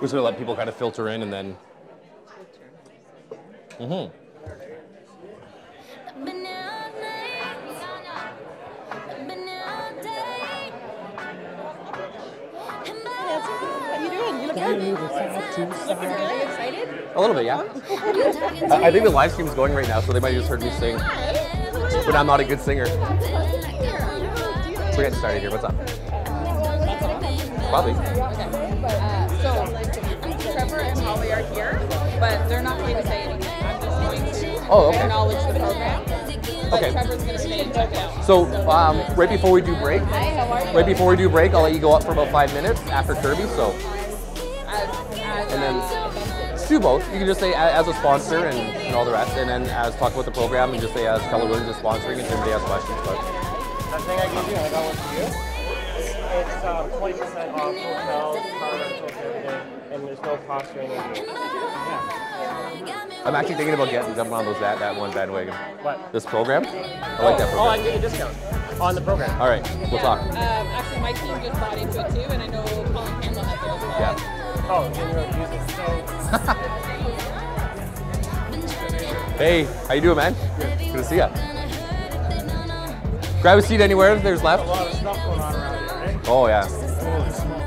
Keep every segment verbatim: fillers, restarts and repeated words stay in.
just gonna let people kind of filter in and then. Mm-hmm. How you doing? You look good. Are you excited? A little bit, yeah. I, I think the live stream is going right now, so they might have just heard me sing. But I'm not a good singer. We're getting started here. What's up? Probably. Okay. Uh, so, Trevor and Holly are here, but they're not going to say anything. I'm just going to oh, okay. acknowledge the program. But okay. Trevor's going to stay and check it out. So, um, right before we do break, Hi, how are you? right before we do break, I'll let you go up for about five minutes after Kirby. So, As, as, and then uh, do both. You can just say as a sponsor and, and all the rest, and then as talk about the program, and just say as Keller Williams is sponsoring, and if anybody has questions. But that thing I gave you, I got one for you. It's um, twenty percent off hotels, car rentals, everything, and there's no cost or anything. Yeah. I'm actually thinking about getting jumping on those that that one bandwagon. What? This program? I oh, like that program. Oh, I can get you a discount on the program. All right, we'll yeah. talk. Um, actually, my team just bought into it too, and I know Colin Campbell has it as well. Yeah. Oh, and you're using so. Hey, how you doing, man? Good, Good to see ya. Grab a seat anywhere if there's left. A lot of stuff going on around here, right? Oh yeah. Holy smokes.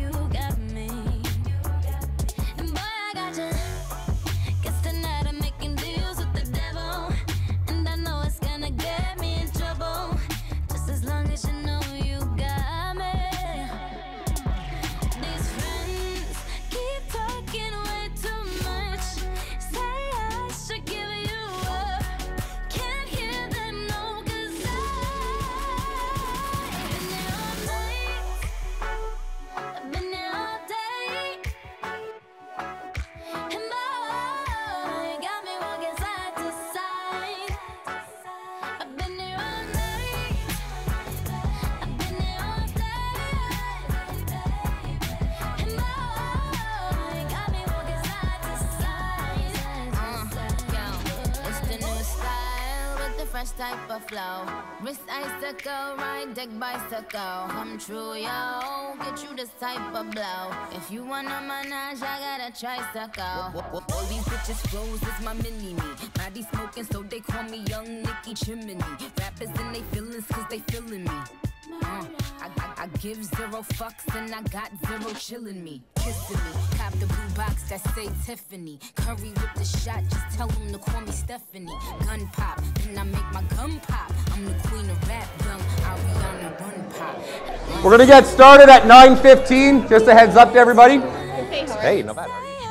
Type of flow, wrist icicle, ride deck bicycle, come true, yo. Get you this type of blow. If you wanna manage, I got a tricycle. All these bitches flows is my mini me. Body smoking, so they call me Young Nicky Chimney. Rappers and they feelings, cause they feeling me. Uh, I, I, I give zero fucks and I got zero chillin' me. Kissing me, cop the blue box that say Tiffany. Curry with the shot, just tell them to call me Stephanie. Gun pop, then I make my gun pop. I'm the queen of rap, young Ariana Run Pop. We're gonna get started at nine fifteen. Just a heads up to everybody. Hey, how are Hey, you? not bad.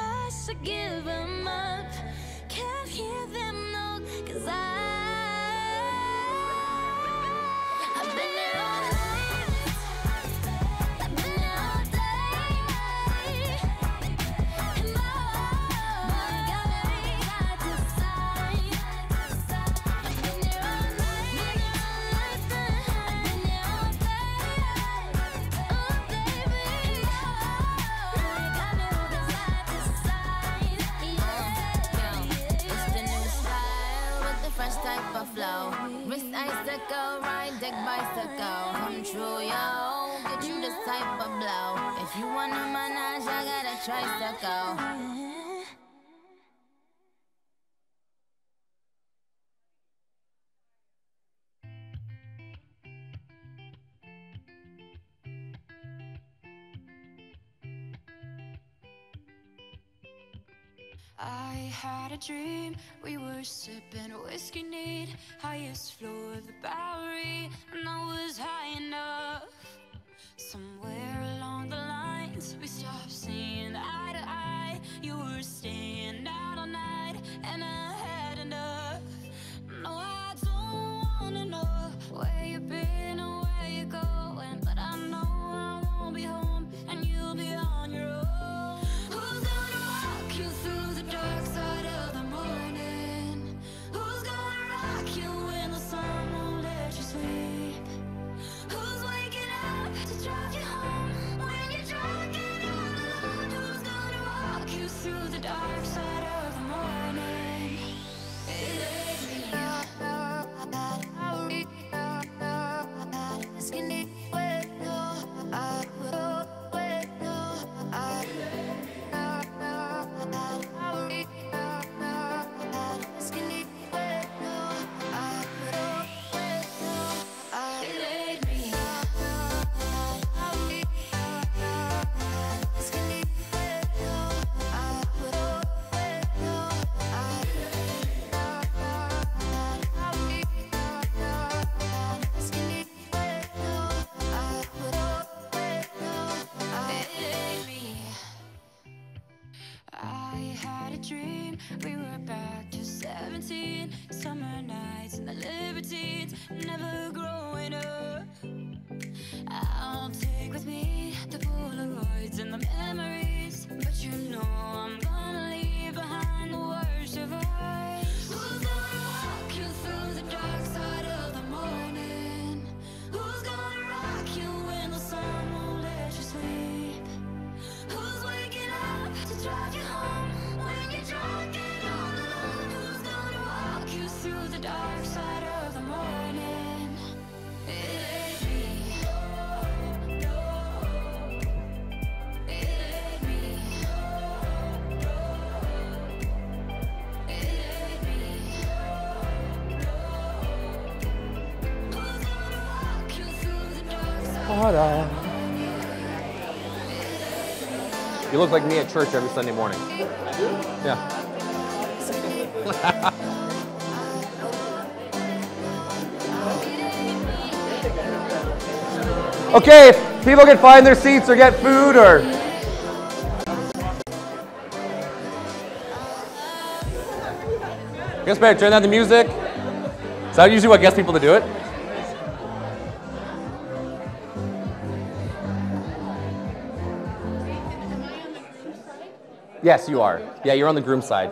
Wrist icicle, ride deck bicycle, come true, yo. Get you this type of blow. If you wanna manage, I got a tricycle. I had a dream, we were sipping whiskey neat, highest floor of the Bowery, and I was high enough. Somewhere along the lines, we stopped seeing eye to eye. You were staying out all night, and I had enough. No, I don't wanna know where you've been or where you're going, but I know I won't be home, and you'll be on your own. Who's gonna walk you through the dark side of the morning? Who's gonna rock you when the sun won't let you sleep? Who's waking up to drive you home when you're drunk and all alone? Who's gonna walk you through the dark side of the morning? seventeen, summer nights and the libertines, never growing up. I'll take with me the Polaroids and the memories, but you know I'm gonna leave behind the worst of us. Who's gonna walk you through the dark side of the morning? Who's gonna rock you when the sun won't let you sleep? Who's waking up to drive you home when you're drunk and all alone? Who's gonna walk you through the dark side of the morning? It ain't me. It ain't me. It ain't me. Who's gonna walk you through the dark side? You look like me at church every Sunday morning. Yeah. Okay, if people can find their seats or get food or... I guess better turn down the music. Is that usually what gets people to do it? Yes, you are. Yeah, you're on the groom side.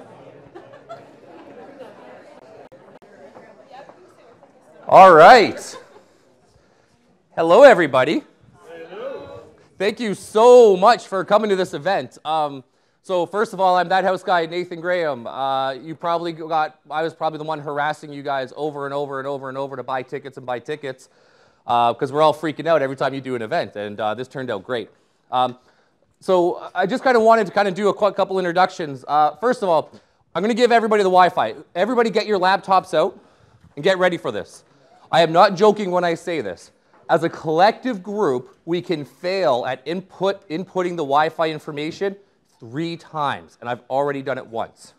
All right. Hello, everybody. Hello. Thank you so much for coming to this event. Um, so first of all, I'm that house guy, Nathan Graham. Uh, you probably got, I was probably the one harassing you guys over and over and over and over to buy tickets and buy tickets because uh, we're all freaking out every time you do an event, and uh, this turned out great. Um, So I just kind of wanted to kind of do a quick couple introductions. Uh, first of all, I'm going to give everybody the Wi-Fi. Everybody get your laptops out and get ready for this. I am not joking when I say this. As a collective group, we can fail at input, inputting the Wi-Fi information three times, and I've already done it once.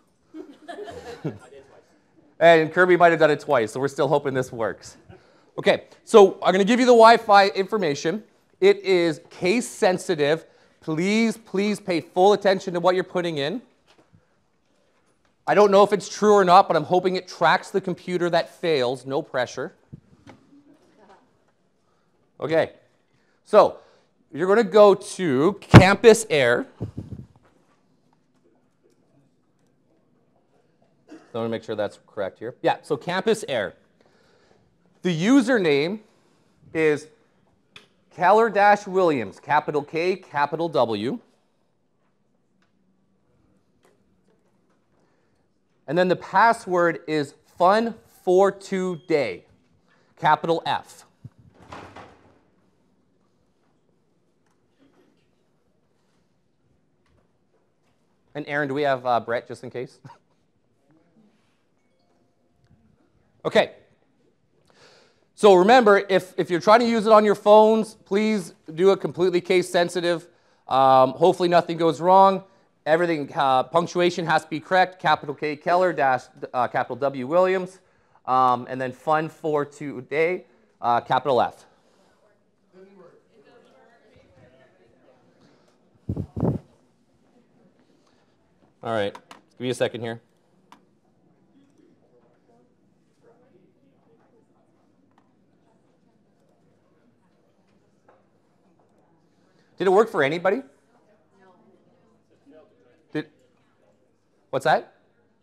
And Kirby might have done it twice, so we're still hoping this works. Okay, so I'm going to give you the Wi-Fi information. It is case sensitive. Please, please pay full attention to what you're putting in. I don't know if it's true or not, but I'm hoping it tracks the computer that fails. No pressure. Okay, so you're going to go to Campus Air. So I want to make sure that's correct here. Yeah, so Campus Air. The username is Keller-Williams, capital K, capital W. And then the password is fun forty-two day, capital F. And Aaron, do we have uh, Brett just in case? Okay. So remember, if, if you're trying to use it on your phones, please do it completely case sensitive. Um, hopefully nothing goes wrong. Everything, uh, punctuation has to be correct. Capital K Keller, dash, uh, capital W Williams, um, and then fun forty-two day, uh, capital F. All right, give me a second here. Did it work for anybody? No. Did, what's that?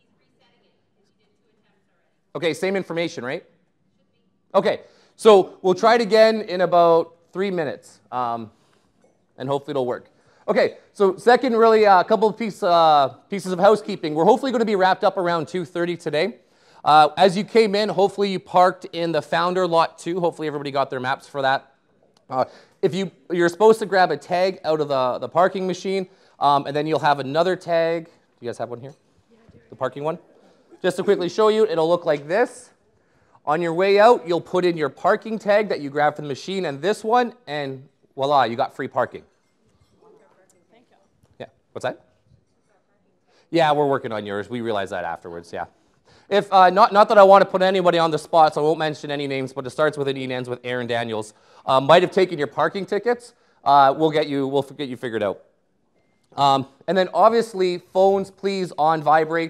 Okay, same information, right? Okay, so we'll try it again in about three minutes, um, and hopefully it'll work. Okay, so second, really, a uh, couple of piece, uh, pieces of housekeeping. We're hopefully going to be wrapped up around two thirty today. Uh, as you came in, hopefully you parked in the Founder Lot two. Hopefully everybody got their maps for that. Uh, if you, you're supposed to grab a tag out of the, the parking machine, um, and then you'll have another tag. Do you guys have one here? Yeah, I do. The parking one? Just to quickly show you, it'll look like this. On your way out, you'll put in your parking tag that you grabbed from the machine and this one, and voila, you got free parking. Thank you. Yeah, what's that? Yeah, we're working on yours. We realize that afterwards, yeah. If, uh, not, not that I want to put anybody on the spot, so I won't mention any names, but it starts with an E and ends with Aaron Daniels. Uh, might have taken your parking tickets. Uh, we'll get you, we'll get you figured out. Um, and then obviously, phones, please, on vibrate.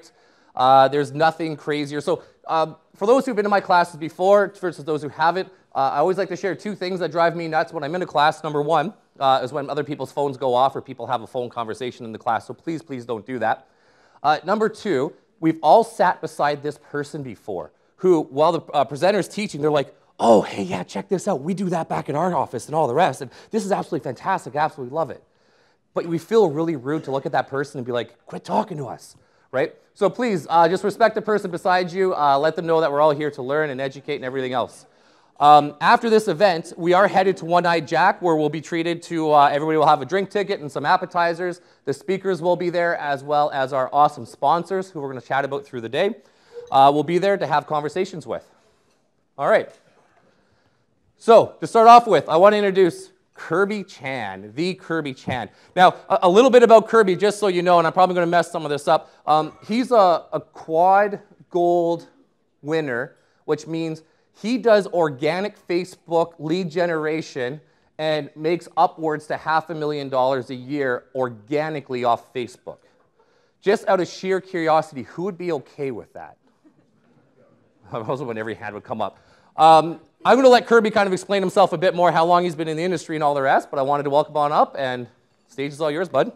Uh, there's nothing crazier. So um, for those who've been in my classes before versus those who haven't, uh, I always like to share two things that drive me nuts when I'm in a class. Number one uh, is when other people's phones go off or people have a phone conversation in the class. So please, please don't do that. Uh, number two, we've all sat beside this person before who, while the uh, presenter's teaching, they're like, oh, hey, yeah, check this out. We do that back at our office and all the rest. And this is absolutely fantastic. I absolutely love it. But we feel really rude to look at that person and be like, quit talking to us, right? So please, uh, just respect the person beside you. Uh, let them know that we're all here to learn and educate and everything else. Um, after this event, we are headed to One-Eyed Jack, where we'll be treated to, uh, everybody will have a drink ticket and some appetizers. The speakers will be there, as well as our awesome sponsors, who we're going to chat about through the day. Uh, we'll be there to have conversations with. All right. So, to start off with, I want to introduce Kirby Chan, the Kirby Chan. Now, a, a little bit about Kirby, just so you know, and I'm probably going to mess some of this up. Um, he's a, a quad gold winner, which means he does organic Facebook lead generation and makes upwards to half a million dollars a year organically off Facebook. Just out of sheer curiosity, who would be okay with that? I was when every hand would come up. Um, I'm going to let Kirby kind of explain himself a bit more, how long he's been in the industry and all the rest, but I wanted to welcome on up, and the stage is all yours, bud.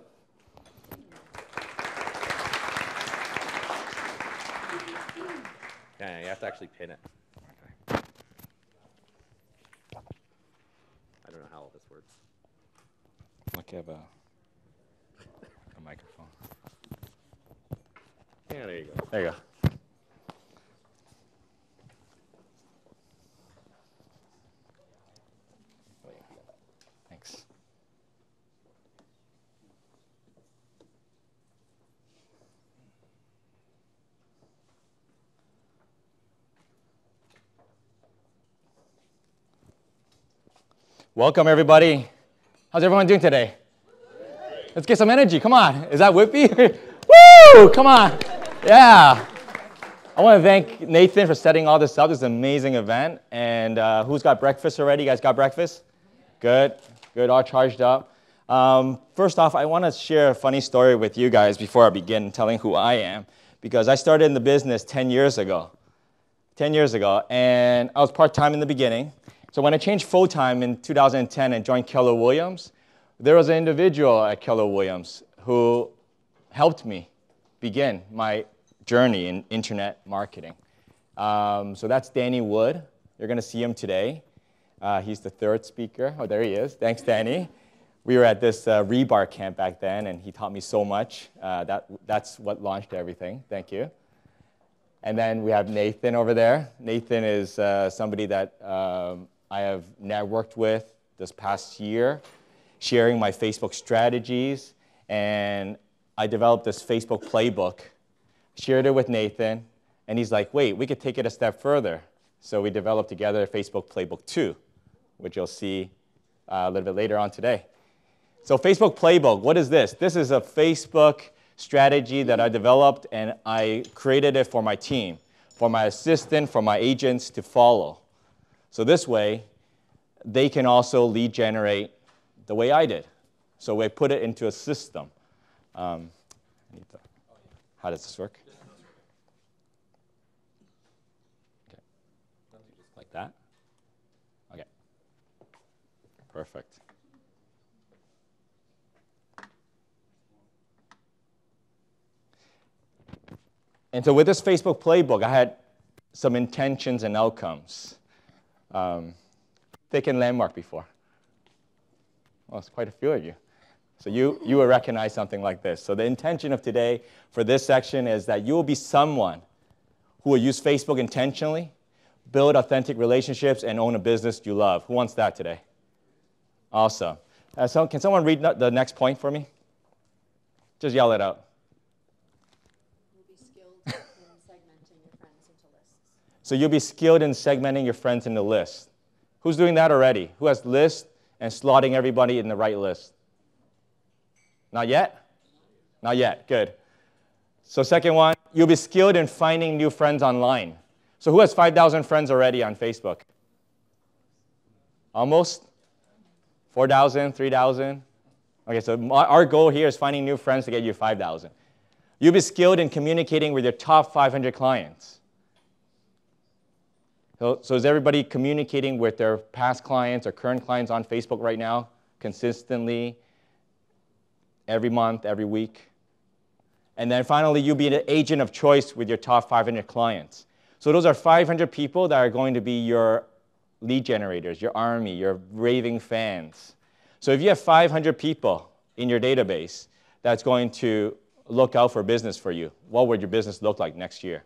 Yeah, you have to actually pin it. Okay. I don't know how all this works. Look, I have a, a microphone. Yeah, there you go. There you go. Thanks. Welcome, everybody. How's everyone doing today? Let's get some energy. Come on. Is that whippy? Woo! Come on. Yeah. I want to thank Nathan for setting all this up. This is an amazing event. And uh, who's got breakfast already? You guys got breakfast? Good. Good. All charged up. Um, first off, I want to share a funny story with you guys before I begin telling who I am, because I started in the business ten years ago. ten years ago. And I was part-time in the beginning. So when I changed full-time in two thousand ten and joined Keller Williams, there was an individual at Keller Williams who helped me begin my journey in internet marketing. Um, so that's Danny Wood. You're going to see him today. Uh, he's the third speaker. Oh, there he is. Thanks, Danny. We were at this uh, rebar camp back then, and he taught me so much. Uh, that, that's what launched everything. Thank you. And then we have Nathan over there. Nathan is uh, somebody that um, I have networked with this past year, sharing my Facebook strategies, and I developed this Facebook playbook, shared it with Nathan, and he's like, wait, we could take it a step further. So we developed together a Facebook Playbook two, which you'll see uh, a little bit later on today. So Facebook Playbook, what is this? This is a Facebook strategy that I developed, and I created it for my team, for my assistant, for my agents to follow. So this way, they can also lead generate the way I did. So we put it into a system. Um, how does this work? Okay. Like that? Okay. Perfect. And so with this Facebook playbook, I had some intentions and outcomes. Um, taken Landmark before. Well, it's quite a few of you. So you, you will recognize something like this. So the intention of today for this section is that you will be someone who will use Facebook intentionally, build authentic relationships, and own a business you love. Who wants that today? Awesome. Uh, so can someone read the next point for me? Just yell it out. You'll be skilled in segmenting your friends into lists. So you'll be skilled in segmenting your friends into lists. Who's doing that already? Who has lists and slotting everybody in the right list? Not yet? Not yet. Good. So second one, you'll be skilled in finding new friends online. So who has five thousand friends already on Facebook? Almost? four thousand, three thousand? Okay, so our goal here is finding new friends to get you five thousand. You'll be skilled in communicating with your top five hundred clients. So, so is everybody communicating with their past clients or current clients on Facebook right now, consistently, every month, every week? And then finally, you'll be the agent of choice with your top five hundred clients. So those are five hundred people that are going to be your lead generators, your army, your raving fans. So if you have five hundred people in your database that's going to look out for business for you, what would your business look like next year?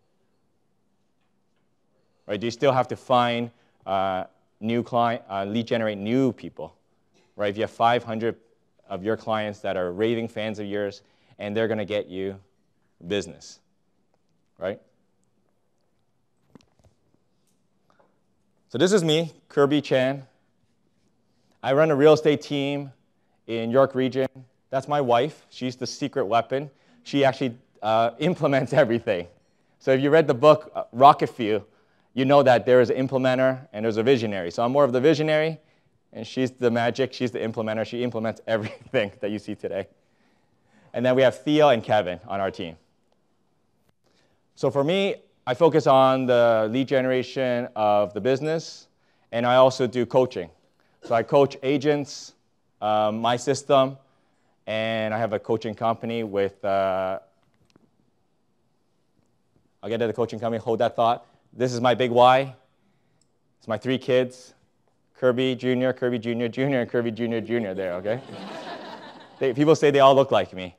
Right? Do you still have to find uh, new client, uh, lead generate new people? Right? If you have five hundred of your clients that are raving fans of yours, and they're going to get you business, right? So this is me, Kirby Chan. I run a real estate team in York Region. That's my wife. She's the secret weapon. She actually uh, implements everything. So if you read the book uh, Rocket Fuel, you know that there is an implementer and there's a visionary. So I'm more of the visionary, and she's the magic. She's the implementer. She implements everything that you see today. And then we have Theo and Kevin on our team. So for me, I focus on the lead generation of the business, and I also do coaching. So I coach agents, um, my system, and I have a coaching company with, uh, I'll get to the coaching company, hold that thought. This is my big why. It's my three kids, Kirby Junior, Kirby Junior, Junior, and Kirby Junior, Junior there, okay? they, people say they all look like me.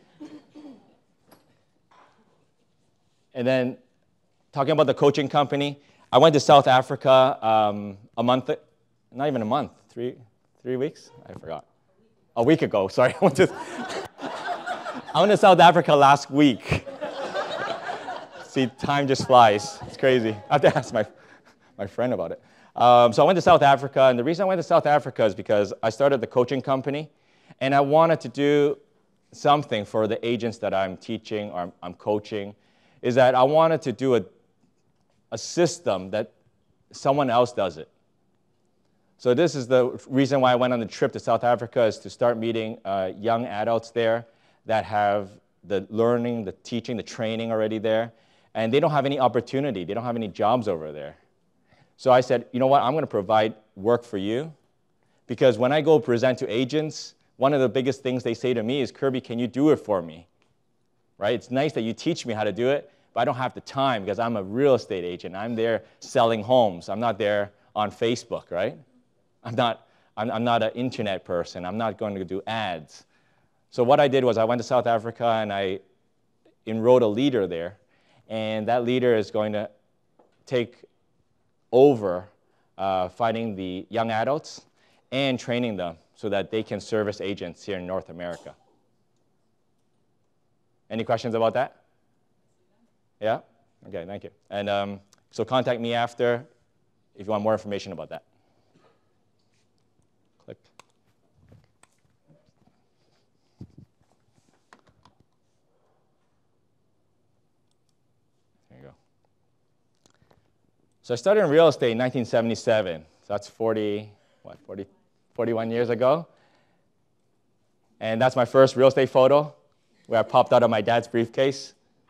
And then talking about the coaching company, I went to South Africa um, a month, not even a month, three, three weeks? I forgot. A week ago, sorry. I went to, I went to South Africa last week. See, time just flies. It's crazy. I have to ask my, my friend about it. Um, so I went to South Africa, and the reason I went to South Africa is because I started the coaching company, and I wanted to do something for the agents that I'm teaching or I'm, I'm coaching, is that I wanted to do a, a system that someone else does it. So this is the reason why I went on the trip to South Africa, is to start meeting uh, young adults there that have the learning, the teaching, the training already there, and they don't have any opportunity. They don't have any jobs over there. So I said, you know what, I'm going to provide work for you, because when I go present to agents, one of the biggest things they say to me is, Kirby, can you do it for me? Right? It's nice that you teach me how to do it, but I don't have the time because I'm a real estate agent. I'm there selling homes. I'm not there on Facebook, right? I'm not, I'm, I'm not an internet person. I'm not going to do ads. So what I did was I went to South Africa and I enrolled a leader there, and that leader is going to take over uh, finding the young adults and training them so that they can service agents here in North America. Any questions about that? Yeah? Okay, thank you. And um, so contact me after if you want more information about that. Click. There you go. So I started in real estate in nineteen seventy-seven. So that's forty, what, forty, forty-one years ago. And that's my first real estate photo, where I popped out of my dad's briefcase.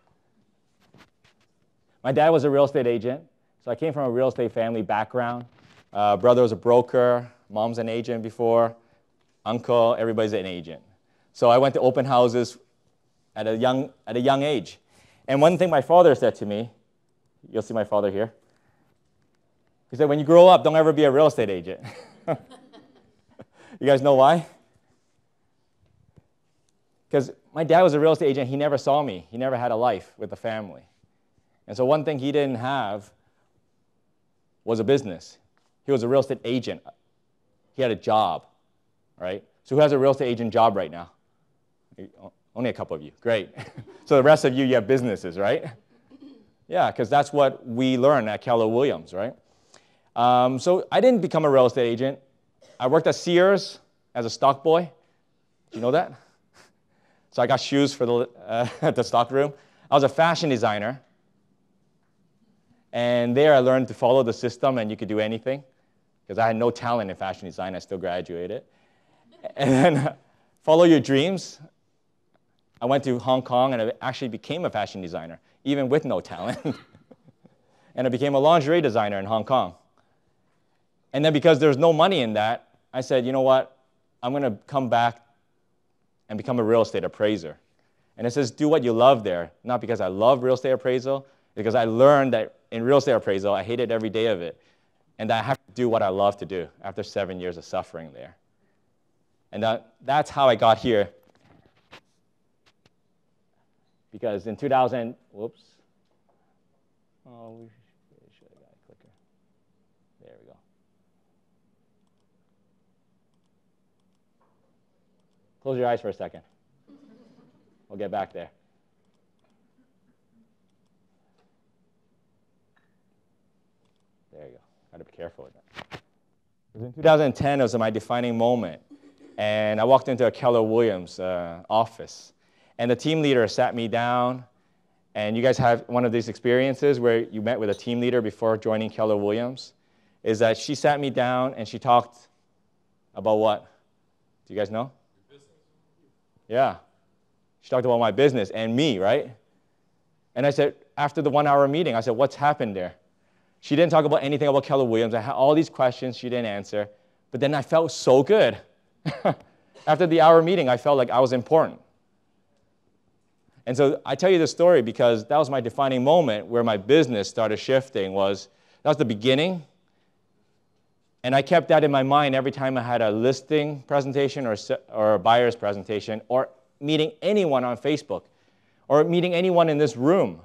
My dad was a real estate agent, so I came from a real estate family background. Uh, brother was a broker, mom's an agent before, uncle, everybody's an agent. So I went to open houses at a young, at a young age. And one thing my father said to me, you'll see my father here, he said, when you grow up, don't ever be a real estate agent. You guys know why? Because my dad was a real estate agent. He never saw me. He never had a life with a family. And so one thing he didn't have was a business. He was a real estate agent. He had a job, right? So who has a real estate agent job right now? Only a couple of you. Great. So the rest of you, you have businesses, right? Yeah, because that's what we learn at Keller Williams, right? Um, so I didn't become a real estate agent. I worked at Sears as a stock boy. Do you know that? So I got shoes for the, uh, at the stock room. I was a fashion designer. And there I learned to follow the system, and you could do anything, because I had no talent in fashion design. I still graduated. And then follow your dreams. I went to Hong Kong and I actually became a fashion designer, even with no talent. And I became a lingerie designer in Hong Kong. And then because there's no money in that, I said, you know what? I'm going to come back and become a real estate appraiser. And it says, do what you love there, not because I love real estate appraisal, because I learned that in real estate appraisal, I hated every day of it, and that I have to do what I love to do after seven years of suffering there. And that, that's how I got here. Because in two thousand, whoops. Oh, we should have got a clicker. There we go. Close your eyes for a second. We'll get back there. There you go. Got to be careful with that. In two thousand ten, it was my defining moment. And I walked into a Keller Williams uh, office. And the team leader sat me down. And you guys have one of these experiences where you met with a team leader before joining Keller Williams. Is that she sat me down and she talked about what? Do you guys know? Your business. Yeah. She talked about my business and me, right? And I said, after the one-hour meeting, I said, what's happened there? She didn't talk about anything about Keller Williams. I had all these questions she didn't answer. But then I felt so good. After the hour meeting, I felt like I was important. And so I tell you this story because that was my defining moment where my business started shifting. Was that was the beginning. And I kept that in my mind every time I had a listing presentation or, or a buyer's presentation or meeting anyone on Facebook or meeting anyone in this room,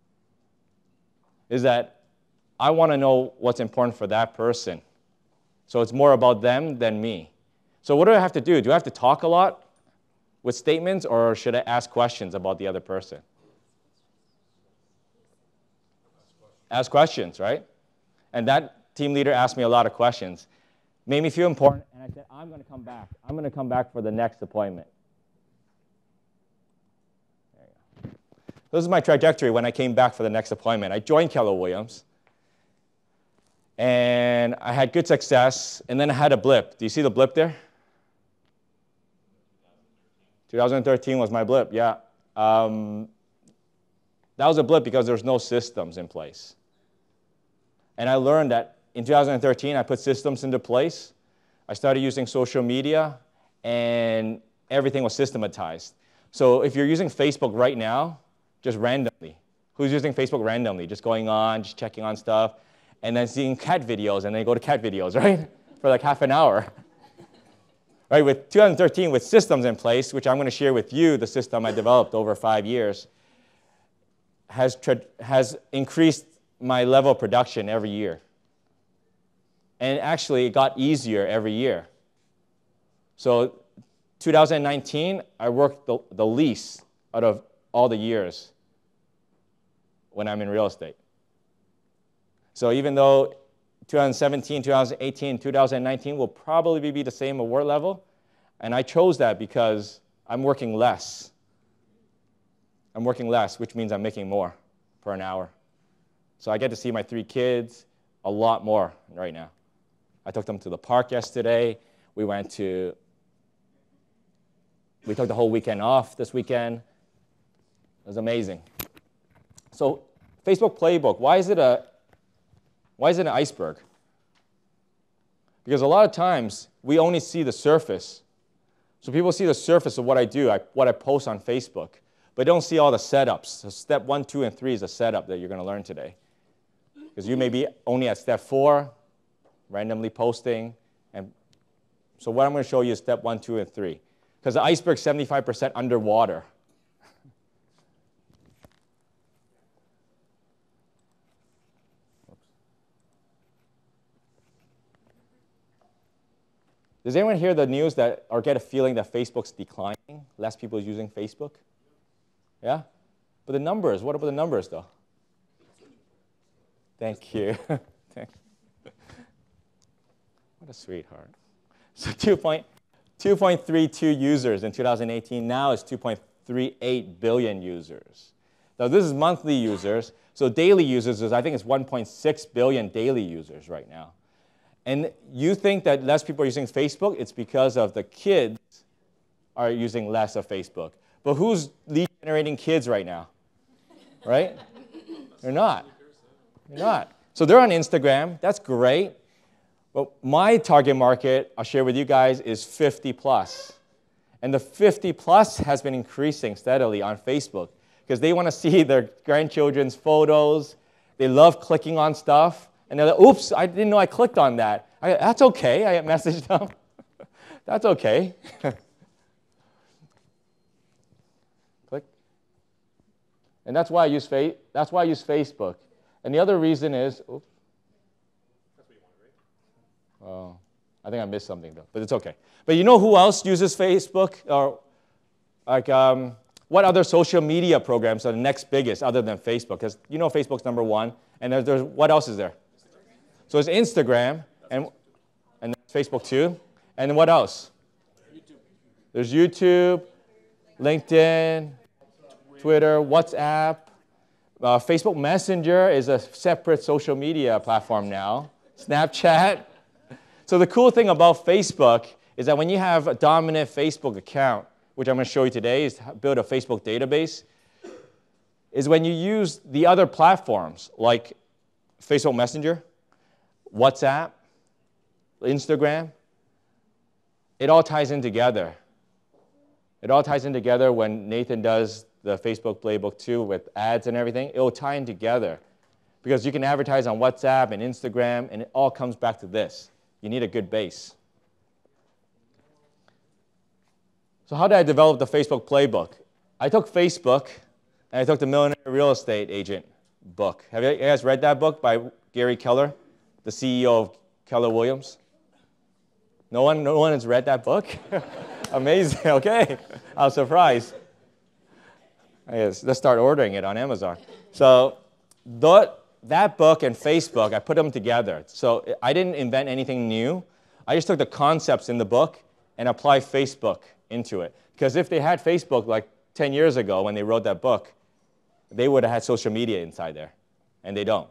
is that I want to know what's important for that person. So it's more about them than me. So what do I have to do? Do I have to talk a lot with statements, or should I ask questions about the other person? Ask questions, right? And that team leader asked me a lot of questions. Made me feel important, and I said, I'm going to come back. I'm going to come back for the next appointment. There you go. This is my trajectory when I came back for the next appointment. I joined Keller Williams, and I had good success, and then I had a blip. Do you see the blip there? twenty thirteen was my blip, yeah. Um, that was a blip because there was no systems in place. And I learned that in two thousand thirteen, I put systems into place. I started using social media, and everything was systematized. So if you're using Facebook right now, just randomly, who's using Facebook randomly? Just going on, just checking on stuff, and then seeing cat videos, and then go to cat videos, right? For like half an hour. Right, with two thousand thirteen, with systems in place, which I'm going to share with you, the system I developed over five years, has, has increased my level of production every year. And actually, it got easier every year. So two thousand nineteen, I worked the, the least out of all the years when I'm in real estate. So even though two thousand seventeen, two thousand eighteen, two thousand nineteen will probably be the same award level. And I chose that because I'm working less. I'm working less, which means I'm making more per an hour. So I get to see my three kids a lot more right now. I took them to the park yesterday. We went to, we took the whole weekend off this weekend. It was amazing. So Facebook Playbook, why is it a, why is it an iceberg? Because a lot of times, we only see the surface. So people see the surface of what I do, I, what I post on Facebook, but don't see all the setups. So step one, two, and three is a setup that you're going to learn today. Because you may be only at step four, randomly posting. And so what I'm going to show you is step one, two, and three. Because the iceberg is seventy-five percent underwater. Does anyone hear the news that, or get a feeling that Facebook's declining? Less people using Facebook? Yeah? But the numbers, what about the numbers though? Thank you. Thank you. What a sweetheart. So two point three two users in two thousand eighteen, now it's two point three eight billion users. Now this is monthly users, so daily users is, I think it's one point six billion daily users right now. And you think that less people are using Facebook, it's because of the kids are using less of Facebook. But who's lead generating kids right now? Right? They're not. They're not. So they're on Instagram. That's great. But my target market, I'll share with you guys, is fifty plus. And the fifty plus has been increasing steadily on Facebook because they want to see their grandchildren's photos. They love clicking on stuff. And they're like, oops, I didn't know I clicked on that. I, that's okay. I messaged them. That's okay. Click. And that's why I use fa- that's why I use Facebook. And the other reason is, oops. That's what you want, right? Oh, I think I missed something though, but it's okay. But you know who else uses Facebook? Or like, um, what other social media programs are the next biggest other than Facebook? Because you know Facebook's number one, and there's, there's what else is there? So it's Instagram, and and Facebook too, and what else? YouTube. There's YouTube, LinkedIn, Twitter, WhatsApp. Uh, Facebook Messenger is a separate social media platform now. Snapchat. So the cool thing about Facebook is that when you have a dominant Facebook account, which I'm going to show you today, is build a Facebook database, is when you use the other platforms like Facebook Messenger, WhatsApp, Instagram, it all ties in together. It all ties in together when Nathan does the Facebook playbook too with ads and everything. It will tie in together because you can advertise on WhatsApp and Instagram, and it all comes back to this. You need a good base. So how did I develop the Facebook playbook? I took Facebook, and I took the Millionaire Real Estate Agent book. Have you guys read that book by Gary Keller, the C E O of Keller Williams? No one, no one has read that book? Amazing, okay. I was surprised. Yes, let's start ordering it on Amazon. So that, that book and Facebook, I put them together. So I didn't invent anything new. I just took the concepts in the book and applied Facebook into it. Because if they had Facebook like ten years ago when they wrote that book, they would have had social media inside there, and they don't.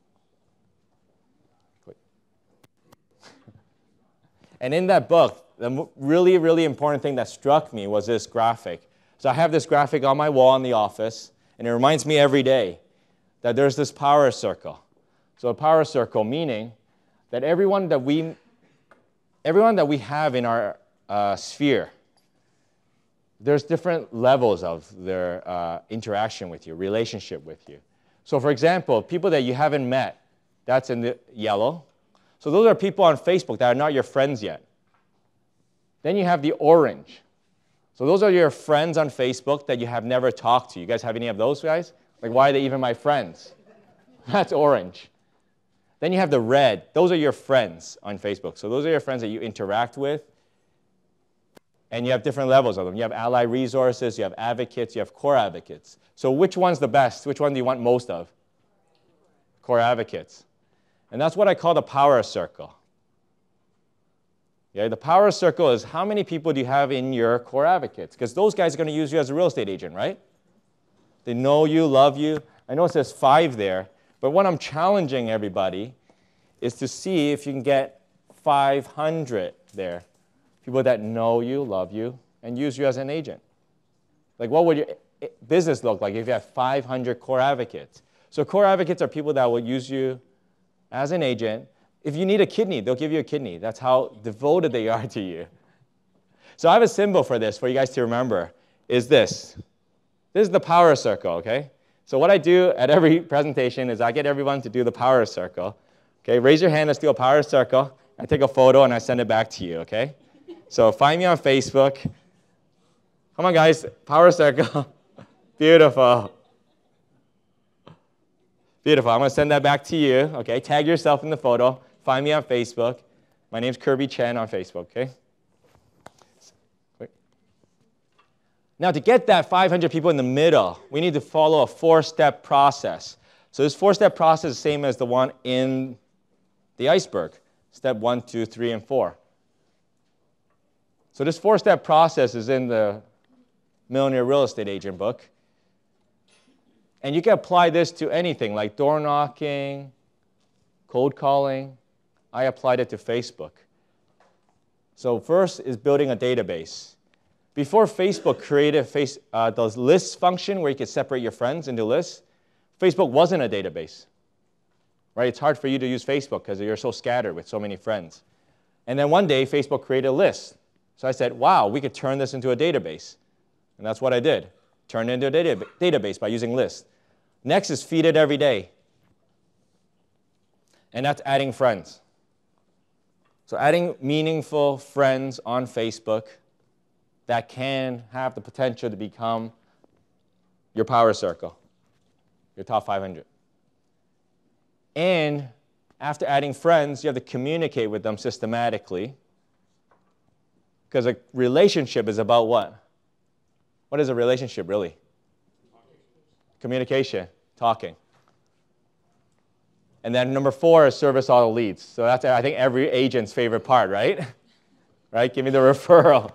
And in that book, the really, really important thing that struck me was this graphic. So I have this graphic on my wall in the office, and it reminds me every day that there's this power circle. So a power circle meaning that everyone that we, everyone that we have in our uh, sphere, there's different levels of their uh, interaction with you, relationship with you. So for example, people that you haven't met, that's in the yellow. So those are people on Facebook that are not your friends yet. Then you have the orange. So those are your friends on Facebook that you have never talked to. You guys have any of those guys? Like, why are they even my friends? That's orange. Then you have the red. Those are your friends on Facebook. So those are your friends that you interact with. And you have different levels of them. You have ally resources, you have advocates, you have core advocates. So which one's the best? Which one do you want most of? Core advocates. And that's what I call the power circle. Yeah, the power circle is how many people do you have in your core advocates? Because those guys are going to use you as a real estate agent, right? They know you, love you. I know it says five there, but what I'm challenging everybody is to see if you can get five hundred there. People that know you, love you, and use you as an agent. Like, what would your business look like if you have five hundred core advocates? So core advocates are people that will use you as an agent. If you need a kidney, they'll give you a kidney. That's how devoted they are to you. So I have a symbol for this for you guys to remember, is this. This is the power circle, okay? So what I do at every presentation is I get everyone to do the power circle. Okay, raise your hand, let's do a power circle. I take a photo and I send it back to you, okay? So find me on Facebook. Come on, guys, power circle. Beautiful. Beautiful. I'm going to send that back to you, okay? Tag yourself in the photo. Find me on Facebook. My name's Kirby Chan on Facebook, okay? Now, to get that five hundred people in the middle, we need to follow a four-step process. So this four-step process is the same as the one in the iceberg. Step one, two, three, and four. So this four-step process is in the Millionaire Real Estate Agent book. And you can apply this to anything like door knocking, cold calling. I applied it to Facebook. So first is building a database. before Facebook created face, uh, the lists function where you could separate your friends into lists, Facebook wasn't a database. Right? It's hard for you to use Facebook because you're so scattered with so many friends. And then one day, Facebook created a list. So I said, wow, we could turn this into a database. And that's what I did. Turn it into a data database by using lists. Next is feed it every day. And that's adding friends. So adding meaningful friends on Facebook that can have the potential to become your power circle, your top five hundred. And after adding friends, you have to communicate with them systematically. Because a relationship is about what? What is a relationship really? Communication, talking. And then number four is service all the leads. So that's, I think, every agent's favorite part, right? Right? Give me the referral.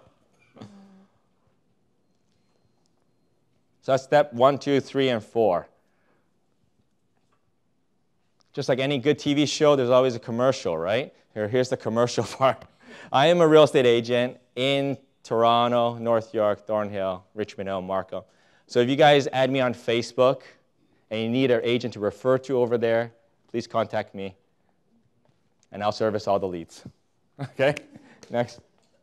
So that's step one, two, three, and four. Just like any good T V show, there's always a commercial, right? Here, here's the commercial part. I am a real estate agent in Toronto, North York, Thornhill, Richmond Hill, Markham. So if you guys add me on Facebook and you need an agent to refer to over there, please contact me, and I'll service all the leads. Okay? Next.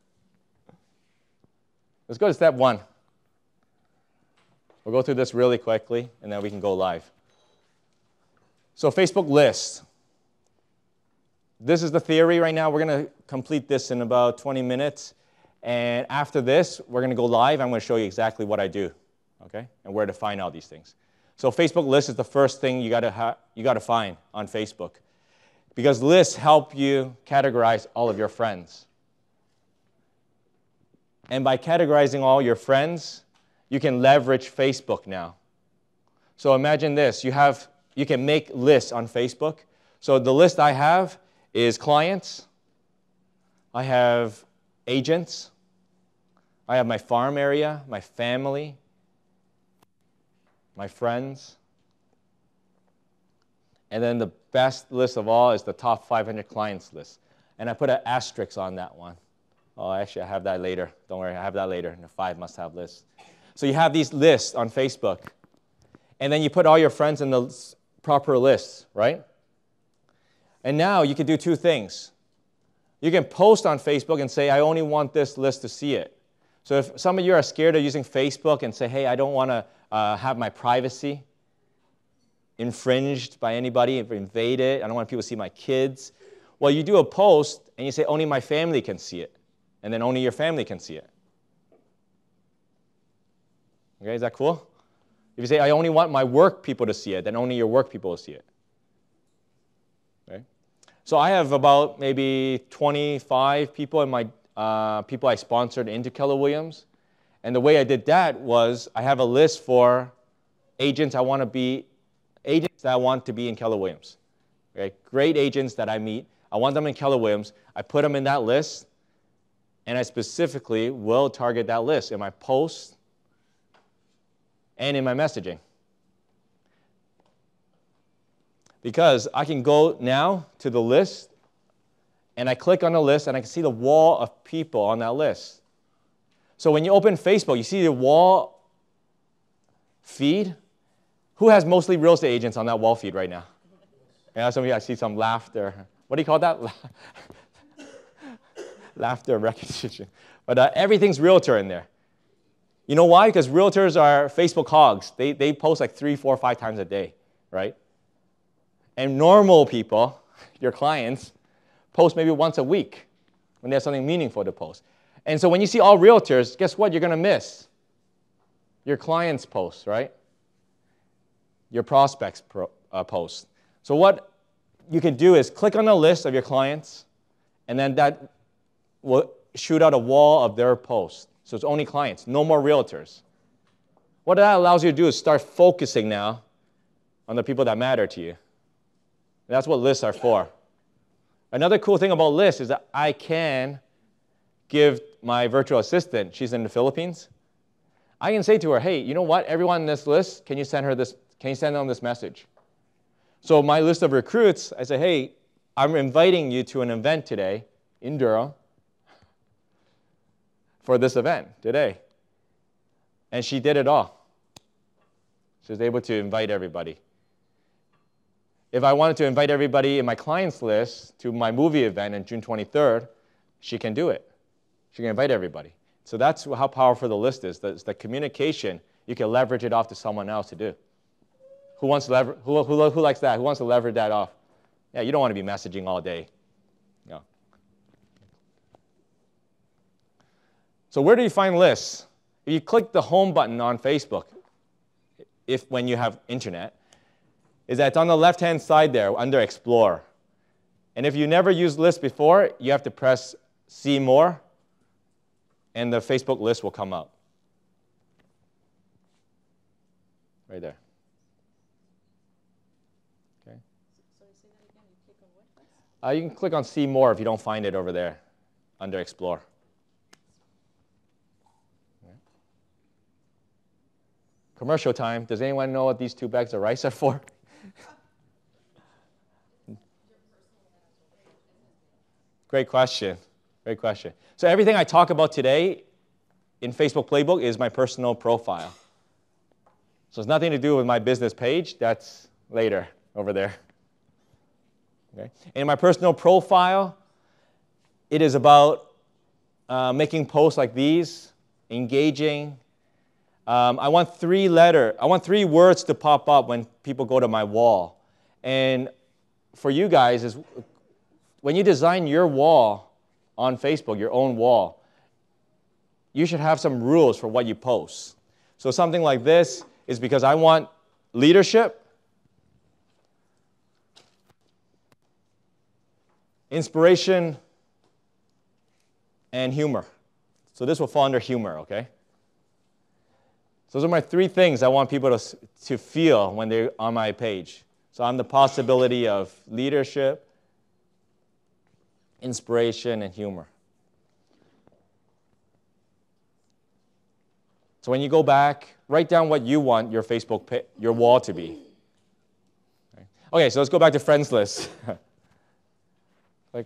Let's go to step one. We'll go through this really quickly, and then we can go live. So Facebook lists. This is the theory right now. We're going to complete this in about twenty minutes. And after this, we're going to go live. I'm going to show you exactly what I do, okay, and where to find all these things. So Facebook lists is the first thing you got to ha you got to find on Facebook, because lists help you categorize all of your friends. And by categorizing all your friends, you can leverage Facebook now. So imagine this. You have you can make lists on Facebook. So the list I have is clients. I have agents. I have my farm area, my family, my friends. And then the best list of all is the top five hundred clients list. And I put an asterisk on that one. Oh, actually, I have that later. Don't worry, I have that later in the five must-have list. So you have these lists on Facebook. And then you put all your friends in the proper lists, right? And now you can do two things. You can post on Facebook and say, I only want this list to see it. So if some of you are scared of using Facebook and say, hey, I don't want to uh, have my privacy infringed by anybody, invaded, I don't want people to see my kids. Well, you do a post and you say, only my family can see it. And then only your family can see it. Okay, is that cool? If you say, I only want my work people to see it, then only your work people will see it. Okay? So I have about maybe twenty-five people in my uh, people I sponsored into Keller Williams. And the way I did that was I have a list for agents I want to be, agents that I want to be in Keller Williams. Okay? Great agents that I meet. I want them in Keller Williams. I put them in that list, and I specifically will target that list in my posts and in my messaging. Because I can go now to the list, and I click on the list, and I can see the wall of people on that list. So when you open Facebook, you see the wall feed. Who has mostly real estate agents on that wall feed right now? Yeah, some of you, I see some laughter. What do you call that? Laughter recognition. But uh, everything's realtor in there. You know why? Because realtors are Facebook hogs. They, they post like three, four, five times a day, right? And normal people, your clients, post maybe once a week when they have something meaningful to post. And so when you see all realtors, guess what you're going to miss? Your clients' posts, right? Your prospects' pro, uh, posts. So what you can do is click on a list of your clients, and then that will shoot out a wall of their posts. So it's only clients, no more realtors. What that allows you to do is start focusing now on the people that matter to you. And that's what lists are for. Another cool thing about lists is that I can give my virtual assistant, she's in the Philippines, I can say to her, hey, you know what, everyone in this list, can you send her this, can you send them this message? So my list of recruits, I say, hey, I'm inviting you to an event today in Durham for this event today. And she did it all. She was able to invite everybody. If I wanted to invite everybody in my clients list to my movie event on June twenty-third, she can do it. She can invite everybody. So that's how powerful the list is. The, the communication, you can leverage it off to someone else to do. Who wants to lever who, who, who likes that? Who wants to leverage that off? Yeah, you don't want to be messaging all day. No. So where do you find lists? If you click the home button on Facebook, if when you have internet, is that it's on the left-hand side there under Explore. And if you never used lists before, you have to press See More, and the Facebook list will come up. Right there. Okay. So say that again, you click on what? Uh, you can click on See More if you don't find it over there under Explore. Okay. Commercial time. Does anyone know what these two bags of rice are for? Great question. Great question. So everything I talk about today in Facebook Playbook is my personal profile. So it's nothing to do with my business page. That's later over there. Okay. In my personal profile, it is about uh, making posts like these, engaging. Um, I want three letter. I want three words to pop up when people go to my wall. And for you guys, is when you design your wall on Facebook, your own wall, you should have some rules for what you post. So something like this is because I want leadership, inspiration, and humor. So this will fall under humor, okay? So those are my three things I want people to, to feel when they're on my page. So I'm the possibility of leadership, inspiration, and humor. So when you go back, write down what you want your Facebook, pa your wall to be. Okay, okay, so let's go back to friends list. Like,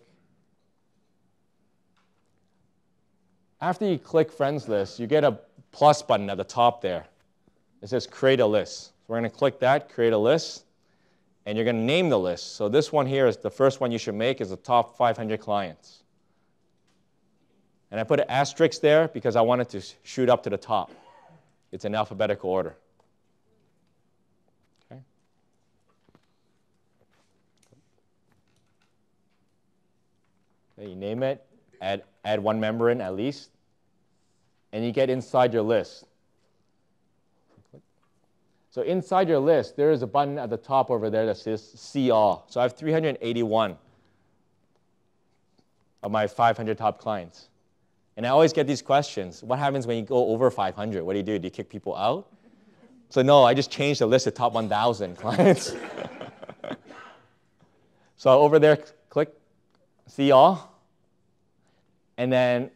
after you click friends list, you get a plus button at the top there. It says create a list. So we're going to click that, create a list, and you're going to name the list. So this one here is the first one you should make is the top five hundred clients. And I put an asterisk there because I want it to shoot up to the top. It's in alphabetical order. Okay. Okay, you name it, add, add one member in at least, and you get inside your list. So inside your list, there is a button at the top over there that says See All. So I have three hundred eighty-one of my five hundred top clients. And I always get these questions. What happens when you go over five hundred? What do you do? Do you kick people out? So no, I just changed the list to top one thousand clients. So over there, click See All. And then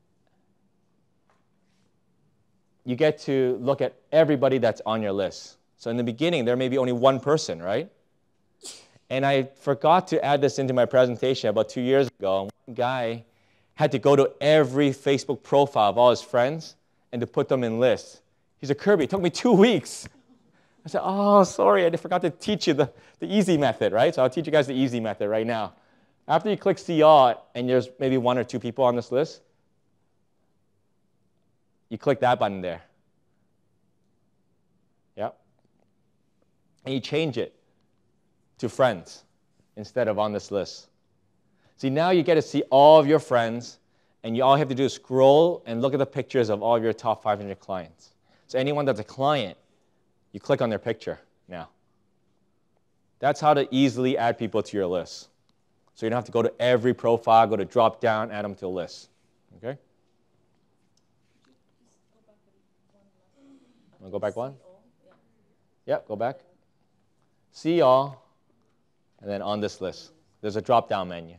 you get to look at everybody that's on your list. So in the beginning, there may be only one person, right? And I forgot to add this into my presentation about two years ago. One guy had to go to every Facebook profile of all his friends and to put them in lists. He said, Kirby, it took me two weeks. I said, oh, sorry, I forgot to teach you the, the easy method, right? So I'll teach you guys the easy method right now. After you click See All, and there's maybe one or two people on this list, you click that button there. Yep. And you change it to friends instead of on this list. See, now you get to see all of your friends, and you all have to do is scroll and look at the pictures of all of your top five hundred clients. So anyone that's a client, you click on their picture now. That's how to easily add people to your list. So you don't have to go to every profile, go to drop down, add them to a list. Okay? Want to go back one? Yep, go back. See All, and then on this list. There's a drop-down menu.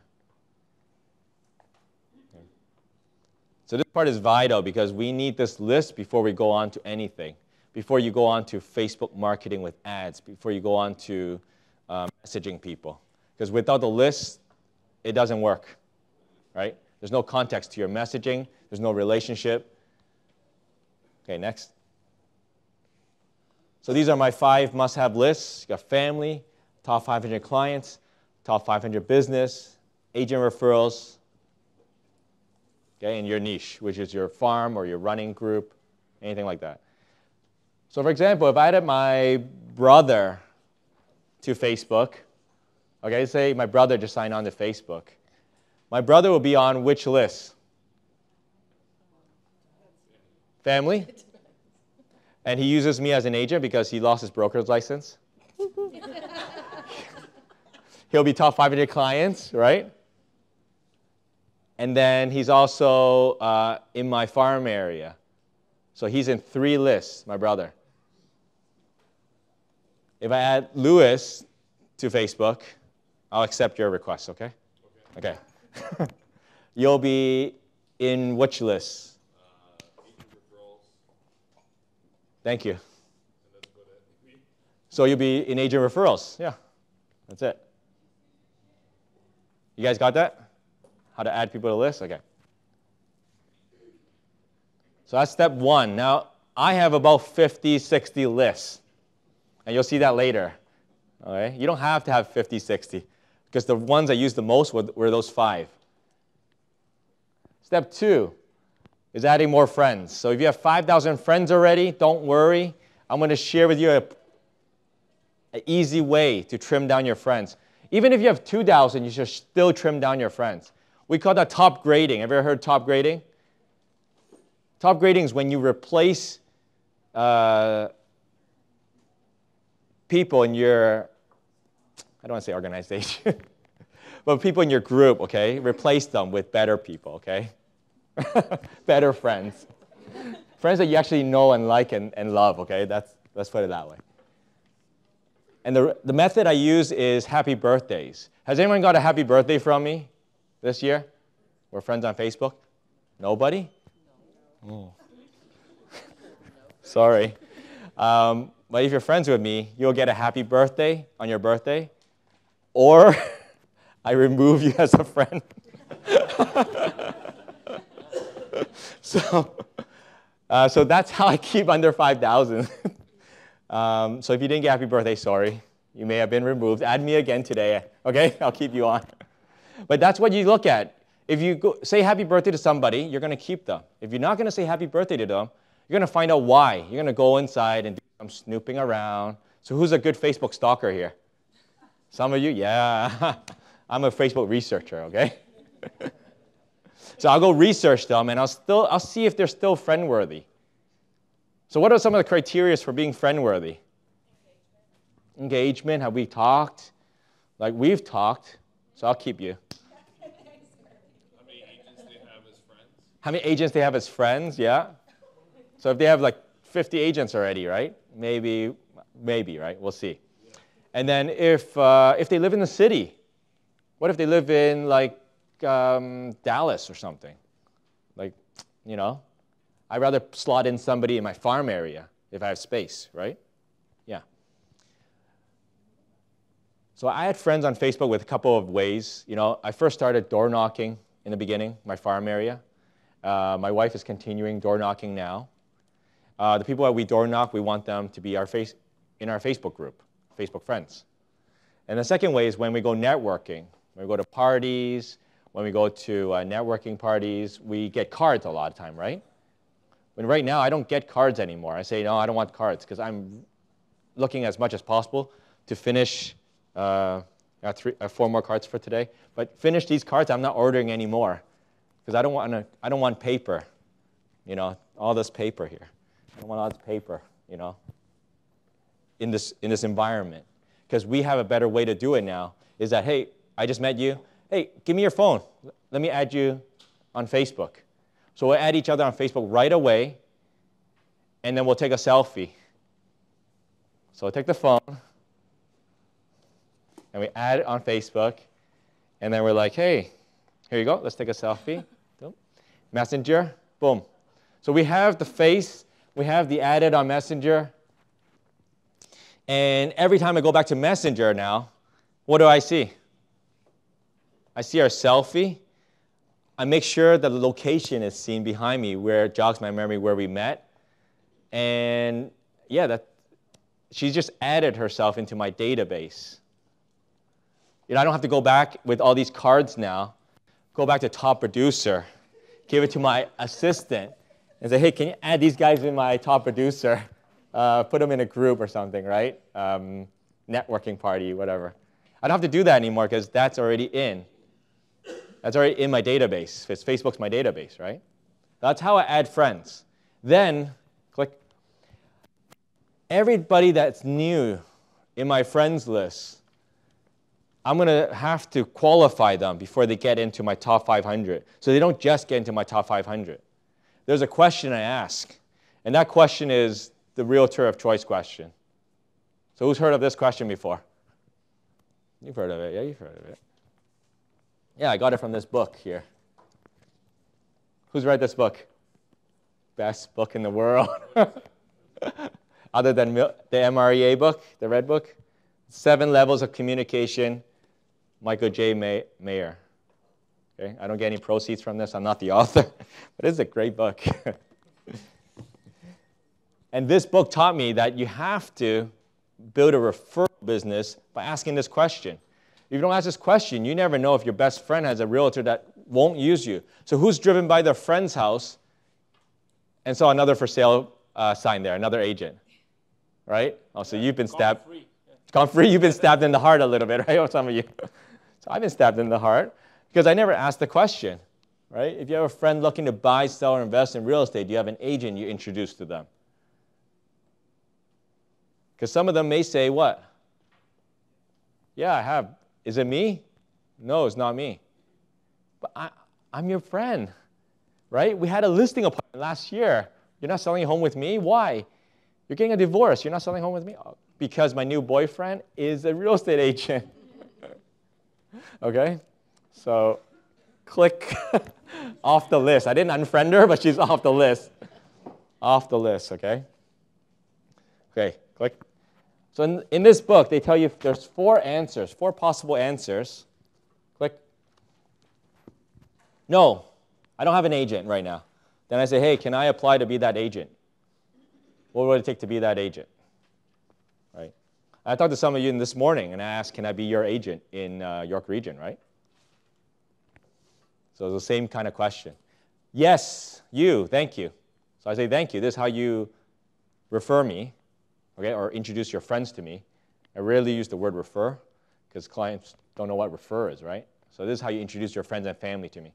Okay. So this part is vital because we need this list before we go on to anything. Before you go on to Facebook marketing with ads, before you go on to um, messaging people. Because without the list, it doesn't work, right? There's no context to your messaging. There's no relationship. Okay, next. So these are my five must-have lists. You got family, top five hundred clients, top five hundred business, agent referrals, okay, and your niche, which is your farm or your running group, anything like that. So for example, if I added my brother to Facebook, okay, say my brother just signed on to Facebook, my brother will be on which list? Family? And he uses me as an agent because he lost his broker's license. He'll be top five hundred clients, right? And then he's also uh, in my farm area. So he's in three lists, my brother. If I add Lewis to Facebook, I'll accept your request, okay? Okay. Okay. You'll be in which list? Thank you. So you'll be in agent referrals. Yeah, that's it. You guys got that? How to add people to lists? Okay. So that's step one. Now, I have about fifty, sixty lists. And you'll see that later. Okay? You don't have to have fifty, sixty. Because the ones I used the most were, were those five. Step two is adding more friends. So if you have five thousand friends already, don't worry. I'm going to share with you a, an easy way to trim down your friends. Even if you have two thousand, you should still trim down your friends. We call that top grading. Have you ever heard top grading? Top grading is when you replace uh, people in your, I don't want to say organization, but people in your group, okay? Replace them with better people, okay? Better friends. Friends that you actually know and like and, and love, okay? That's, let's put it that way. And the, the method I use is happy birthdays. Has anyone got a happy birthday from me this year? We're friends on Facebook? Nobody? Oh. Sorry. Um, but if you're friends with me, you'll get a happy birthday on your birthday, or I remove you as a friend. So, uh, so that's how I keep under five thousand. um, so if you didn't get happy birthday, sorry. You may have been removed. Add me again today, okay? I'll keep you on. But that's what you look at. If you go, say happy birthday to somebody, you're going to keep them. If you're not going to say happy birthday to them, you're going to find out why. You're going to go inside and do some snooping around. So who's a good Facebook stalker here? Some of you? Yeah. I'm a Facebook researcher, okay? So I'll go research them, and I'll, still, I'll see if they're still friend-worthy. So what are some of the criteria for being friend-worthy? Engagement. Have we talked? Like, we've talked, so I'll keep you. How many agents they have as friends? How many agents they have as friends, yeah. So if they have like fifty agents already, right? Maybe, maybe, right? We'll see. And then if, uh, if they live in the city, what if they live in like um, Dallas or something? Like, you know, I'd rather slot in somebody in my farm area if I have space, right? Yeah. So I had friends on Facebook with a couple of ways. You know, I first started door knocking in the beginning, my farm area. Uh, my wife is continuing door knocking now. Uh, the people that we door knock, we want them to be our face, in our Facebook group, Facebook friends. And the second way is when we go networking. When we go to parties, when we go to uh, networking parties, we get cards a lot of time, right? When right now, I don't get cards anymore. I say, no, I don't want cards, because I'm looking as much as possible to finish. Uh, I got three, uh, four more cards for today. But finish these cards, I'm not ordering anymore, because I don't want to, I don't want paper, you know, all this paper here. I don't want all this paper, you know, in this in this environment, because we have a better way to do it now. Is that, hey, I just met you. Hey, give me your phone. Let me add you on Facebook. So we'll add each other on Facebook right away, and then we'll take a selfie. So we'll take the phone, and we add it on Facebook, and then we're like, hey, here you go. Let's take a selfie. Messenger, boom. So we have the face. We have the added on Messenger. And every time I go back to Messenger now, what do I see? I see our selfie. I make sure that the location is seen behind me where it jogs my memory where we met. And yeah, that, she just added herself into my database. You know, I don't have to go back with all these cards now, go back to top producer, give it to my assistant, and say, hey, can you add these guys in my top producer? Uh, put them in a group or something, right? Um, networking party, whatever. I don't have to do that anymore because that's already in. That's already in my database. It's Facebook's my database, right? That's how I add friends. Then, click. Everybody that's new in my friends list, I'm going to have to qualify them before they get into my top five hundred. So they don't just get into my top five hundred. There's a question I ask, and that question is the realtor of choice question. So who's heard of this question before? You've heard of it. Yeah, you've heard of it. Yeah, I got it from this book here. Who's read this book? Best book in the world. Other than the M R E A book, the red book. Seven Levels of Communication, Michael J. May Mayer. Okay? I don't get any proceeds from this. I'm not the author. But it's a great book. And this book taught me that you have to build a referral business by asking this question. If you don't ask this question, you never know if your best friend has a realtor that won't use you. So who's driven by their friend's house and saw another for sale uh, sign there, another agent, right? Oh, so you've been stabbed. Gone free. Gone free, you've been stabbed in the heart a little bit, right? Or some of you. So I've been stabbed in the heart because I never asked the question, right? If you have a friend looking to buy, sell, or invest in real estate, you have an agent you introduce to them. Because some of them may say, what? Yeah, I have. Is it me? No, it's not me. But I, I'm your friend, right? We had a listing appointment last year. You're not selling a home with me? Why? You're getting a divorce. You're not selling a home with me? Oh, because my new boyfriend is a real estate agent. Okay? So click off the list. I didn't unfriend her, but she's off the list. Off the list, okay? Okay, click. So in, in this book, they tell you there's four answers, four possible answers. Click. No, I don't have an agent right now. Then I say, hey, can I apply to be that agent? What would it take to be that agent? Right? I talked to some of you this morning, and I asked, can I be your agent in uh, York Region, right? So it's the same kind of question. Yes, you, thank you. So I say, thank you. This is how you refer me. Okay, or introduce your friends to me. I rarely use the word refer because clients don't know what refer is, right? So this is how you introduce your friends and family to me.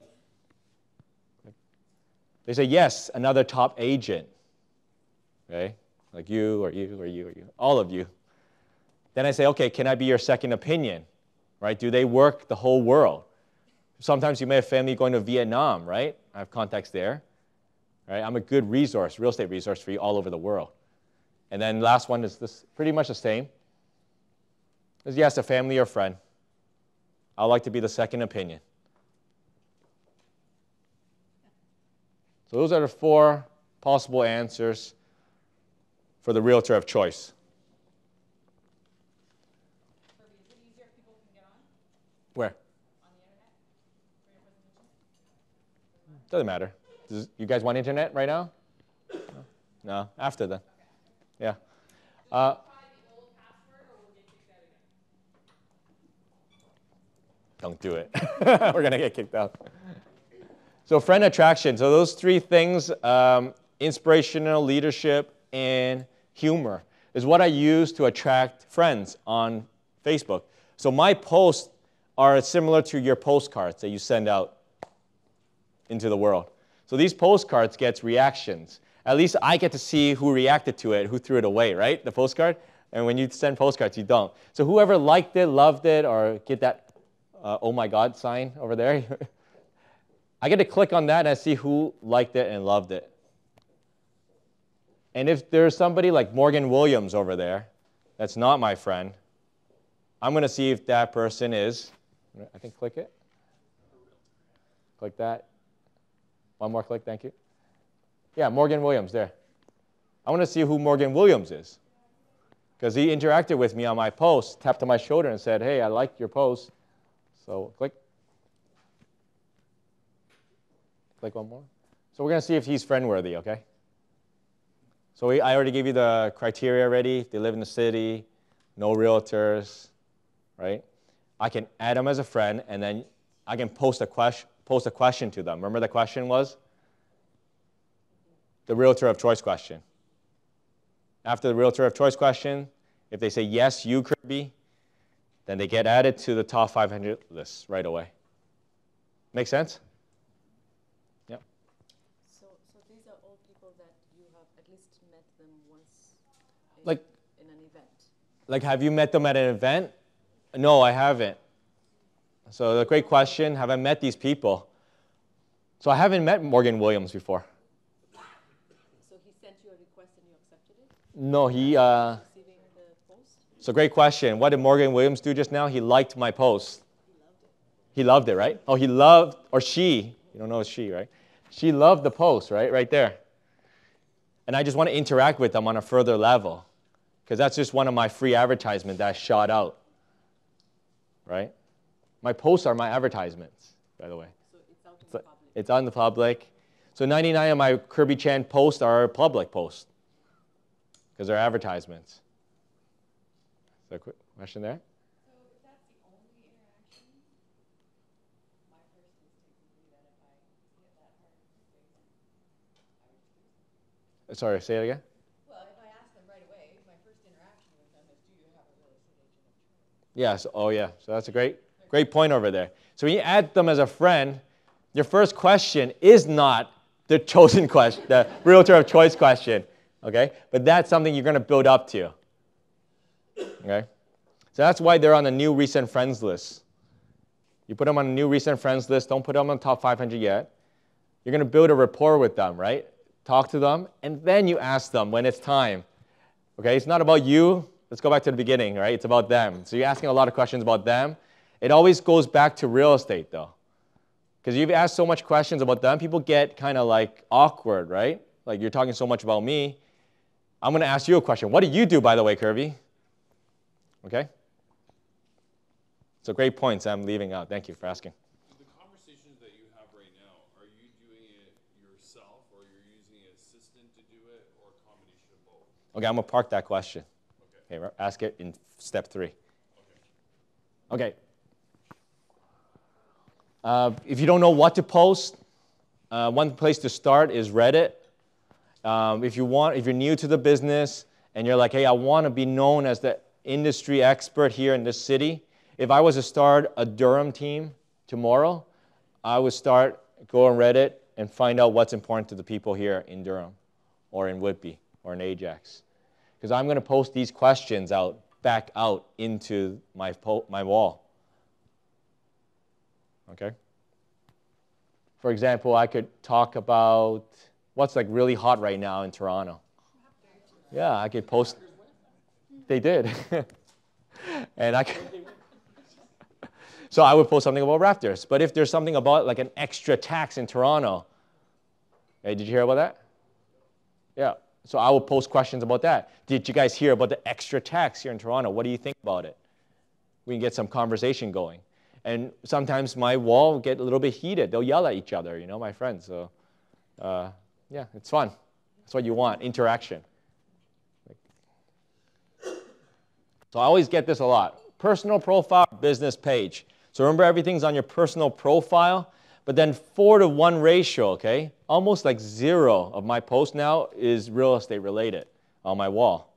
They say, yes, another top agent. Okay, like you or you or you or you, all of you. Then I say, okay, can I be your second opinion? Right? Do they work the whole world? Sometimes you may have family going to Vietnam, right? I have contacts there. Right? I'm a good resource, real estate resource for you all over the world. And then last one is this, pretty much the same. Is yes, a family or friend. I'd like to be the second opinion. So those are the four possible answers for the realtor of choice. Kirby, is it easier if people can get on? Where? On the internet? For your presentation? Doesn't matter. Does, you guys want internet right now? No, no. After then. Yeah. Uh, don't do it. We're going to get kicked out. So friend attraction. So those three things, um, inspirational, leadership, and humor, is what I use to attract friends on Facebook. So my posts are similar to your postcards that you send out into the world. So these postcards get reactions. At least I get to see who reacted to it, who threw it away, right? The postcard. And when you send postcards, you don't. So whoever liked it, loved it, or get that uh, oh my God sign over there, I get to click on that and I see who liked it and loved it. And if there's somebody like Morgan Williams over there that's not my friend, I'm going to see if that person is, I think click it. Click that. One more click, thank you. Yeah, Morgan Williams, there. I want to see who Morgan Williams is. Because he interacted with me on my post, tapped on my shoulder and said, hey, I liked your post. So click. Click one more. So we're going to see if he's friend-worthy, okay? So we, I already gave you the criteria already. They live in the city, no realtors, right? I can add them as a friend, and then I can post a question, post a question to them. Remember the question was? The realtor of choice question. After the realtor of choice question, if they say, yes, you, Kirby, then they get added to the top five hundred list right away. Make sense? Yep. So, so these are all people that you have at least met them once in, Like, in an event. like, have you met them at an event? No, I haven't. So the great question, have I met these people? So I haven't met Morgan Williams before. So he sent you a request and you accepted it? No, he, uh, Receiving the post? so great question. What did Morgan Williams do just now? He liked my post. He loved it, right? Oh, he loved, or she, you don't know it's she, right? She loved the post, right? Right there. And I just want to interact with them on a further level, because that's just one of my free advertisements that I shot out, right? My posts are my advertisements, by the way. So it's out in It's, the public. it's on the public. So ninety-nine of my Kirby Chan posts are public posts, because they're advertisements. Is there a quick question there? So if that's the only interaction, my first instinct would be that if I hit that hard in their face, I would choose them. Sorry, say it again? Well, if I ask them right away, my first interaction with them is, do you have a real estate agent of choice? Yes. Oh, yeah. So that's a great, great point over there. So when you add them as a friend, your first question is not the chosen question, the realtor of choice question, okay? But that's something you're going to build up to, okay? So that's why they're on the new recent friends list. You put them on a new recent friends list. Don't put them on the top five hundred yet. You're going to build a rapport with them, right? Talk to them, and then you ask them when it's time, okay? It's not about you. Let's go back to the beginning, right? It's about them. So you're asking a lot of questions about them. It always goes back to real estate, though. Because you've asked so much questions about them, people get kind of like awkward, right? Like you're talking so much about me. I'm going to ask you a question. What do you do, by the way, Kirby? Okay? So great points I'm leaving out. Thank you for asking. The conversations that you have right now, are you doing it yourself, or you're using an assistant to do it, or a combination of both? Okay, I'm going to park that question. Okay. Okay, ask it in step three. Okay. Okay. Uh, if you don't know what to post, uh, one place to start is Reddit. Um, if you want, if you're new to the business and you're like, hey, I want to be known as the industry expert here in this city. If I was to start a Durham team tomorrow, I would start, go on Reddit and find out what's important to the people here in Durham or in Whitby or in Ajax. Because I'm going to post these questions out, back out into my, po my wall. Okay? For example, I could talk about what's like really hot right now in Toronto. Yeah, I could post. They did. And I could. So I would post something about Raptors. But if there's something about like an extra tax in Toronto, hey, did you hear about that? Yeah. So I will post questions about that. Did you guys hear about the extra tax here in Toronto? What do you think about it? We can get some conversation going. And sometimes my wall will get a little bit heated. They'll yell at each other, you know, my friends. So, uh, yeah, it's fun. That's what you want, interaction. So I always get this a lot. Personal profile, business page. So remember, everything's on your personal profile, but then four to one ratio, okay? Almost like zero of my post now is real estate related on my wall.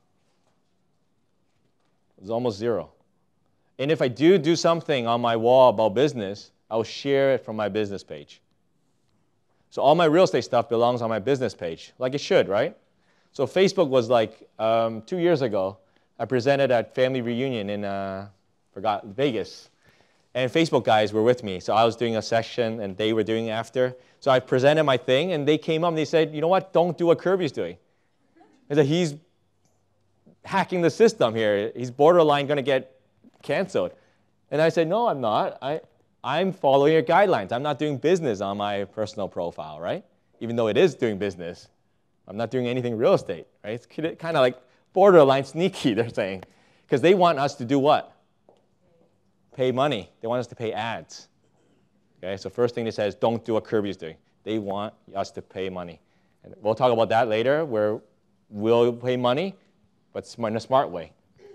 It's almost zero. And if I do do something on my wall about business, I will share it from my business page. So all my real estate stuff belongs on my business page, like it should, right? So Facebook was like um, two years ago, I presented at Family Reunion in, uh, forgot, Vegas. And Facebook guys were with me. So I was doing a session and they were doing it after. So I presented my thing and they came up and they said, you know what, don't do what Kirby's doing. They said, he's hacking the system here. He's borderline going to get canceled. And I said, no, I'm not. I, I'm following your guidelines. I'm not doing business on my personal profile, right? Even though it is doing business. I'm not doing anything real estate, right? It's kind of like borderline sneaky, they're saying. Because they want us to do what? Pay money. They want us to pay ads. Okay, so first thing they say is don't do what Kirby's doing. They want us to pay money. And we'll talk about that later, where will pay money, but smart, in a smart way.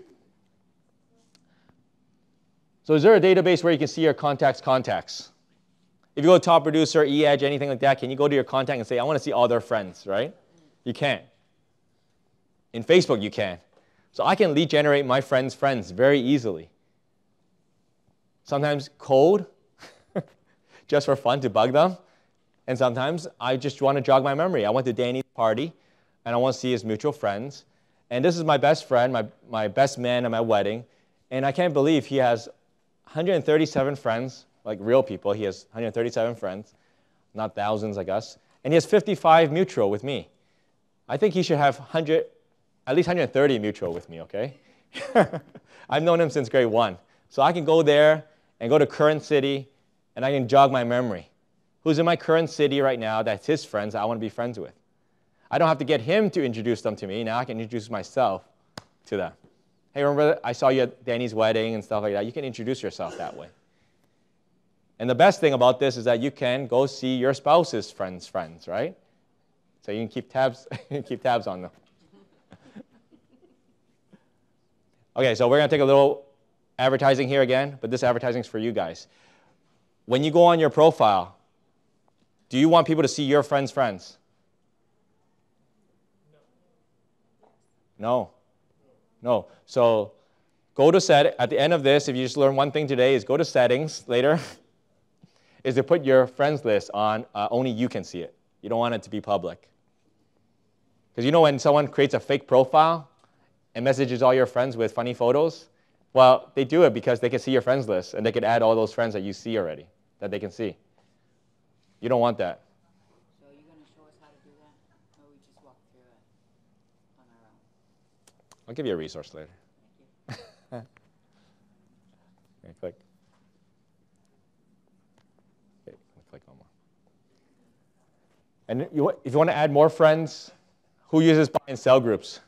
So is there a database where you can see your contacts' contacts? If you go to Top Producer, E-Edge, anything like that, can you go to your contact and say, I want to see all their friends, right? You can't. In Facebook, you can. So I can lead generate my friends' friends very easily. Sometimes cold, just for fun to bug them. And sometimes I just want to jog my memory. I went to Danny's party, and I want to see his mutual friends. And this is my best friend, my, my best man at my wedding. And I can't believe he has one hundred thirty-seven friends, like real people. He has one hundred thirty-seven friends, not thousands like us. And he has fifty-five mutual with me. I think he should have one hundred, at least one hundred thirty mutual with me, okay? I've known him since grade one. So I can go there and go to current city, and I can jog my memory. Who's in my current city right now that's his friends that I want to be friends with? I don't have to get him to introduce them to me. Now I can introduce myself to them. Hey, remember I saw you at Danny's wedding and stuff like that? You can introduce yourself that way. And the best thing about this is that you can go see your spouse's friends' friends, right? So you can keep tabs, keep tabs on them. Okay, so we're going to take a little advertising here again, but this advertising is for you guys. When you go on your profile, do you want people to see your friends' friends? No. No. So go to set, at the end of this, if you just learn one thing today, is go to settings later, is to put your friends list on uh, only you can see it. You don't want it to be public. Because you know when someone creates a fake profile and messages all your friends with funny photos, well, they do it because they can see your friends list, and they can add all those friends that you see already, that they can see. You don't want that. So you're going to show us how to do that? Or we just walk through it on our own? I'll give you a resource later. Thank you. Okay, click. Okay, click one more. And you, if you want to add more friends, who uses buy and sell groups?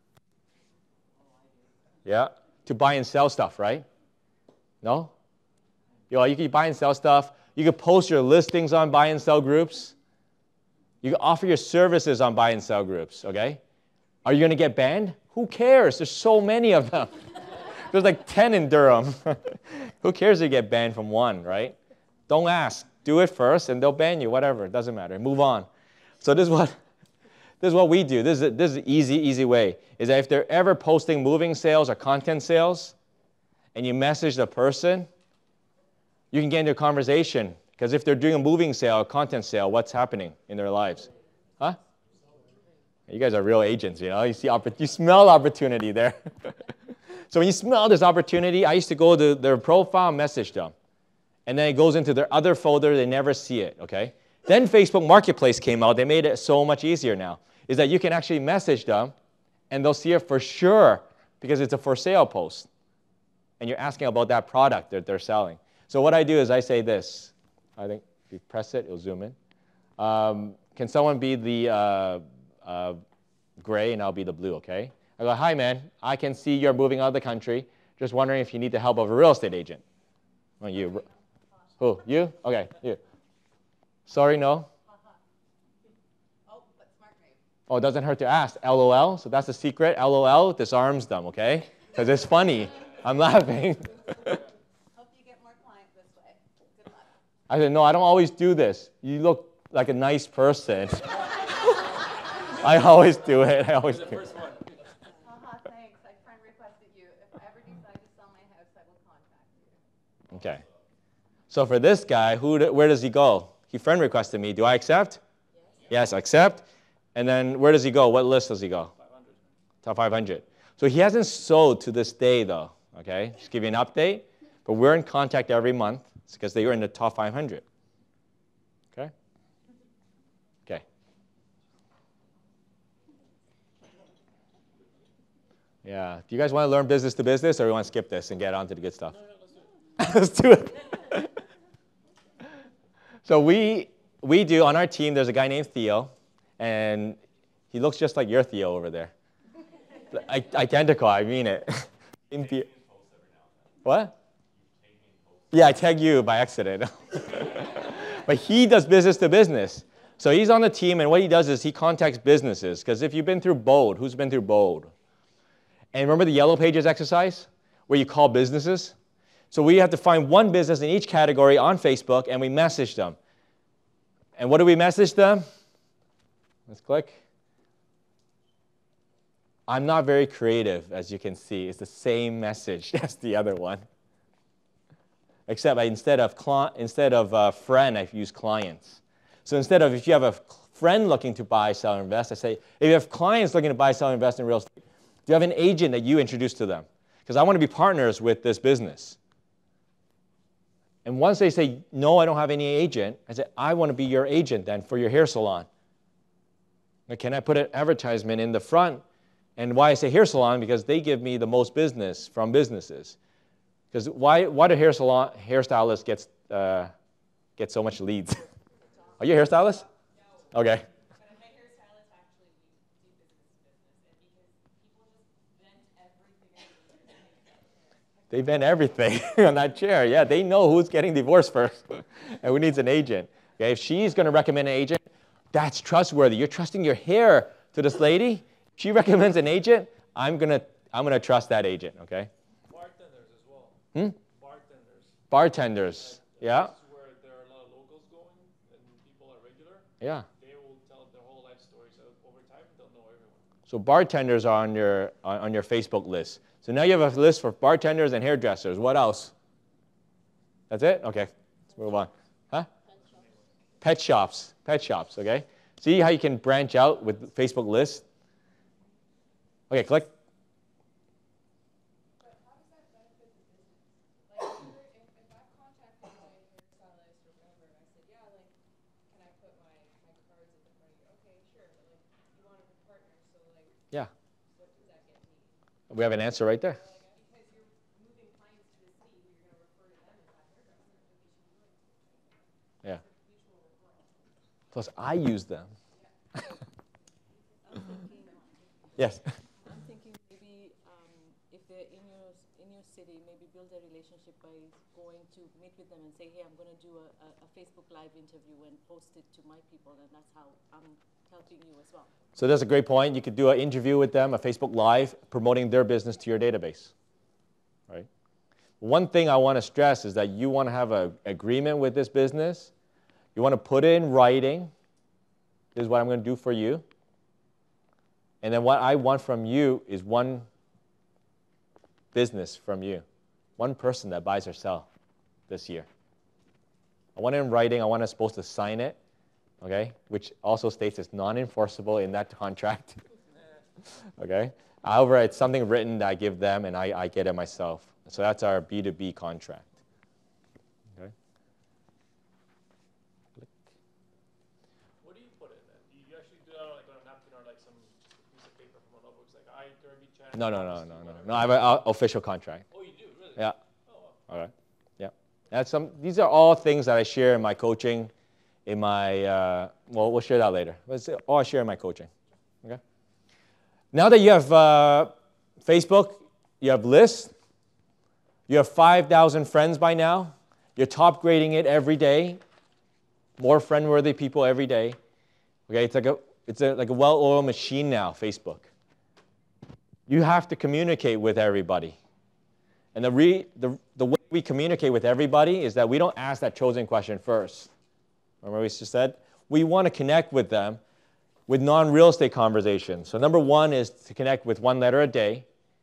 Yeah, to buy and sell stuff, right? No? You know, you can buy and sell stuff. You can post your listings on buy and sell groups. You can offer your services on buy and sell groups, okay? Are you going to get banned? Who cares? There's so many of them. There's like ten in Durham. Who cares if you get banned from one, right? Don't ask. Do it first, and they'll ban you, whatever. It doesn't matter. Move on. So this is what, this is what we do. This is, a, this is an easy, easy way, is that if they're ever posting moving sales or content sales, and you message the person, you can get into a conversation. Because if they're doing a moving sale or content sale, what's happening in their lives? Huh? You guys are real agents, you know. You see, you smell opportunity there. So when you smell this opportunity, I used to go to their profile, message them. And then it goes into their other folder. They never see it, okay? Then Facebook Marketplace came out. They made it so much easier now, is that you can actually message them, and they'll see it for sure because it's a for sale post. And you're asking about that product that they're selling. So what I do is I say this. I think if you press it, it'll zoom in. Um, can someone be the uh, uh, gray, and I'll be the blue, okay? I go, hi, man. I can see you're moving out of the country. Just wondering if you need the help of a real estate agent. Oh, you. Who? You? Okay, you. Sorry, no? Oh, but smart move. Oh, it doesn't hurt to ask. L O L. So that's the secret. L O L disarms them, okay? Because it's funny. I'm laughing. Hope you get more clients this way. Good luck. I said, no, I don't always do this. You look like a nice person. I always do it. I always do it. Haha, thanks. I friend requested you. If I ever decide to sell my house, I will contact you. Okay. So for this guy, who, where does he go? He friend requested me. Do I accept? Yes. Yes, accept. And then where does he go? What list does he go? five hundred. Top five hundred. So he hasn't sold to this day, though. Okay? Just give you an update. But we're in contact every month because they were in the top five hundred. Okay? Okay. Yeah. Do you guys want to learn business to business, or you want to skip this and get on to the good stuff? No, no, let's do it. Let's do it. So we, we do, on our team, there's a guy named Theo, and he looks just like your Theo over there. I, identical, I mean it. In the, what? Yeah, I tag you by accident. But he does business to business. So he's on the team, and what he does is he contacts businesses. Because if you've been through BOLD, who's been through BOLD? And remember the Yellow Pages exercise where you call businesses? So we have to find one business in each category on Facebook, and we message them. And what do we message them? Let's click. I'm not very creative, as you can see. It's the same message as the other one. Except I, instead of, instead of uh, friend, I've used clients. So instead of if you have a friend looking to buy, sell, or invest, I say, if you have clients looking to buy, sell, or invest in real estate, do you have an agent that you introduce to them? Because I want to be partners with this business. And once they say, no, I don't have any agent, I say, I want to be your agent then for your hair salon. Now, can I put an advertisement in the front? And why I say hair salon? Because they give me the most business from businesses. Because why, why do hair salon, hairstylists get, uh, get so much leads? Are you a hairstylist? No. Okay. But my hairstylist actually do business to business, and because people just vent everything. They vent everything on that chair. Yeah, they know who's getting divorced first and who needs an agent. Okay, if she's going to recommend an agent, that's trustworthy. You're trusting your hair to this lady. She recommends an agent. I'm gonna, I'm gonna trust that agent. Okay. Bartenders as well. Hmm? Bartenders. Bartenders. Yeah. This is where there are a lot of locals going, and people are regular. Yeah. They will tell their whole life story, so over time they'll know everyone. So bartenders are on your on, on your Facebook list. So now you have a list for bartenders and hairdressers. What else? That's it? Okay. Let's move on. Huh? Pet shops. Pet shops. Okay. See how you can branch out with Facebook lists? Okay, click. But how does that benefit the business? Like, if, you're, if, if I've contacted my hairstylist or whatever, and I said, yeah, like, can I put my, my cards at the front of your, okay, sure, but like, you want to be partners, so like, Yeah. what does that get me? We have an answer right there. So, like, because you're moving clients to the city, you're going to refer to them as that hairdresser, but they should be doing it. Yeah. Mutual referral. Plus, I use them. I'm thinking, Yes. I'm thinking maybe um, if they're in your in your city, maybe build a relationship by going to meet with them and say, hey, I'm going to do a, a, a Facebook Live interview and post it to my people, and that's how I'm helping you as well. So that's a great point. You could do an interview with them, a Facebook Live, promoting their business to your database. Right? One thing I want to stress is that you want to have an agreement with this business. You want to put it in writing. This is what I'm going to do for you. And then what I want from you is one business from you. One person that buys or sells this year. I want it in writing. I want us supposed to sign it, okay? Which also states it's non-enforceable in that contract, okay? However, it's something written that I give them and I, I get it myself. So that's our B two B contract, okay? What do you put in it? Do you actually do that like on a napkin or like some piece of paper from a notebook? It's like, I, Kirby Chan. No, no, no, no, no. No, I have an official contract. Oh, you do? Really? Yeah. Oh, wow. All right. Yeah. That's some. These are all things that I share in my coaching, in my. Uh, well, we'll share that later. Let's all I share in my coaching. Okay. Now that you have uh, Facebook, you have lists. You have five thousand friends by now. You're top grading it every day. More friend-worthy people every day. Okay. It's like a. It's a, like a well-oiled machine now. Facebook. You have to communicate with everybody. And the, re, the, the way we communicate with everybody is that we don't ask that chosen question first. Remember we just said? We want to connect with them with non-real estate conversations. So number one is to connect with one letter a day.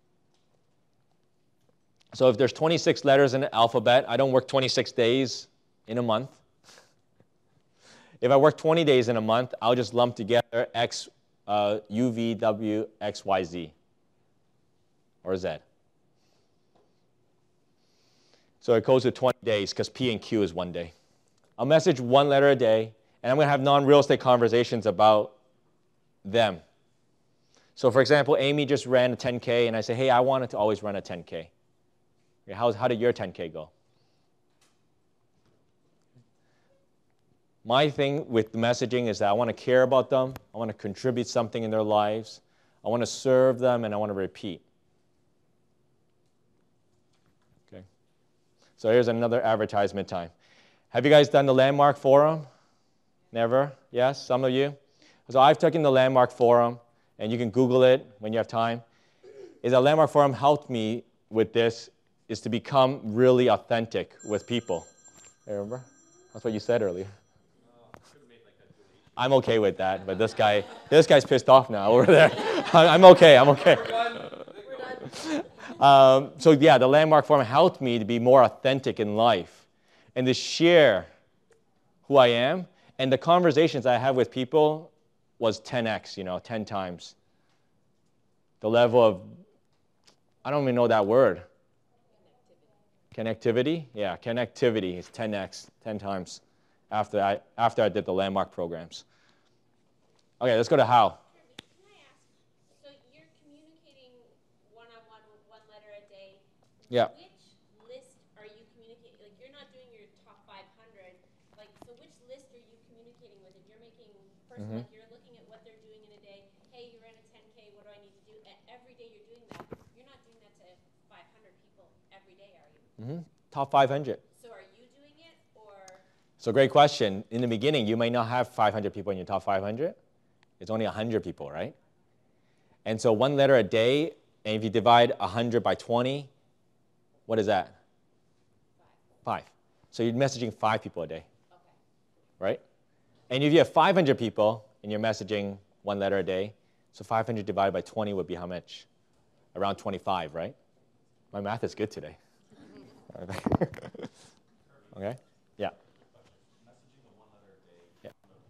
So if there's twenty-six letters in the alphabet, I don't work twenty-six days in a month. If I work twenty days in a month, I'll just lump together X, uh, U, V, W, X, Y, Z. Or Z. So it goes to twenty days because P and Q is one day. I'll message one letter a day, and I'm going to have non-real estate conversations about them. So for example, Amy just ran a ten K, and I say, hey, I wanted to always run a ten K. Okay, how, how did your ten K go? My thing with the messaging is that I want to care about them. I want to contribute something in their lives. I want to serve them, and I want to repeat. Okay. So here's another advertisement time. Have you guys done the Landmark Forum? Never? Yes, some of you? So I've taken the Landmark Forum, and you can Google it when you have time. Is that Landmark Forum helped me with this, is to become really authentic with people. Remember? That's what you said earlier. I'm okay with that, but this guy, this guy's pissed off now over there. I'm okay, I'm okay. Um, so yeah, the Landmark Forum helped me to be more authentic in life and to share who I am. And the conversations I have with people was ten x, you know, ten times. The level of, I don't even know that word. Connectivity? Yeah, connectivity is ten x, ten times after I, after I did the Landmark programs. Okay, let's go to how. Can I ask, so you're communicating one-on-one with one letter a day. Yeah. Which list are you communicating? Like, you're not doing your top five hundred. Like, so which list are you communicating with? If you're making, first Mm-hmm. like you're looking at what they're doing in a day. Hey, you're in a ten K. What do I need to do? And every day you're doing that. You're not doing that to five hundred people every day, are you? Mm-hmm. Top five hundred. So are you doing it, or? So great question. In the beginning, you may not have five hundred people in your top five hundred. It's only one hundred people, right? And so one letter a day, and if you divide one hundred by twenty, what is that? Five. Five. So you're messaging five people a day, Okay. right? And if you have five hundred people and you're messaging one letter a day, so five hundred divided by twenty would be how much? Around twenty-five, right? My math is good today. Okay? Yeah. Yeah.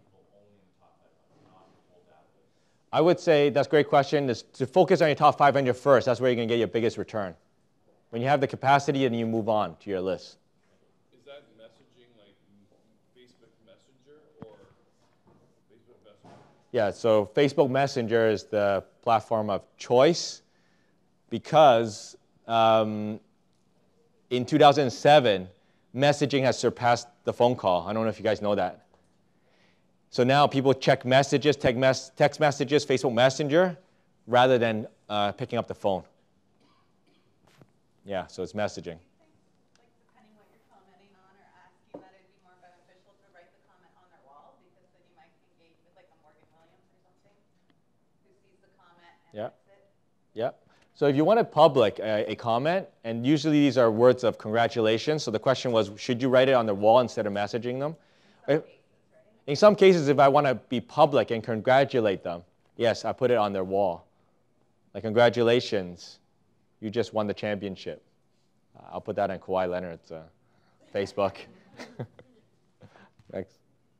I would say that's a great question. Is to focus on your top five hundred first. That's where you're going to get your biggest return. When you have the capacity, and you move on to your list. Is that messaging like Facebook Messenger or Facebook Messenger? Yeah, so Facebook Messenger is the platform of choice because um, in two thousand seven, messaging has surpassed the phone call. I don't know if you guys know that. So now people check messages, text, mes text messages, Facebook Messenger, rather than uh, picking up the phone. Yeah, so it's messaging. Like, depending what you're commenting on or asking, that it'd be more beneficial to write the comment on their wall, because then you might engage with like a Morgan Williams or something who sees the comment and Yeah. likes it. Yeah. So if you want to public a, a comment, and usually these are words of congratulations, so the question was, should you write it on the wall instead of messaging them? If, in some cases, if I want to be public and congratulate them, yes, I put it on their wall. Like, congratulations, you just won the championship. Uh, I'll put that on Kawhi Leonard's uh, Facebook. Next.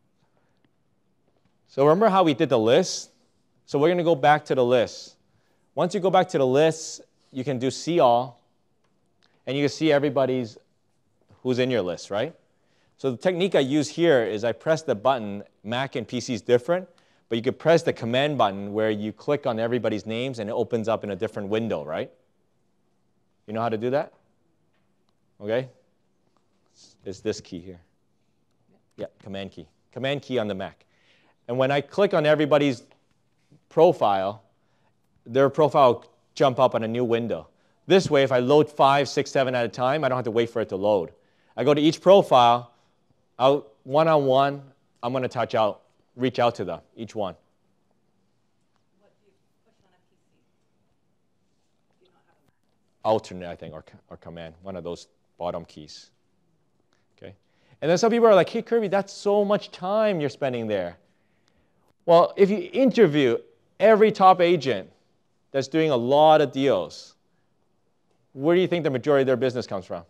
So remember how we did the list? So we're going to go back to the list. Once you go back to the list, you can do see all, and you can see everybody's who's in your list, right? So the technique I use here is I press the button. Mac and P C is different, but you could press the command button where you click on everybody's names and it opens up in a different window, right? You know how to do that? Okay? It's this key here. Yeah, command key. Command key on the Mac. And when I click on everybody's profile, their profile will jump up on a new window. This way, if I load five, six, seven at a time, I don't have to wait for it to load. I go to each profile, I'll, one-on-one, I'm going to touch out, reach out to them, each one. What do you push on a P C if you don't have a Mac? Alternate, I think, or, or command, one of those bottom keys. Okay? And then some people are like, hey, Kirby, that's so much time you're spending there. Well, if you interview every top agent that's doing a lot of deals, where do you think the majority of their business comes from?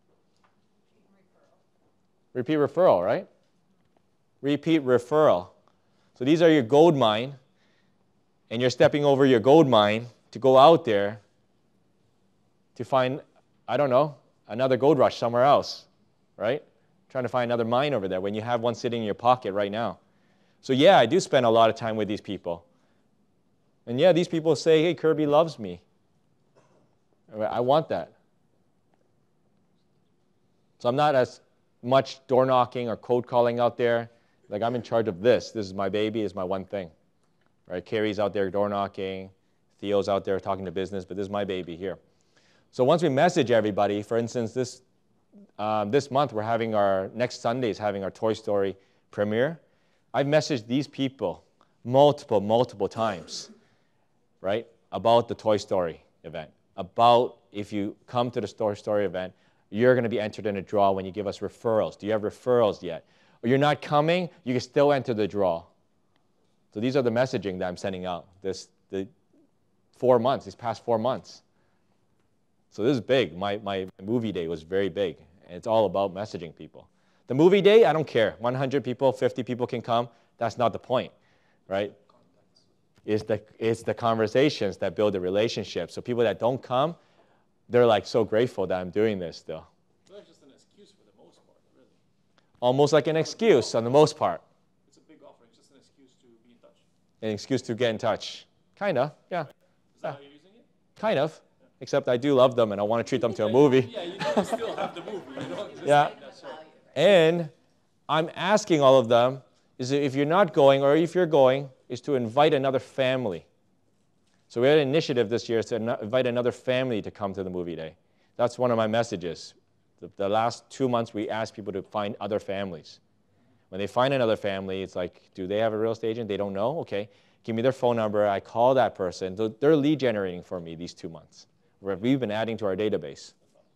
Repeat referral, right? Repeat referral. So these are your gold mine, and you're stepping over your gold mine to go out there to find, I don't know, another gold rush somewhere else, right? Trying to find another mine over there when you have one sitting in your pocket right now. So yeah, I do spend a lot of time with these people. And yeah, these people say, hey, Kirby loves me. I want that. So I'm not as much door knocking or cold calling out there. Like, I'm in charge of this. This is my baby. It's my one thing. Right? Carrie's out there door knocking. Theo's out there talking to business, but this is my baby here. So once we message everybody, for instance, this, um, this month we're having our, next Sunday is having our Toy Story premiere. I've messaged these people multiple, multiple times, right, about the Toy Story event, about if you come to the Toy Story event, you're going to be entered in a draw when you give us referrals. Do you have referrals yet? Or you're not coming, you can still enter the draw. So these are the messaging that I'm sending out this the four months, these past four months. So this is big. My, my movie day was very big, and it's all about messaging people. The movie day, I don't care. one hundred people, fifty people can come. That's not the point, right? It's the, it's the conversations that build the relationship. So people that don't come, they're like so grateful that I'm doing this still. So that's just an excuse for the most part, really. Almost like an excuse on the most part. It's a big offer. It's just an excuse to be in touch. An excuse to get in touch. Kind of, yeah. Is that yeah. how you're using it? Kind of. Yeah. Except I do love them and I want to treat them to a movie. Yeah, you do still have the movie. You don't just yeah. That's right. And I'm asking all of them, is if you're not going or if you're going, is to invite another family. So we had an initiative this year to invite another family to come to the movie day. That's one of my messages. The, the last two months we asked people to find other families. When they find another family, it's like, do they have a real estate agent? They don't know? Okay, give me their phone number. I call that person. They're lead generating for me these two months. We've been adding to our database.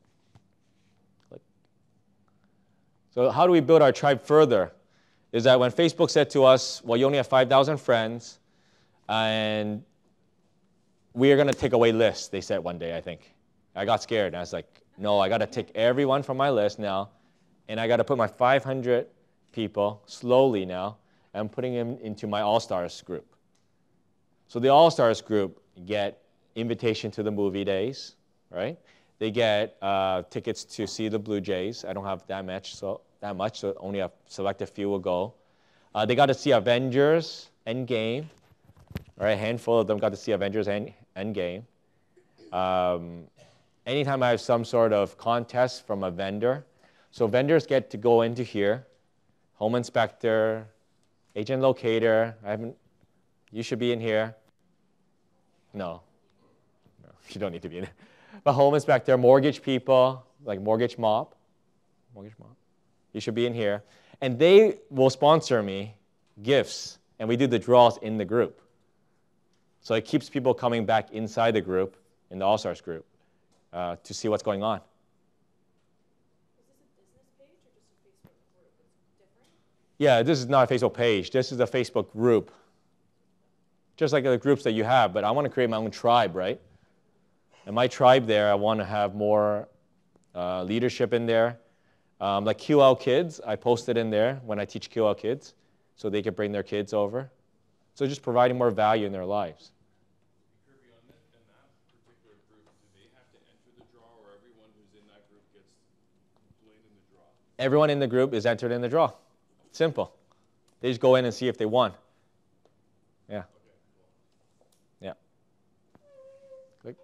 So how do we build our tribe further? Is that when Facebook said to us, well, you only have five thousand friends, and we are going to take away lists, they said one day, I think. I got scared, and I was like, no, I got to take everyone from my list now, and I got to put my five hundred people slowly now, and I'm putting them into my All-Stars group. So the All-Stars group get invitation to the movie days, right? They get uh, tickets to see the Blue Jays. I don't have that much, so that much, so only a selected few will go. Uh, they got to see Avengers Endgame. All right, a handful of them got to see Avengers End, Endgame. Um, anytime I have some sort of contest from a vendor, so vendors get to go into here, home inspector, agent locator. I haven't. You should be in here. No, no, you don't need to be in here. But home inspector, mortgage people, like mortgage mop, mortgage mop. You should be in here. And they will sponsor me gifts, and we do the draws in the group. So it keeps people coming back inside the group, in the All-Stars group, uh, to see what's going on. Is this a business page or just a Facebook group? It's different? Yeah, this is not a Facebook page. This is a Facebook group. Just like the groups that you have, but I want to create my own tribe, right? And my tribe there, I want to have more uh, leadership in there. Um, like Q L Kids, I posted in there when I teach Q L Kids, so they could bring their kids over. So just providing more value in their lives. Kirby, on that, in that particular group, do they have to enter the draw, or everyone who's in that group gets played in the draw? Everyone in the group is entered in the draw. Simple. They just go in and see if they won. Yeah. Okay, cool. Yeah. Click.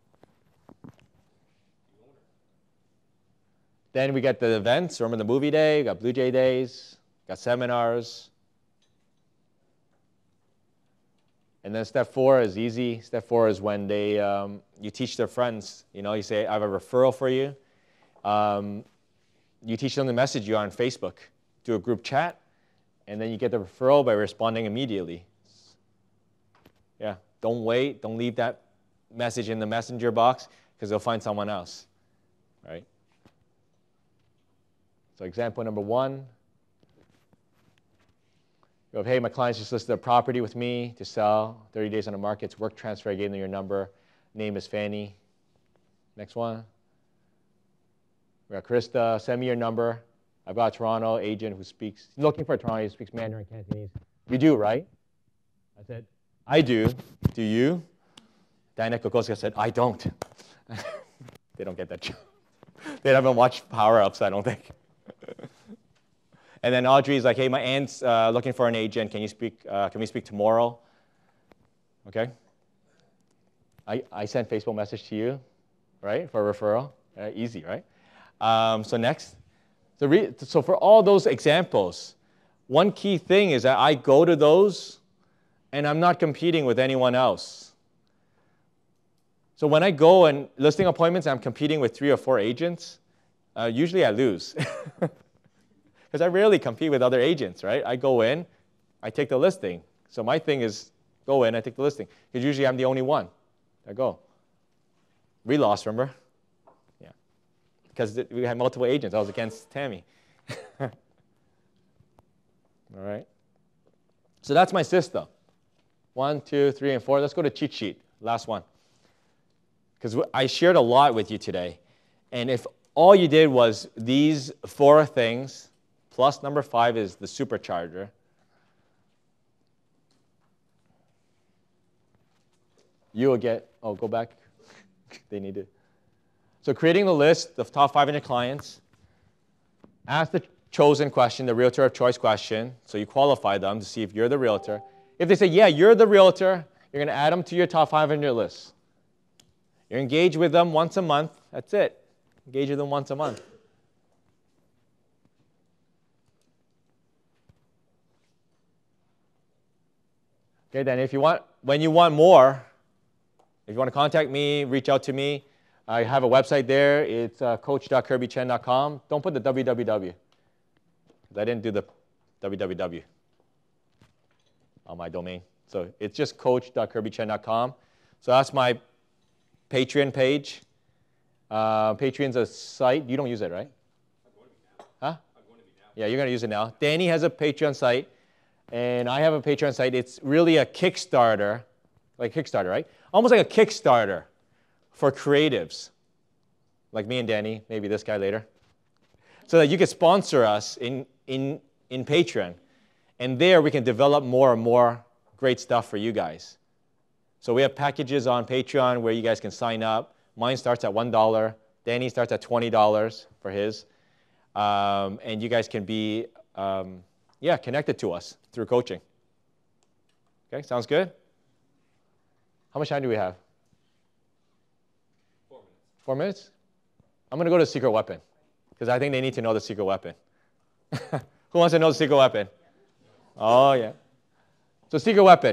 Then we get the events. Remember the movie day, we got Blue Jay days, got seminars. And then step four is easy. Step four is when they, um, you teach their friends. You know, you say, I have a referral for you. Um, you teach them to message you on Facebook. Do a group chat, and then you get the referral by responding immediately. Yeah, don't wait. Don't leave that message in the messenger box, because they'll find someone else, right? So example number one, you go, hey, my clients just listed a property with me to sell, thirty days on the market, it's work transfer, I gave them your number, name is Fanny. Next one. We got Krista, send me your number. I've got a Toronto agent who speaks, looking for a Toronto agent who speaks Mandarin, Cantonese. You do, right? I said, I do. Do you? Diana Kokoska said, I don't. They don't get that joke. They haven't watched Power Ups, I don't think. And then Audrey's like, hey, my aunt's uh, looking for an agent. Can you speak? Uh, can we speak tomorrow? Okay. I, I sent Facebook message to you, right, for a referral. Uh, easy, right? Um, so next. So, re so for all those examples, one key thing is that I go to those, and I'm not competing with anyone else. So when I go and listing appointments, I'm competing with three or four agents. Uh, usually I lose. Because I rarely compete with other agents, right? I go in, I take the listing. So my thing is go in, I take the listing. Because usually I'm the only one. I go. We lost, remember? Yeah. Because we had multiple agents. I was against Tammy. All right. So that's my system. One, two, three, and four. Let's go to cheat sheet. Last one. Because I shared a lot with you today. And if all you did was these four things, plus number five is the supercharger, you will get, oh, go back. They need it. So creating the list of top five hundred clients, ask the chosen question, the realtor of choice question, so you qualify them to see if you're the realtor. If they say, yeah, you're the realtor, you're going to add them to your top five hundred list. You're engaged with them once a month. That's it. Engage with them once a month. Okay, then if you want, when you want more, if you want to contact me, reach out to me. I have a website there. It's uh, coach dot kirby chan dot com. Don't put the www. I didn't do the www on my domain. So it's just coach dot kirby chan dot com. So that's my Patreon page. Uh, Patreon's a site. You don't use it, right? I'm going to be now. Huh? I'm going to be now. Yeah, you're going to use it now. Danny has a Patreon site, and I have a Patreon site. It's really a Kickstarter, like Kickstarter, right? Almost like a Kickstarter for creatives, like me and Danny, maybe this guy later, so that you can sponsor us in, in, in Patreon. And there we can develop more and more great stuff for you guys. So we have packages on Patreon where you guys can sign up. Mine starts at one dollar. Danny starts at twenty dollars for his. Um, and you guys can be, um, yeah, connected to us through coaching. Okay, sounds good? How much time do we have? Four minutes. Four minutes? I'm going to go to secret weapon because I think they need to know the secret weapon. Who wants to know the secret weapon? Oh, yeah. So secret weapon.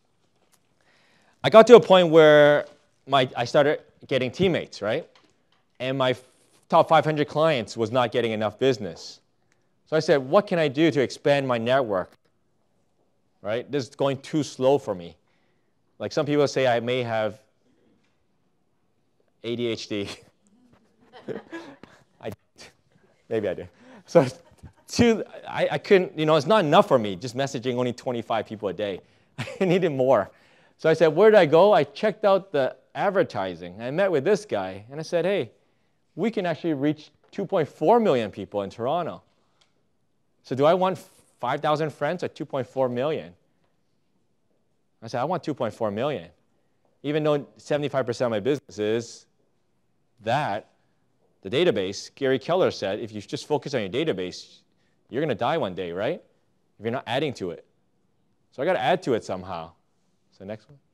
I got to a point where my, I started getting teammates, right? And my top five hundred clients was not getting enough business. So I said, what can I do to expand my network? Right? This is going too slow for me. Like some people say I may have A D H D. I, maybe I do. So two, I, I couldn't, you know, it's not enough for me just messaging only twenty-five people a day. I needed more. So I said, where did I go? I checked out the advertising. I met with this guy, and I said, hey, we can actually reach two point four million people in Toronto. So do I want five thousand friends or two point four million? I said, I want two point four million. Even though seventy-five percent of my business is that, the database, Gary Keller said, if you just focus on your database, you're going to die one day, right? If you're not adding to it. So I got to add to it somehow. So next one.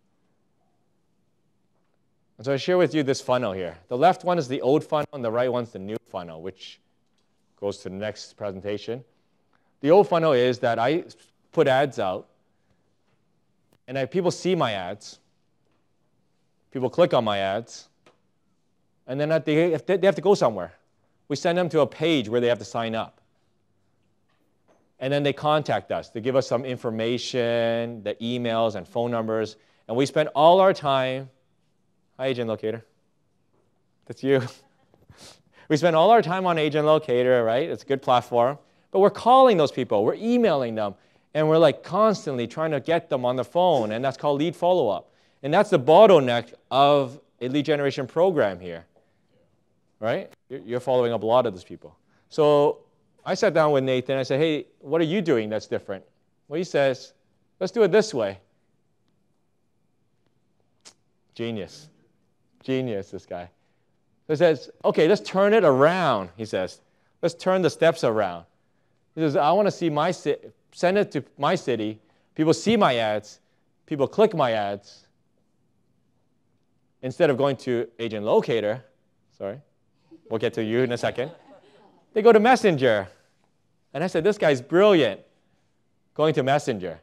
And so I share with you this funnel here. The left one is the old funnel, and the right one's the new funnel, which goes to the next presentation. The old funnel is that I put ads out, and I, people see my ads. People click on my ads, and then they have, to, they have to go somewhere. We send them to a page where they have to sign up. And then they contact us. They give us some information, the emails and phone numbers, and we spend all our time. Hi, Agent Locator. That's you. We spend all our time on Agent Locator, right? It's a good platform. But we're calling those people. We're emailing them. And we're like constantly trying to get them on the phone. And that's called lead follow-up. And that's the bottleneck of a lead generation program here, right? You're following up a lot of those people. So I sat down with Nathan. I said, hey, what are you doing that's different? Well, he says, let's do it this way. Genius. Genius, this guy. He says, okay, let's turn it around, he says. Let's turn the steps around. He says, I want to see my city, send it to my city. People see my ads. People click my ads. Instead of going to Agent Locator, sorry, we'll get to you in a second, they go to Messenger. And I said, this guy's brilliant, going to Messenger.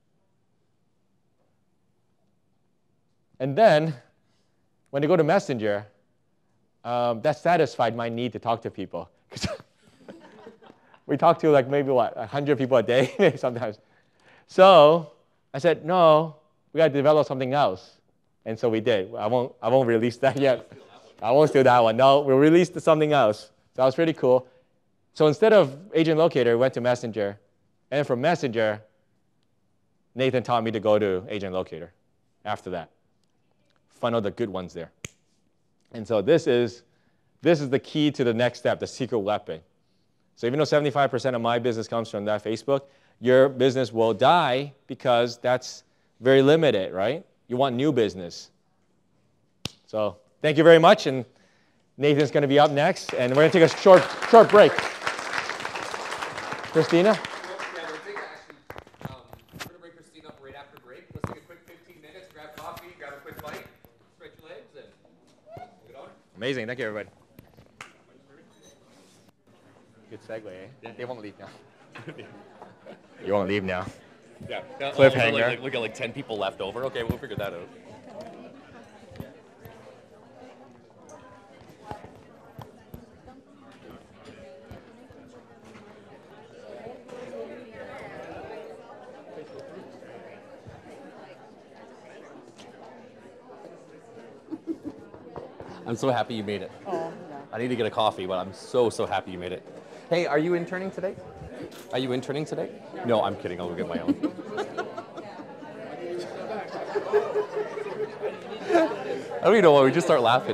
And then, when they go to Messenger, um, that satisfied my need to talk to people. We talk to like maybe, what, one hundred people a day sometimes. So I said, no, we got to develop something else. And so we did. I won't, I won't release that yet. I won't steal that one. No, we'll release something else. So that was pretty cool. So instead of Agent Locator, we went to Messenger. And from Messenger, Nathan taught me to go to Agent Locator after that. Funnel the good ones there. And so this is, this is the key to the next step, the secret weapon. So even though seventy-five percent of my business comes from that Facebook, your business will die because that's very limited, right? You want new business. So thank you very much. And Nathan's going to be up next. And we're going to take a short, short break. Christina? Yeah, we're going to take actually, um, we're going to bring Christina up right after break. Let's take a quick fifteen minutes, grab coffee, grab a quick bite, stretch your legs, and get on. Amazing. Thank you, everybody. Good segue, eh? Yeah. They won't leave now. You won't leave now. Yeah. yeah Cliffhanger. Oh, like, like, we got like ten people left over. Okay, we'll figure that out. I'm so happy you made it. Oh, yeah. I need to get a coffee, but I'm so, so happy you made it. Hey, are you interning today? Are you interning today? No, I'm kidding. I'll go get my own. I don't even know why we just start laughing.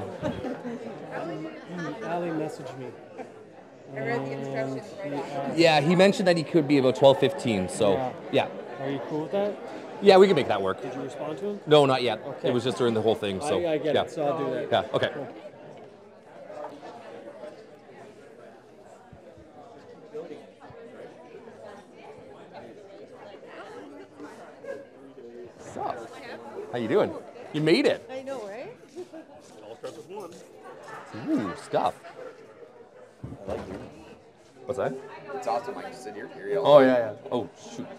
Ali messaged me. I read the instructions right after. Yeah, he mentioned that he could be about twelve fifteen, so yeah. Are you cool with that? Yeah, we can make that work. Did you respond to him? No, not yet. Okay. It was just during the whole thing, so I, I get yeah. it, so I'll do that. Yeah, okay. Cool. So, how you doing? You made it. I know, right? All starts with one. Ooh, stuff. I like it. What's that? It's awesome. I can sit here. Here you go. Oh, yeah, yeah. Oh, shoot.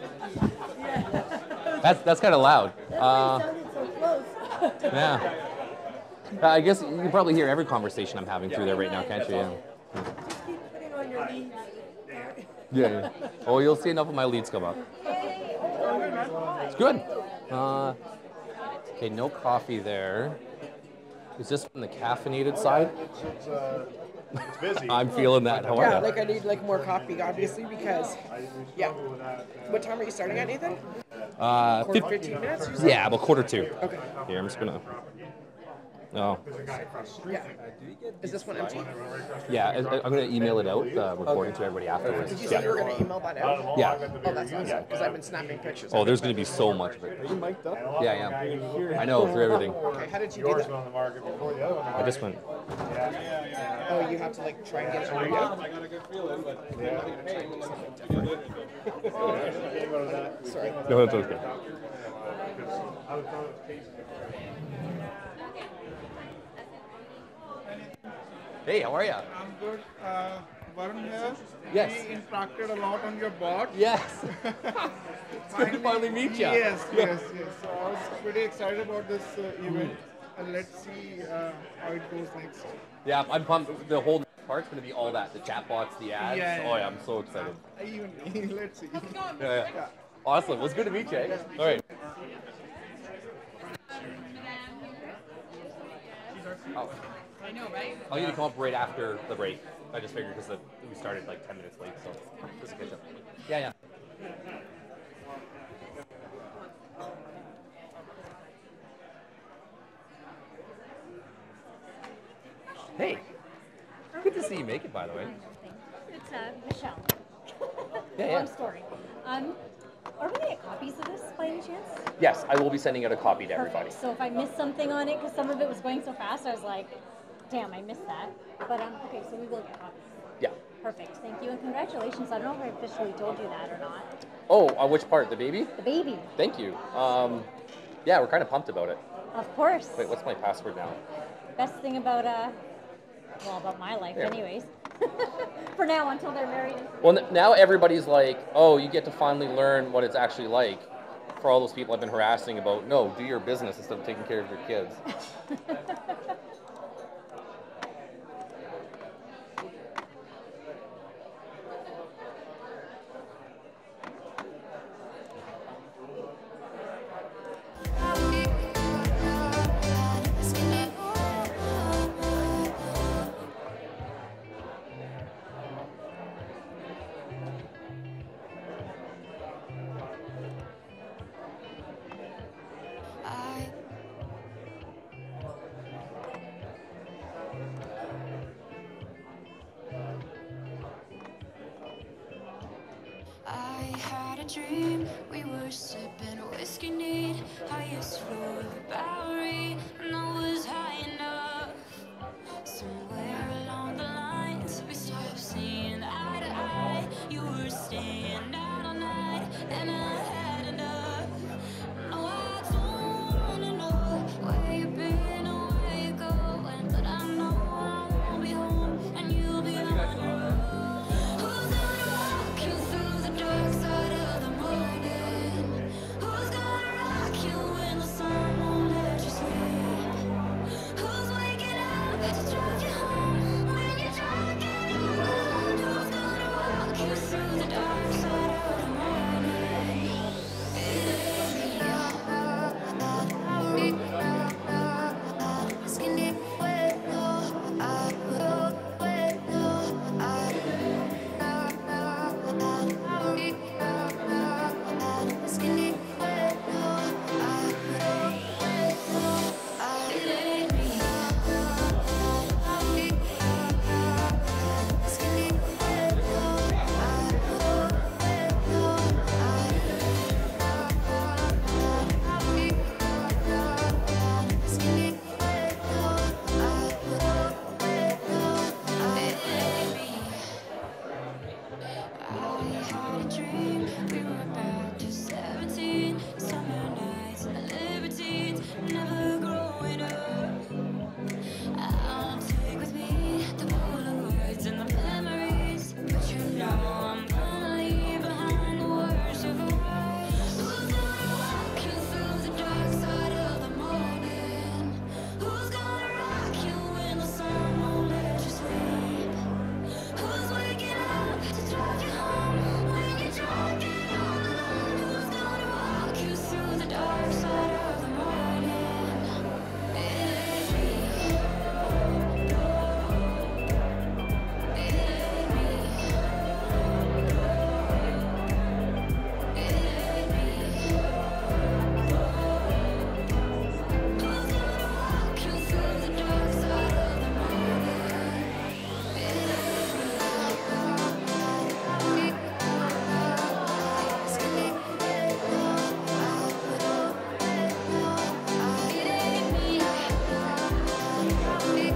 That's, that's kind of loud. Uh, yeah. Uh, I guess you can probably hear every conversation I'm having through there right now, can't you? Yeah. Just keep putting on your leads. Yeah, yeah. Oh, you'll see enough of my leads come up. It's good. Uh, okay, no coffee there. Is this from the caffeinated side? It's, uh, it's busy. I'm feeling that. How are Yeah, you? like I need like more coffee, obviously, because yeah. What time are you starting at, Nathan? Uh, Quarter fif- fifteen minutes. You said? yeah, about quarter two. Okay. Here, I'm just gonna. Oh. Yeah. Is this one empty? Yeah, I, I- I'm gonna email it out, uh, recording to everybody afterwards. Did you say you were gonna email that out? Yeah. Oh, that's awesome. Because I've been snapping pictures. Oh, there's gonna be so much of it. Are you mic'd up? Yeah, yeah. I know, through everything. Okay. How did you do that? on the market before the other one. I just went. Oh, you have to like try and get it right out. I got a good feeling, but Sorry. No, that's okay. Hey, how are you? I'm good. Uh, Varun here. Yes. We interacted a lot on your board. Yes. It's good to finally meet you. Yes, yes, yes. So I was pretty excited about this uh, event. And let's see uh, how it goes next. Yeah, I'm pumped. The whole part's gonna be all that. The chatbots, the ads. Yeah, yeah. Oh yeah, I'm so excited. Uh, Even, let's see. Yeah, yeah. Awesome. Well, it's good to meet you. Eh? All right. Oh. I know, right? I'll need to come up right after the break. I just figured because we started like ten minutes late, so just a catch up. Yeah, yeah. Hey, good to see you make it, by the way. It's uh, Michelle. Yeah, yeah. Long story. Um, are we gonna get copies of this by any chance? Yes, I will be sending out a copy to everybody. Perfect. So if I missed something on it, because some of it was going so fast, I was like, damn, I missed that. But um, okay, so we will get copies. Yeah. Perfect. Thank you and congratulations. I don't know if I officially told you that or not. Oh, uh, which part? The baby? The baby. Thank you. Um, yeah, we're kind of pumped about it. Of course. Wait, what's my password now? Best thing about uh, well, about my life, Yeah. anyways. For now, until they're married. Well, n- now everybody's like, oh, you get to finally learn what it's actually like. For all those people I've been harassing about, no, do your business instead of taking care of your kids. a dream. We were sipping whiskey neat, highest floor of the Bowery, and I was high enough. Somewhere along the lines, we stopped seeing eye to eye. You were staying out all night, and I had enough. No, I don't wanna know where you've been or where you're going, but I know I won't be home, and you'll be on your own. Who's gonna walk you through the dark side of the morning? Who's gonna rock you when the sun won't let you sleep? Who's waking up to drive you home when you're drunk and all alone? Who's gonna walk you through the dark side of the morning? It ain't me. Skinny wet, no, I will wet, no, I skinny wet, no, I will wet, no, I it ain't me. Skinny wet, no, I will wet, no, I skinny wet, no, I will wet, no, it ain't me. I had a dream, we were back to seventeen, summer nights and libertines, never growing up. I'll take with me the Polaroids and the memories, but you know I'm gonna leave behind the worst of us. Who's gonna walk you through the dark side of the morning? Who's gonna rock you when the sun won't let you sleep? Who's waking up to drive you home when you're drunk and all alone? Who's gonna walk you through the dark side of the morning? It ain't me. It ain't me. It ain't me. Who's gonna walk you through the dark side of the morning? It ain't me. Skinny wet, no, I will wet, no, I it ain't me. It ain't me.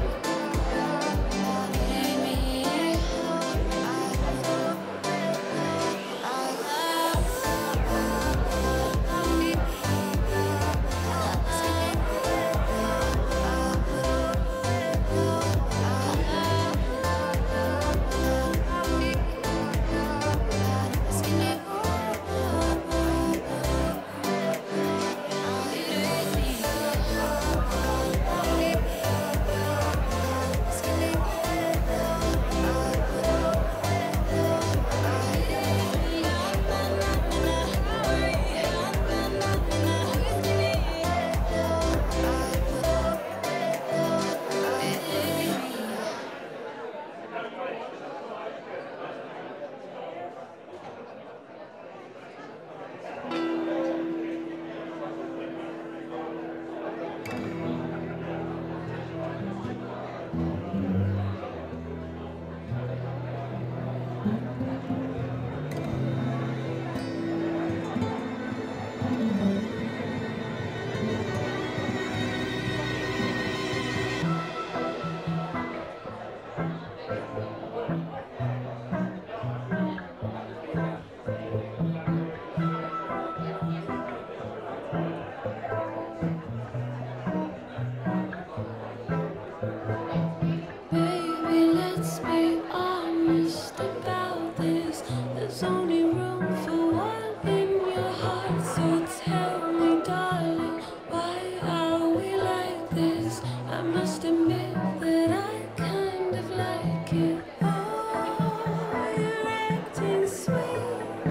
Baby, let's be honest about this. There's only room for one in your heart. So tell me, darling, why are we like this? I must admit that I kind of like it. Oh, you're acting sweet.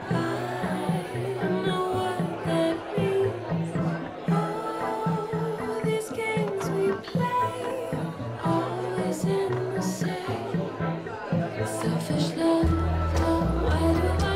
I know what that means. Oh, these games we play, always in the same selfish love. Oh, why do I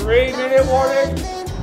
Three minute warning.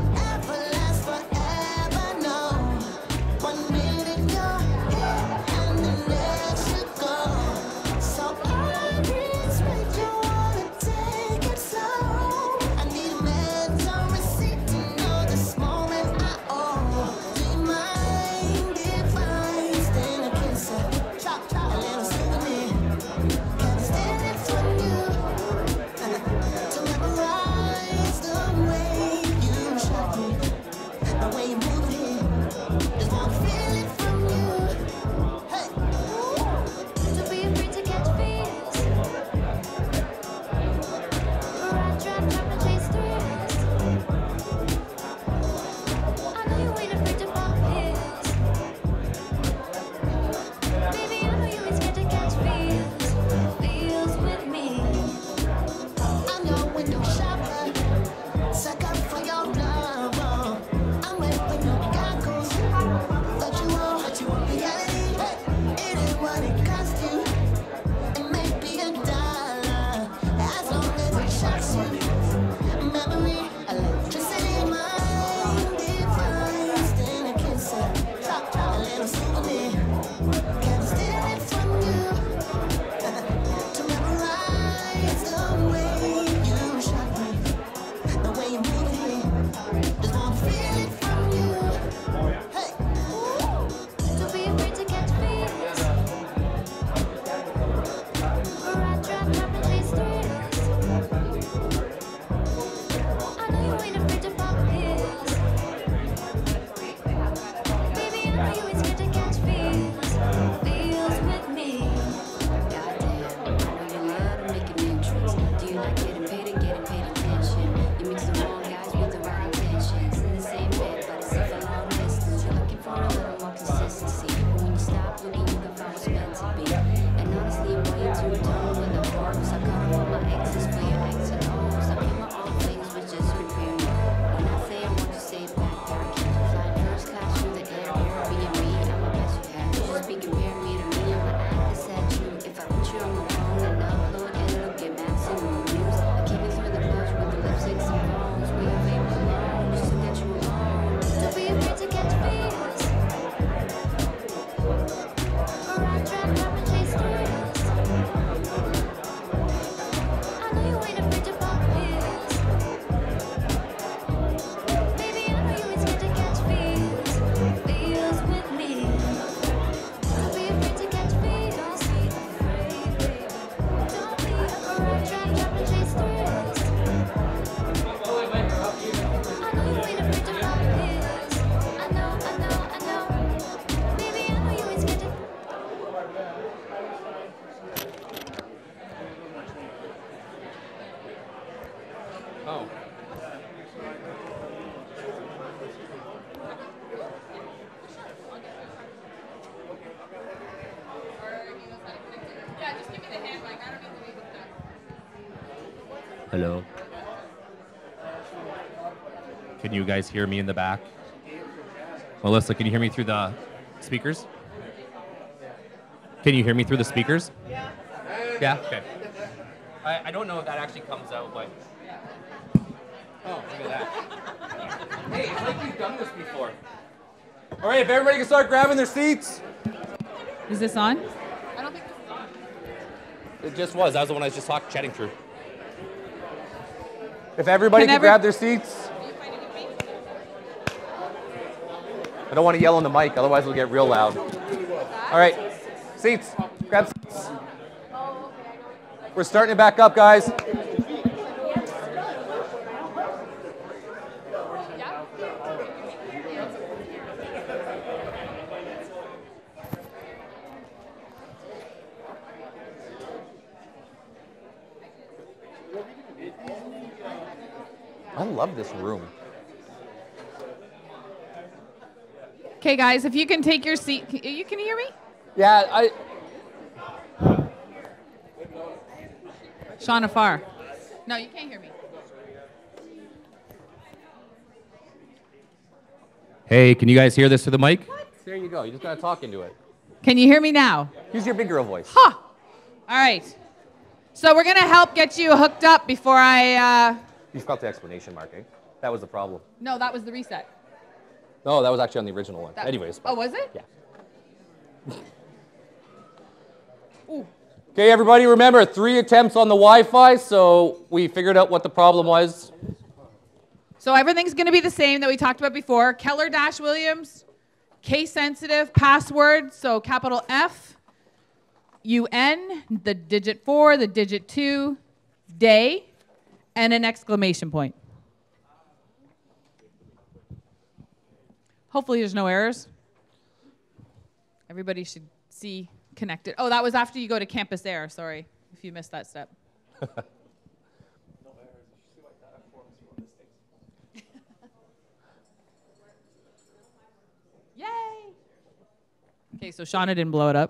Oh. Hello. Can you guys hear me in the back? Melissa, can you hear me through the speakers? Can you hear me through the speakers? Yeah. Yeah? Okay. I, I don't know if that actually comes out, but... Oh, look at that. Hey, it's like we've done this before. All right, if everybody can start grabbing their seats. Is this on? I don't think this is on. It just was. That was the one I was just talking, chatting through. If everybody Can can every- grab their seats. I don't want to yell on the mic, otherwise it'll get real loud. All right, seats. Grab seats. We're starting it back up, guys. I love this room. Okay, guys, if you can take your seat. Can, you can hear me? Yeah, I... Sean Afar. No, you can't hear me. Hey, can you guys hear this through the mic? What? There you go. You just got to talk into it. Can you hear me now? Use your big girl voice. Huh. All right. So we're going to help get you hooked up before I uh, You forgot the exclamation mark, eh? That was the problem. No, that was the reset. No, that was actually on the original one. That, Anyways. Oh, was it? Yeah. Ooh. Okay, everybody, remember, three attempts on the Wi-Fi, so we figured out what the problem was. So everything's going to be the same that we talked about before. Keller Dash Williams, case-sensitive, password, so capital F, U N, the digit four, the digit two, day, and an exclamation point. Hopefully there's no errors. Everybody should see connected. Oh, that was after you go to Campus Air. Sorry if you missed that step. Yay! Okay, so Shauna didn't blow it up.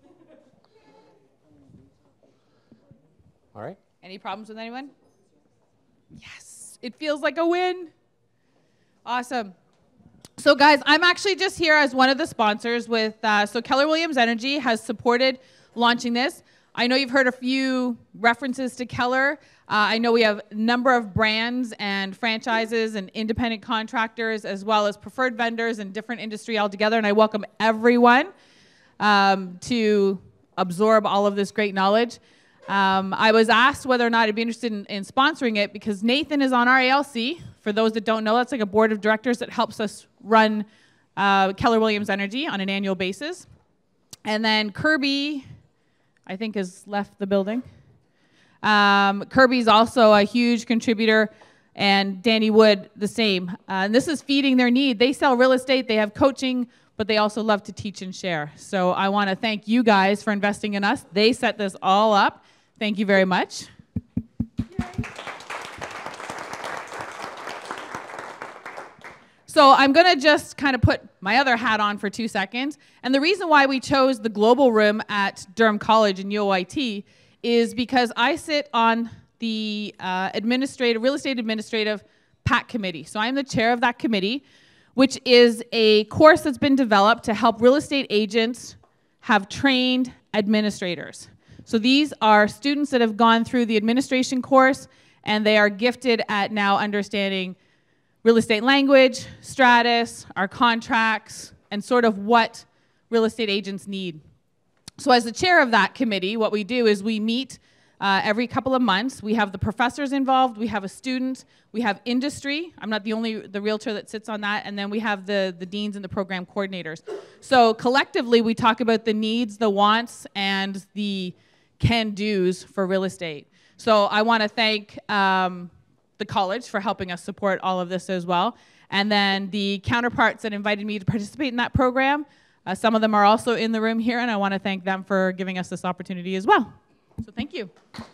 All right. Any problems with anyone? Yes, it feels like a win. Awesome. So guys, I'm actually just here as one of the sponsors with, uh, so Keller Williams Energy has supported launching this. I know you've heard a few references to Keller. Uh, I know we have a number of brands and franchises and independent contractors as well as preferred vendors and different industry altogether, and I welcome everyone um, to absorb all of this great knowledge. Um, I was asked whether or not I'd be interested in, in sponsoring it because Nathan is on our A L C. For those that don't know, that's like a board of directors that helps us run uh, Keller Williams Energy on an annual basis. And then Kirby, I think, has left the building. Um, Kirby's also a huge contributor, and Danny Wood the same. Uh, and this is feeding their need. They sell real estate, they have coaching, but they also love to teach and share. So I want to thank you guys for investing in us. They set this all up. Thank you very much. So I'm going to just kind of put my other hat on for two seconds. And the reason why we chose the global room at Durham College in U O I T is because I sit on the uh, administrative, real estate administrative PAC committee. So I'm the chair of that committee, which is a course that's been developed to help real estate agents have trained administrators. So these are students that have gone through the administration course, and they are gifted at now understanding real estate language, Stratus, our contracts, and sort of what real estate agents need. So as the chair of that committee, what we do is we meet uh, every couple of months. We have the professors involved, we have a student, we have industry. I'm not the only the realtor that sits on that, and then we have the, the deans and the program coordinators. So collectively, we talk about the needs, the wants, and the can-dos for real estate. So I want to thank um, the college for helping us support all of this as well. And then the counterparts that invited me to participate in that program, uh, some of them are also in the room here, and I want to thank them for giving us this opportunity as well. So thank you.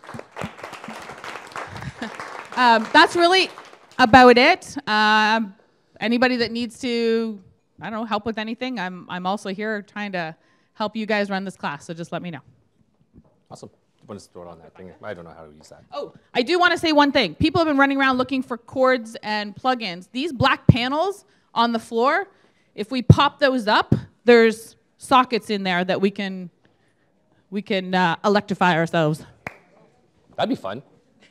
um, that's really about it. Um, anybody that needs to, I don't know, help with anything, I'm, I'm also here trying to help you guys run this class, so just let me know. Awesome. I want to throw it on that thing. I don't know how to use that. Oh, I do want to say one thing. People have been running around looking for cords and plugins. These black panels on the floor, if we pop those up, there's sockets in there that we can we can uh, electrify ourselves. That'd be fun.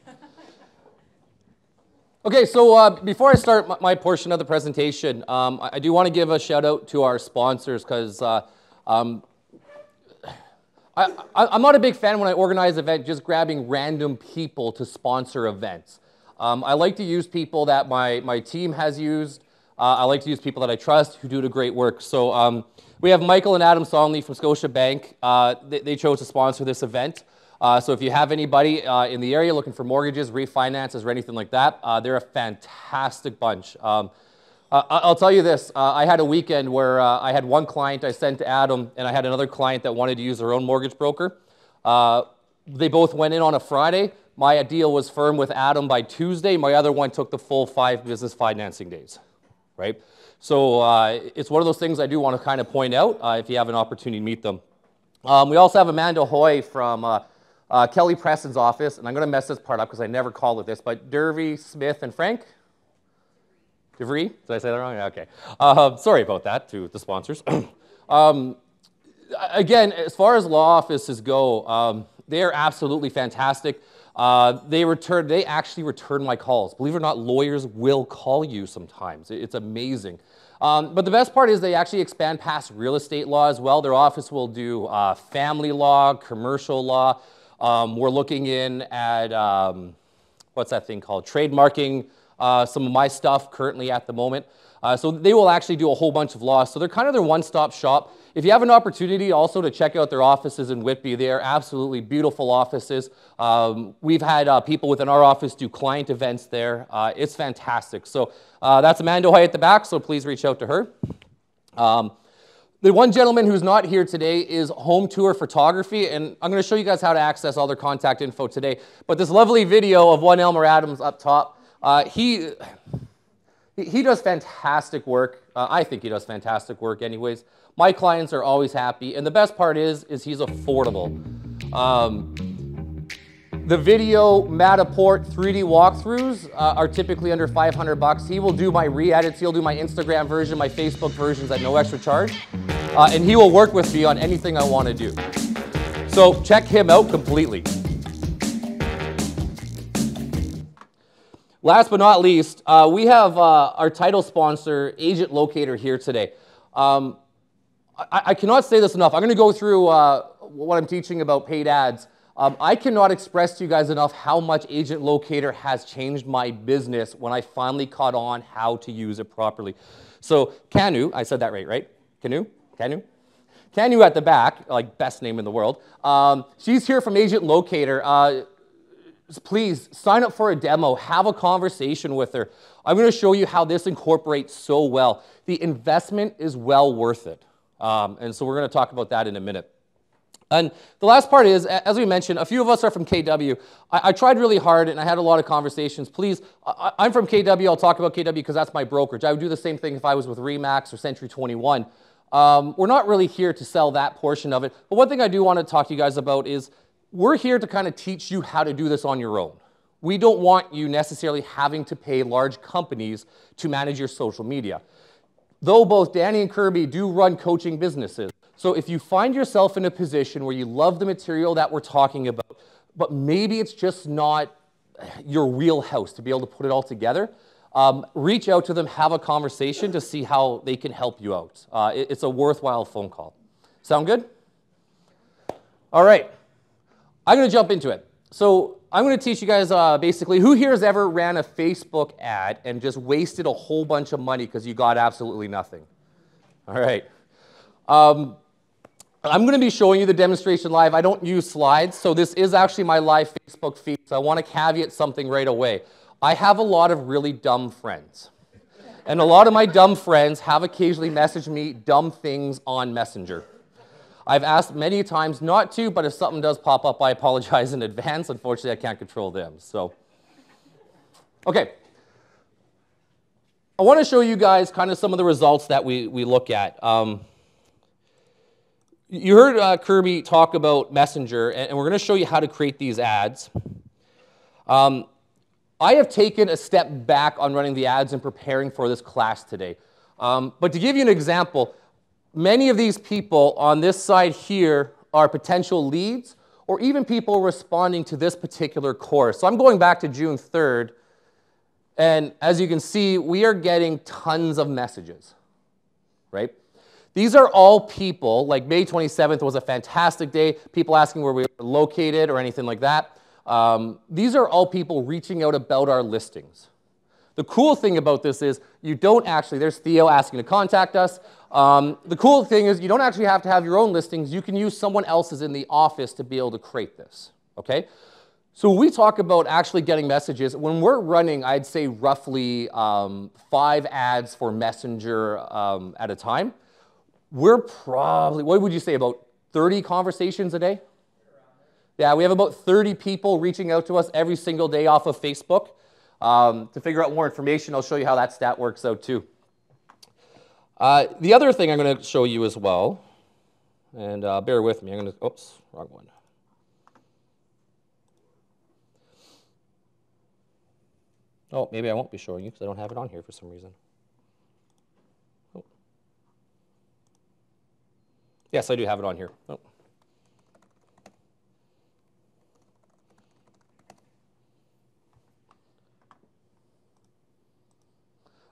Okay, so uh, before I start my, my portion of the presentation, um, I, I do want to give a shout out to our sponsors because uh, um, I, I, I'm not a big fan when I organize events just grabbing random people to sponsor events. Um, I like to use people that my, my team has used. Uh, I like to use people that I trust who do the great work. So um, we have Michael and Adam Sonley from Scotiabank. Uh, they, they chose to sponsor this event. Uh, so if you have anybody uh, in the area looking for mortgages, refinances, or anything like that, uh, they're a fantastic bunch. Um, Uh, I'll tell you this, uh, I had a weekend where uh, I had one client I sent to Adam, and I had another client that wanted to use their own mortgage broker. Uh, they both went in on a Friday. My deal was firm with Adam by Tuesday. My other one took the full five business financing days, right? So uh, it's one of those things I do want to kind of point out uh, if you have an opportunity to meet them. Um, we also have Amanda Hoy from uh, uh, Kelly Preston's office, and I'm going to mess this part up because I never called it this, but Dervy, Smith, and Frank. DeVry? Did I say that wrong? Okay. Uh, sorry about that to the sponsors. um, again, as far as law offices go, um, they are absolutely fantastic. Uh, they return, they actually return my calls. Believe it or not, lawyers will call you sometimes. It- It's amazing. Um, but the best part is they actually expand past real estate law as well. Their office will do uh, family law, commercial law. Um, we're looking in at, um, what's that thing called? Trademarking uh, some of my stuff currently at the moment. Uh, so they will actually do a whole bunch of law. So they're kind of their one-stop shop. If you have an opportunity also to check out their offices in Whitby, they are absolutely beautiful offices. Um, we've had uh, people within our office do client events there. Uh, it's fantastic. So uh, that's Amanda Hoy at the back, so please reach out to her. Um, the one gentleman who's not here today is Home Tour Photography, and I'm going to show you guys how to access all their contact info today. But this lovely video of one Elmer Adams up top, uh, he... He does fantastic work. Uh, I think he does fantastic work anyways. My clients are always happy. And the best part is, is he's affordable. Um, the video Matterport three D walkthroughs uh, are typically under five hundred bucks. He will do my re-edits. He'll do my Instagram version, my Facebook versions at no extra charge. Uh, and he will work with me on anything I want to do. So check him out completely. Last but not least, uh, we have uh, our title sponsor, Agent Locator, here today. Um, I, I cannot say this enough. I'm going to go through uh, what I'm teaching about paid ads. Um, I cannot express to you guys enough how much Agent Locator has changed my business when I finally caught on how to use it properly. So Canu, I said that right, right? Canu? Canu? Canu at the back, like best name in the world. Um, she's here from Agent Locator. Uh, Please sign up for a demo, have a conversation with her. I'm going to show you how this incorporates so well. The investment is well worth it. Um, and so we're going to talk about that in a minute. And the last part is, as we mentioned, a few of us are from K W. I, I tried really hard and I had a lot of conversations. Please, I, I'm from K W. I'll talk about K W because that's my brokerage. I would do the same thing if I was with Remax or Century twenty-one. Um, we're not really here to sell that portion of it. But one thing I do want to talk to you guys about is we're here to kind of teach you how to do this on your own. We don't want you necessarily having to pay large companies to manage your social media. Though both Danny and Kirby do run coaching businesses. So if you find yourself in a position where you love the material that we're talking about, but maybe it's just not your wheelhouse to be able to put it all together, um, reach out to them, have a conversation to see how they can help you out. Uh, it, it's a worthwhile phone call. Sound good? All right. I'm going to jump into it. So I'm going to teach you guys uh, basically, who here has ever ran a Facebook ad and just wasted a whole bunch of money because you got absolutely nothing? All right. Um, I'm going to be showing you the demonstration live. I don't use slides, so this is actually my live Facebook feed, so I want to caveat something right away. I have a lot of really dumb friends. And a lot of my dumb friends have occasionally messaged me dumb things on Messenger. I've asked many times not to, but if something does pop up, I apologize in advance. Unfortunately, I can't control them. So, okay. I want to show you guys kind of some of the results that we, we look at. Um, you heard uh, Kirby talk about Messenger, and, and we're going to show you how to create these ads. Um, I have taken a step back on running the ads and preparing for this class today. Um, but to give you an example, many of these people on this side here are potential leads or even people responding to this particular course. So I'm going back to June third, and as you can see, we are getting tons of messages, right? These are all people, like May twenty-seventh was a fantastic day, people asking where we were located or anything like that. Um, these are all people reaching out about our listings. The cool thing about this is you don't actually, there's Theo asking to contact us. Um, the cool thing is you don't actually have to have your own listings. You can use someone else's in the office to be able to create this, okay? So we talk about actually getting messages. When we're running, I'd say roughly um, five ads for Messenger um, at a time. We're probably, what would you say, about thirty conversations a day? Yeah, we have about thirty people reaching out to us every single day off of Facebook. Um, to figure out more information, I'll show you how that stat works out too. Uh, the other thing I'm going to show you as well, and uh, bear with me, I'm going to, oops, wrong one. Oh, maybe I won't be showing you because I don't have it on here for some reason. Oh. Yes, I do have it on here. Oh.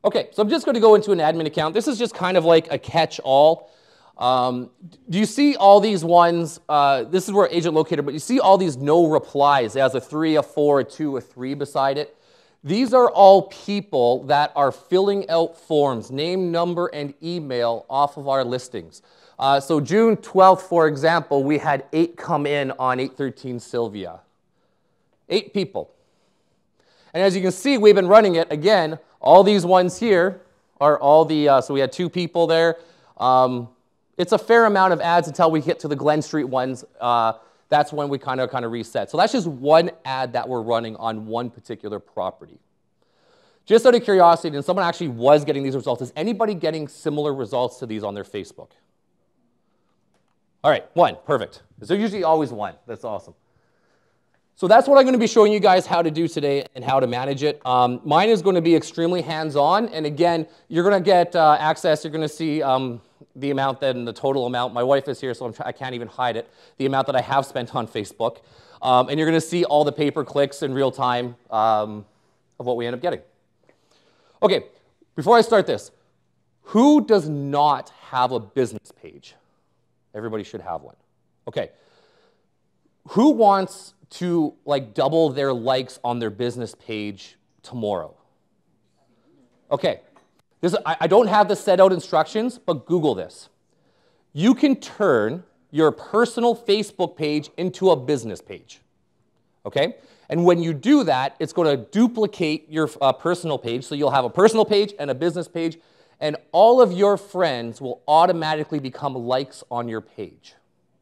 Okay, so I'm just going to go into an admin account. This is just kind of like a catch-all. Um, do you see all these ones? Uh, this is where agent locator, but you see all these no replies. It has a three, a four, a two, a three beside it. These are all people that are filling out forms, name, number, and email off of our listings. Uh, so June twelfth, for example, we had eight come in on eight thirteen Sylvia. Eight people. And as you can see, we've been running it. Again, all these ones here are all the, uh, so we had two people there. Um, it's a fair amount of ads until we get to the Glen Street ones. Uh, that's when we kind of kind of reset. So that's just one ad that we're running on one particular property. Just out of curiosity, and someone actually was getting these results, is anybody getting similar results to these on their Facebook? All right, one, perfect. So usually always one. That's awesome. So that's what I'm going to be showing you guys how to do today and how to manage it. Um, mine is going to be extremely hands-on, and again, you're going to get uh, access. You're going to see um, the amount that and the total amount. My wife is here, so I'm I can't even hide it. The amount that I have spent on Facebook, um, and you're going to see all the pay-per-clicks in real time um, of what we end up getting. Okay, before I start this, who does not have a business page? Everybody should have one. Okay. Who wants to like double their likes on their business page tomorrow? Okay. This, I, I don't have the set out instructions, but Google this. You can turn your personal Facebook page into a business page. Okay? And when you do that, it's going to duplicate your uh, personal page. So you'll have a personal page and a business page, and all of your friends will automatically become likes on your page.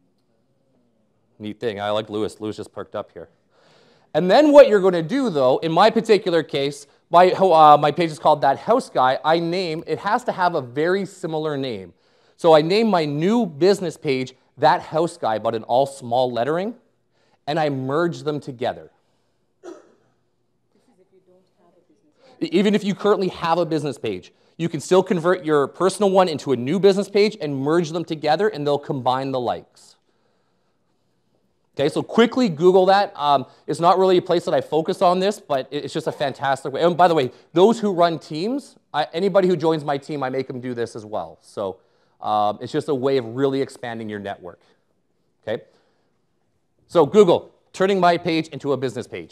Neat thing. I like Lewis. Lewis just perked up here. And then what you're going to do, though, in my particular case, my, uh, my page is called That House Guy. I name, it has to have a very similar name. So I name my new business page That House Guy, but in all small lettering, and I merge them together. Even if you currently have a business page, you can still convert your personal one into a new business page and merge them together, and they'll combine the likes. Okay, so quickly Google that. Um, it's not really a place that I focus on this, but it's just a fantastic way. And by the way, those who run teams, I, anybody who joins my team, I make them do this as well. So um, it's just a way of really expanding your network. Okay, so Google, turning my page into a business page.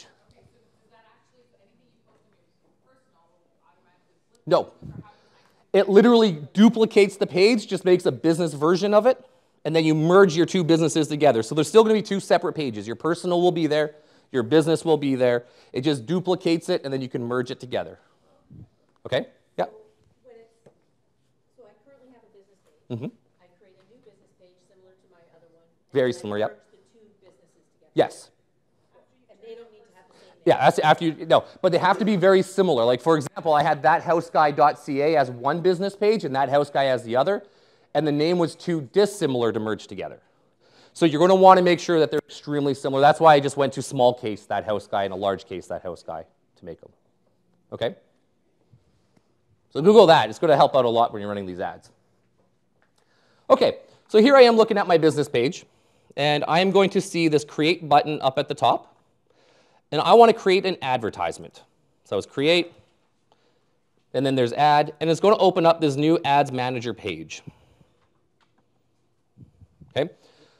No. It literally duplicates the page, just makes a business version of it, and then you merge your two businesses together. So there's still going to be two separate pages. Your personal will be there, your business will be there. It just duplicates it, and then you can merge it together. Okay? Yeah? When it's, so I currently have a business page. Mm-hmm. I create a new business page similar to my other one. Very and similar, I yep. merge the two businesses together. Yes. And they don't need to have the same name. Yeah, that's after you, no, but they have to be very similar. Like, for example, I had that house guy dot C A as one business page and that house guy as the other, and the name was too dissimilar to merge together. So you're going to want to make sure that they're extremely similar. That's why I just went to small case, that house guy, and a large case, that house guy, to make them. Okay? So Google that. It's going to help out a lot when you're running these ads. Okay, so here I am looking at my business page, and I am going to see this create button up at the top. And I want to create an advertisement. So it's create, and then there's add, and it's going to open up this new ads manager page. Okay?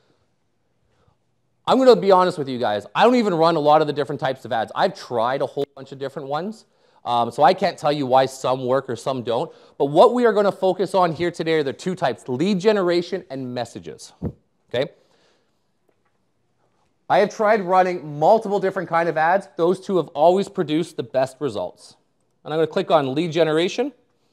I'm going to be honest with you guys. I don't even run a lot of the different types of ads. I've tried a whole bunch of different ones. Um, so I can't tell you why some work or some don't. But what we are going to focus on here today are the two types, lead generation and messages. Okay? I have tried running multiple different kind of ads. Those two have always produced the best results. And I'm going to click on lead generation.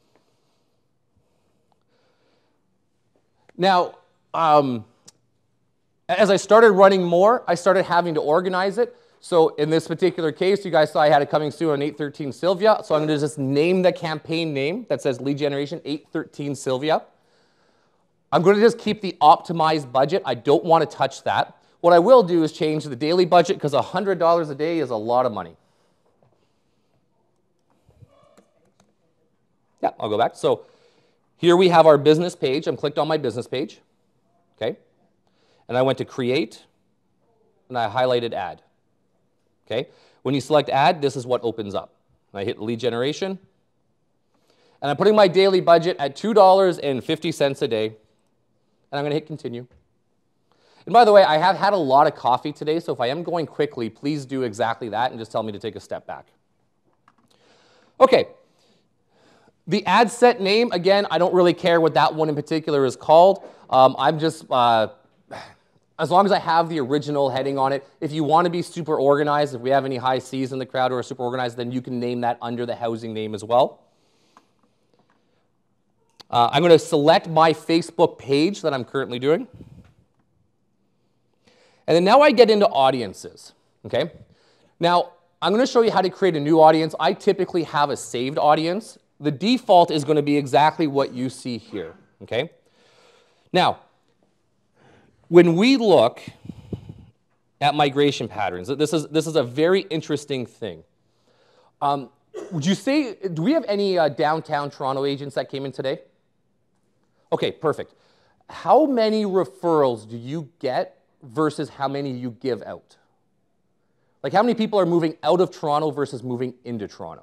Now, um, as I started running more, I started having to organize it. So in this particular case, you guys saw I had it coming soon on eight thirteen Sylvia. So I'm going to just name the campaign name that says lead generation eight thirteen Sylvia. I'm going to just keep the optimized budget. I don't want to touch that. What I will do is change the daily budget because one hundred dollars a day is a lot of money. Yeah, I'll go back. So here we have our business page. I'm clicked on my business page. Okay. And I went to create, and I highlighted add. Okay. When you select add, this is what opens up. And I hit lead generation. And I'm putting my daily budget at two dollars and fifty cents a day. And I'm going to hit continue. And by the way, I have had a lot of coffee today, so if I am going quickly, please do exactly that and just tell me to take a step back. Okay. The ad set name, again, I don't really care what that one in particular is called. Um, I'm just, uh, as long as I have the original heading on it, if you want to be super organized, if we have any high C's in the crowd who are super organized, then you can name that under the housing name as well. Uh, I'm going to select my Facebook page that I'm currently doing. And then now I get into audiences, okay? Now, I'm going to show you how to create a new audience. I typically have a saved audience. The default is going to be exactly what you see here, okay? Now, when we look at migration patterns, this is, this is a very interesting thing. Um, would you say, do we have any uh, downtown Toronto agents that came in today? Okay, perfect. How many referrals do you get versus how many you give out? Like how many people are moving out of Toronto versus moving into Toronto?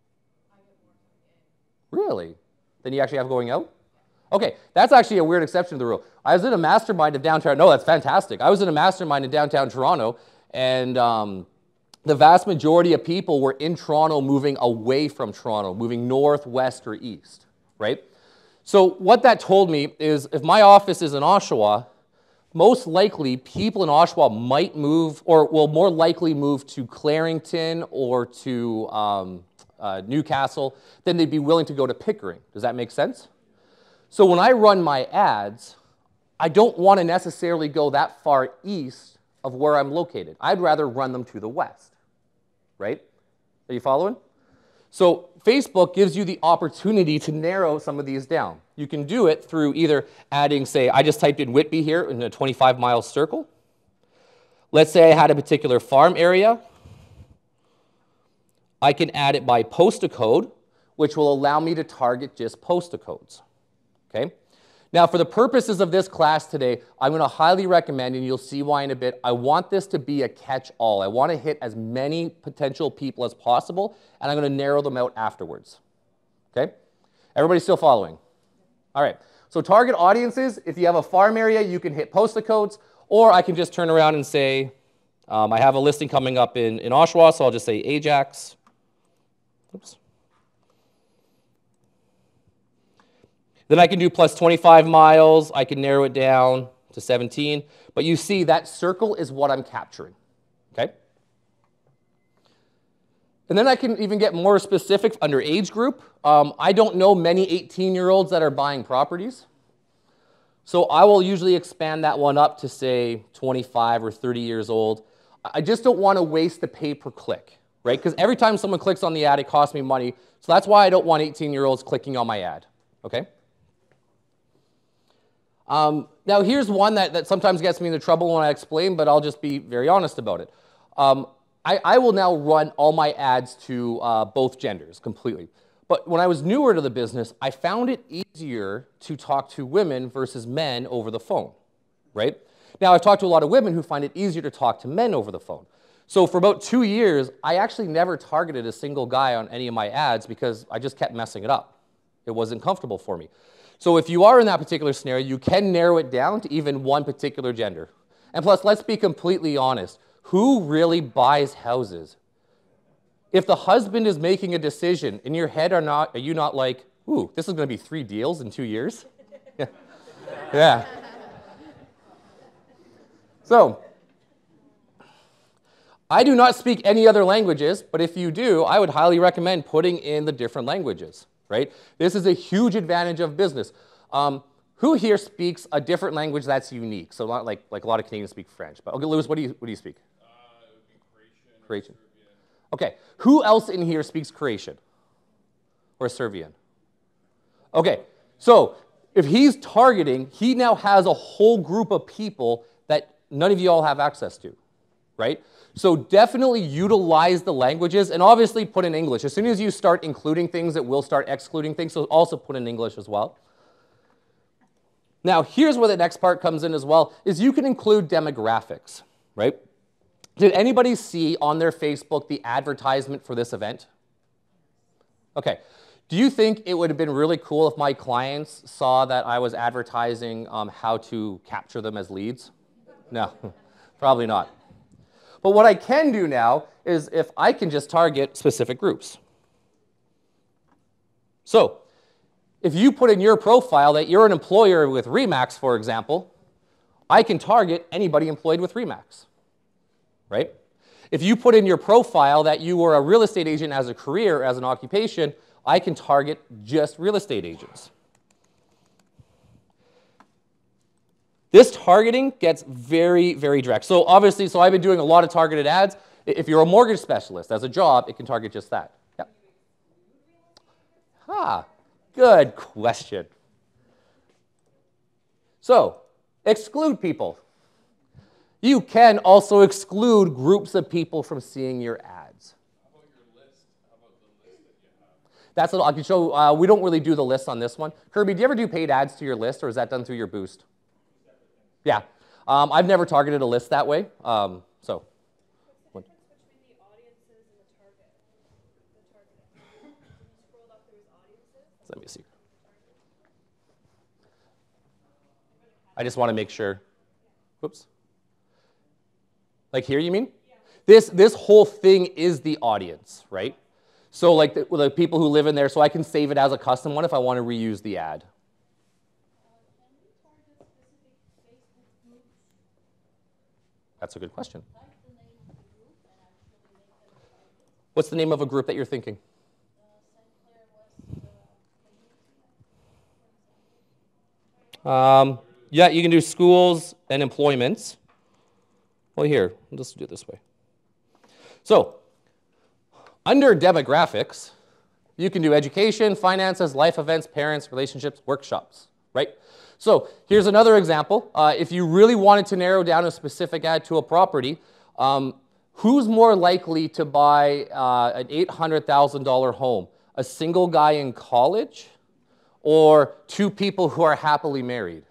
Really? Then you actually have going out? Okay, that's actually a weird exception to the rule. I was in a mastermind of downtown, no, that's fantastic. I was in a mastermind in downtown Toronto, and um, the vast majority of people were in Toronto moving away from Toronto, moving north, west, or east, right? So what that told me is if my office is in Oshawa, most likely people in Oshawa might move, or will more likely move to Clarington or to um, uh, Newcastle, then they'd be willing to go to Pickering. Does that make sense? So when I run my ads, I don't want to necessarily go that far east of where I'm located. I'd rather run them to the west, right? Are you following? So Facebook gives you the opportunity to narrow some of these down. You can do it through either adding, say, I just typed in Whitby here in a twenty-five mile circle. Let's say I had a particular farm area. I can add it by postal code, which will allow me to target just postal codes. Okay? Now, for the purposes of this class today, I'm going to highly recommend, and you'll see why in a bit, I want this to be a catch-all. I want to hit as many potential people as possible, and I'm going to narrow them out afterwards. Okay? Everybody still following? All right. So target audiences, if you have a farm area, you can hit postal codes, or I can just turn around and say, um, I have a listing coming up in, in Oshawa, so I'll just say Ajax. Oops. Then I can do plus twenty-five miles. I can narrow it down to seventeen. But you see, that circle is what I'm capturing. Okay? And then I can even get more specific under age group. Um, I don't know many eighteen-year-olds that are buying properties. So I will usually expand that one up to, say, twenty-five or thirty years old. I just don't want to waste the pay-per-click, right? Because every time someone clicks on the ad, it costs me money. So that's why I don't want eighteen-year-olds clicking on my ad, okay? Um, now, here's one that, that sometimes gets me into trouble when I explain, but I'll just be very honest about it. Um, I, I will now run all my ads to uh, both genders completely. But when I was newer to the business, I found it easier to talk to women versus men over the phone, right? Now, I've talked to a lot of women who find it easier to talk to men over the phone. So for about two years, I actually never targeted a single guy on any of my ads because I just kept messing it up. It wasn't comfortable for me. So if you are in that particular scenario, you can narrow it down to even one particular gender. And plus, let's be completely honest. Who really buys houses? If the husband is making a decision, in your head are, not, are you not like, ooh, this is going to be three deals in two years? Yeah. Yeah. So, I do not speak any other languages, but if you do, I would highly recommend putting in the different languages. Right? This is a huge advantage of business. Um, who here speaks a different language that's unique? So not like, like a lot of Canadians speak French. But okay, Louis, what do you, what do you speak? Uh, it would be Croatian. Croatian. Okay. Who else in here speaks Croatian? Or Serbian? Okay. So if he's targeting, he now has a whole group of people that none of you all have access to. Right? So definitely utilize the languages and obviously put in English. As soon as you start including things, it will start excluding things, so also put in English as well. Now, here's where the next part comes in as well, is you can include demographics, right? Did anybody see on their Facebook the advertisement for this event? Okay. Do you think it would have been really cool if my clients saw that I was advertising um, how to capture them as leads? No, probably not. But what I can do now is if I can just target specific groups. So if you put in your profile that you're an employer with RE/MAX, for example, I can target anybody employed with RE/MAX, right? If you put in your profile that you were a real estate agent as a career, as an occupation, I can target just real estate agents. This targeting gets very, very direct. So obviously, so I've been doing a lot of targeted ads. If you're a mortgage specialist as a job, it can target just that. Yep. Ah, good question. So, exclude people. You can also exclude groups of people from seeing your ads. That's what I can show. Uh, we don't really do the list on this one. Kirby, do you ever do paid ads to your list, or is that done through your Boost? Yeah. Um, I've never targeted a list that way. Um, so. What? Let me see. I just want to make sure. Whoops. Like here, you mean? Yeah. This, this whole thing is the audience, right? So like the, the people who live in there, so I can save it as a custom one if I want to reuse the ad. That's a good question. What's the name of a group that you're thinking? Um, yeah, you can do schools and employments. Well, here, let's do it this way. So, under demographics, you can do education, finances, life events, parents, relationships, workshops, right? So here's another example. Uh, if you really wanted to narrow down a specific ad to a property, um, who's more likely to buy uh, an eight hundred thousand dollar home? A single guy in college or two people who are happily married?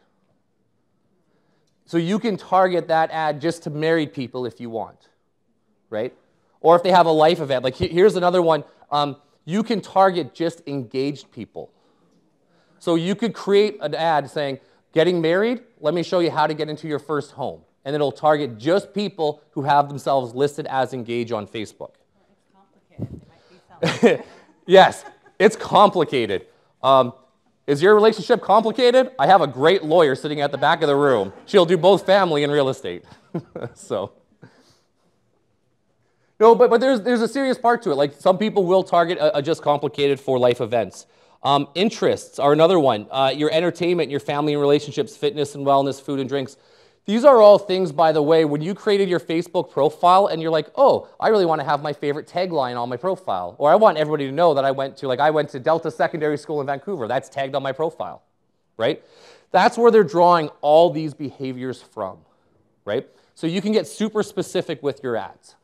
So you can target that ad just to married people if you want, right? Or if they have a life event. Like here's another one. Um, you can target just engaged people. So you could create an ad saying, getting married, let me show you how to get into your first home. And it'll target just people who have themselves listed as engaged on Facebook. It's complicated. It might be something. Yes, it's complicated. Um, is your relationship complicated? I have a great lawyer sitting at the back of the room. She'll do both family and real estate. So. No, but, but there's, there's a serious part to it. Like some people will target a, a just complicated for life events. Um, interests are another one. Uh, your entertainment, your family and relationships, fitness and wellness, food and drinks. These are all things, by the way, when you created your Facebook profile and you're like, oh, I really want to have my favorite tagline on my profile. Or I want everybody to know that I went to, like I went to Delta Secondary School in Vancouver. That's tagged on my profile, right? That's where they're drawing all these behaviors from, right? So you can get super specific with your ads.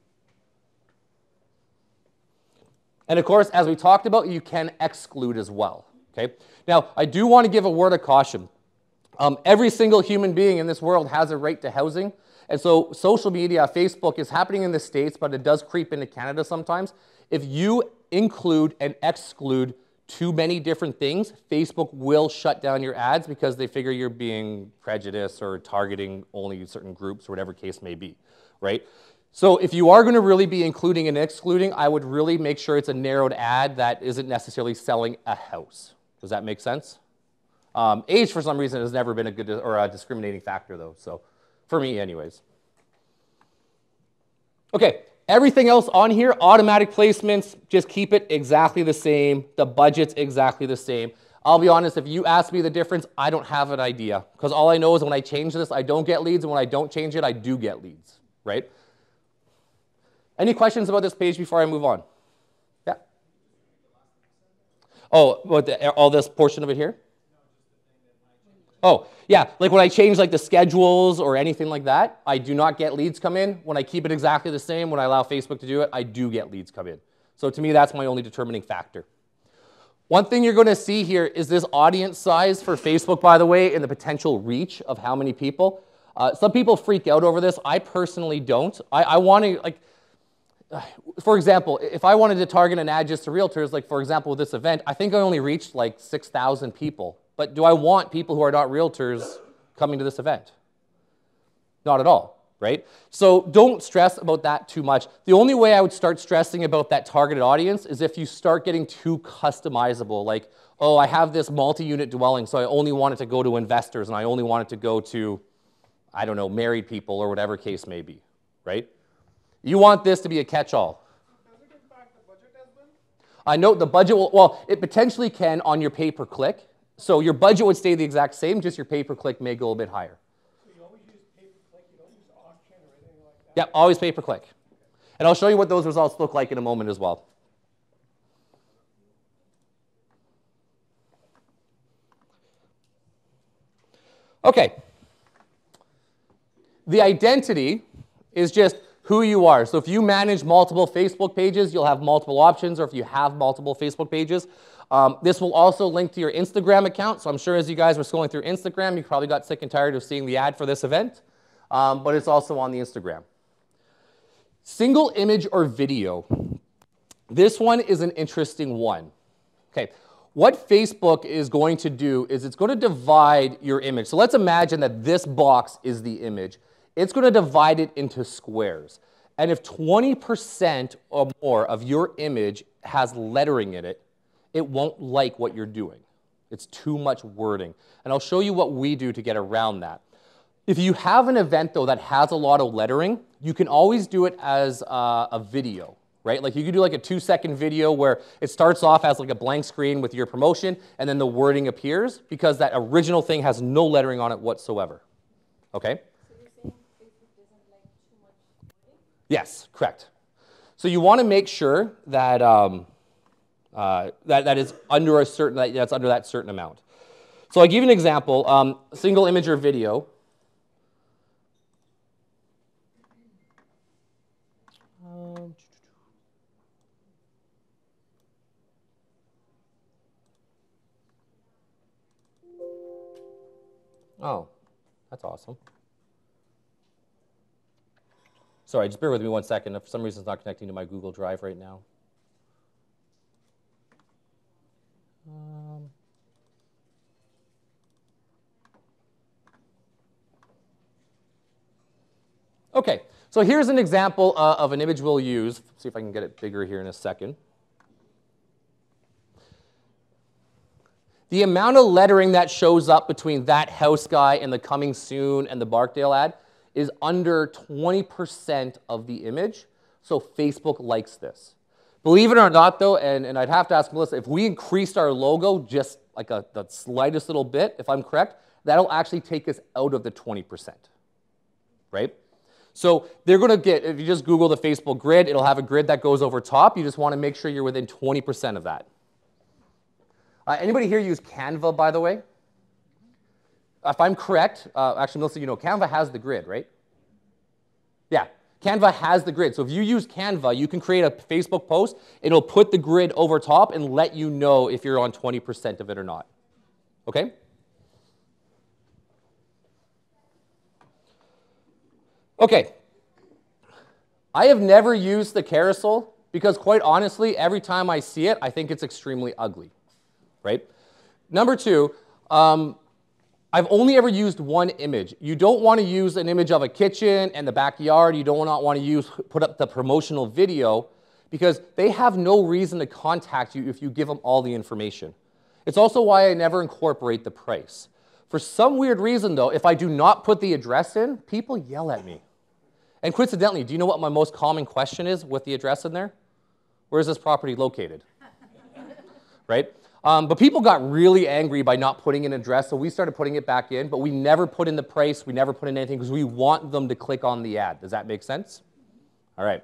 And of course, as we talked about, you can exclude as well, okay? Now, I do want to give a word of caution. Um, every single human being in this world has a right to housing. And so social media, Facebook is happening in the States, but it does creep into Canada sometimes. If you include and exclude too many different things, Facebook will shut down your ads because they figure you're being prejudiced or targeting only certain groups or whatever case may be, right? So if you are going to really be including and excluding, I would really make sure it's a narrowed ad that isn't necessarily selling a house. Does that make sense? Um, age, for some reason, has never been a good or a discriminating factor, though. So for me, anyways. Okay, everything else on here, automatic placements, just keep it exactly the same. The budget's exactly the same. I'll be honest, if you ask me the difference, I don't have an idea. Because all I know is when I change this, I don't get leads, and when I don't change it, I do get leads, right? Any questions about this page before I move on? Yeah. Oh, what the, all this portion of it here? Oh, yeah, like when I change like the schedules or anything like that, I do not get leads come in. When I keep it exactly the same, when I allow Facebook to do it, I do get leads come in. So to me, that's my only determining factor. One thing you're going to see here is this audience size for Facebook, by the way, and the potential reach of how many people. Uh, some people freak out over this. I personally don't. I, I want to, like, for example, if I wanted to target an ad just to realtors, like for example with this event, I think I only reached like six thousand people. But do I want people who are not realtors coming to this event? Not at all, right? So don't stress about that too much. The only way I would start stressing about that targeted audience is if you start getting too customizable, like, oh, I have this multi-unit dwelling, so I only want it to go to investors, and I only want it to go to, I don't know, married people, or whatever case may be, right? You want this to be a catch-all. Does it impact the budget as well? I know the budget will, well, it potentially can on your pay-per-click. So your budget would stay the exact same, just your pay-per-click may go a bit higher. So you always use pay-per-click, you don't use auction or anything like that? Yeah, always pay-per-click. And I'll show you what those results look like in a moment as well. Okay. The identity is just who you are. So if you manage multiple Facebook pages, you'll have multiple options, or if you have multiple Facebook pages. Um, this will also link to your Instagram account. So I'm sure as you guys were scrolling through Instagram, you probably got sick and tired of seeing the ad for this event. Um, but it's also on the Instagram. Single image or video. This one is an interesting one. Okay. What Facebook is going to do is it's going to divide your image. So let's imagine that this box is the image. It's going to divide it into squares. And if twenty percent or more of your image has lettering in it, it won't like what you're doing. It's too much wording. And I'll show you what we do to get around that. If you have an event, though, that has a lot of lettering, you can always do it as uh, a video. Right? Like you could do like a two second video where it starts off as like a blank screen with your promotion and then the wording appears because that original thing has no lettering on it whatsoever. Okay? So you're saying Facebook doesn't like too much wording? Yes, correct. So you want to make sure that, um, uh, that that is under a certain, that, that's under that certain amount. So I'll give you an example, um, single image or video. Um, Oh, that's awesome. Sorry, just bear with me one second. For some reason, it's not connecting to my Google Drive right now. Um, okay, so here's an example uh, of an image we'll use. See if I can get it bigger here in a second. The amount of lettering that shows up between that house guy and the coming soon and the Barkdale ad is under twenty percent of the image, so Facebook likes this. Believe it or not, though, and, and I'd have to ask Melissa, if we increased our logo just like a, the slightest little bit, if I'm correct, that'll actually take us out of the twenty percent, right? So they're going to get, if you just Google the Facebook grid, it'll have a grid that goes over top. You just want to make sure you're within twenty percent of that. Uh, anybody here use Canva, by the way? If I'm correct, uh, actually, Melissa, you know, Canva has the grid, right? Yeah, Canva has the grid. So if you use Canva, you can create a Facebook post. It'll put the grid over top and let you know if you're on twenty percent of it or not. Okay? Okay. I have never used the carousel because, quite honestly, every time I see it, I think it's extremely ugly. Right? Number two, um, I've only ever used one image. You don't want to use an image of a kitchen and the backyard. You don't want to use, put up the promotional video because they have no reason to contact you if you give them all the information. It's also why I never incorporate the price. For some weird reason, though, if I do not put the address in, people yell at me. And coincidentally, do you know what my most common question is with the address in there? Where is this property located? Right? Um, but people got really angry by not putting an address, so we started putting it back in, but we never put in the price, we never put in anything, because we want them to click on the ad. Does that make sense? All right.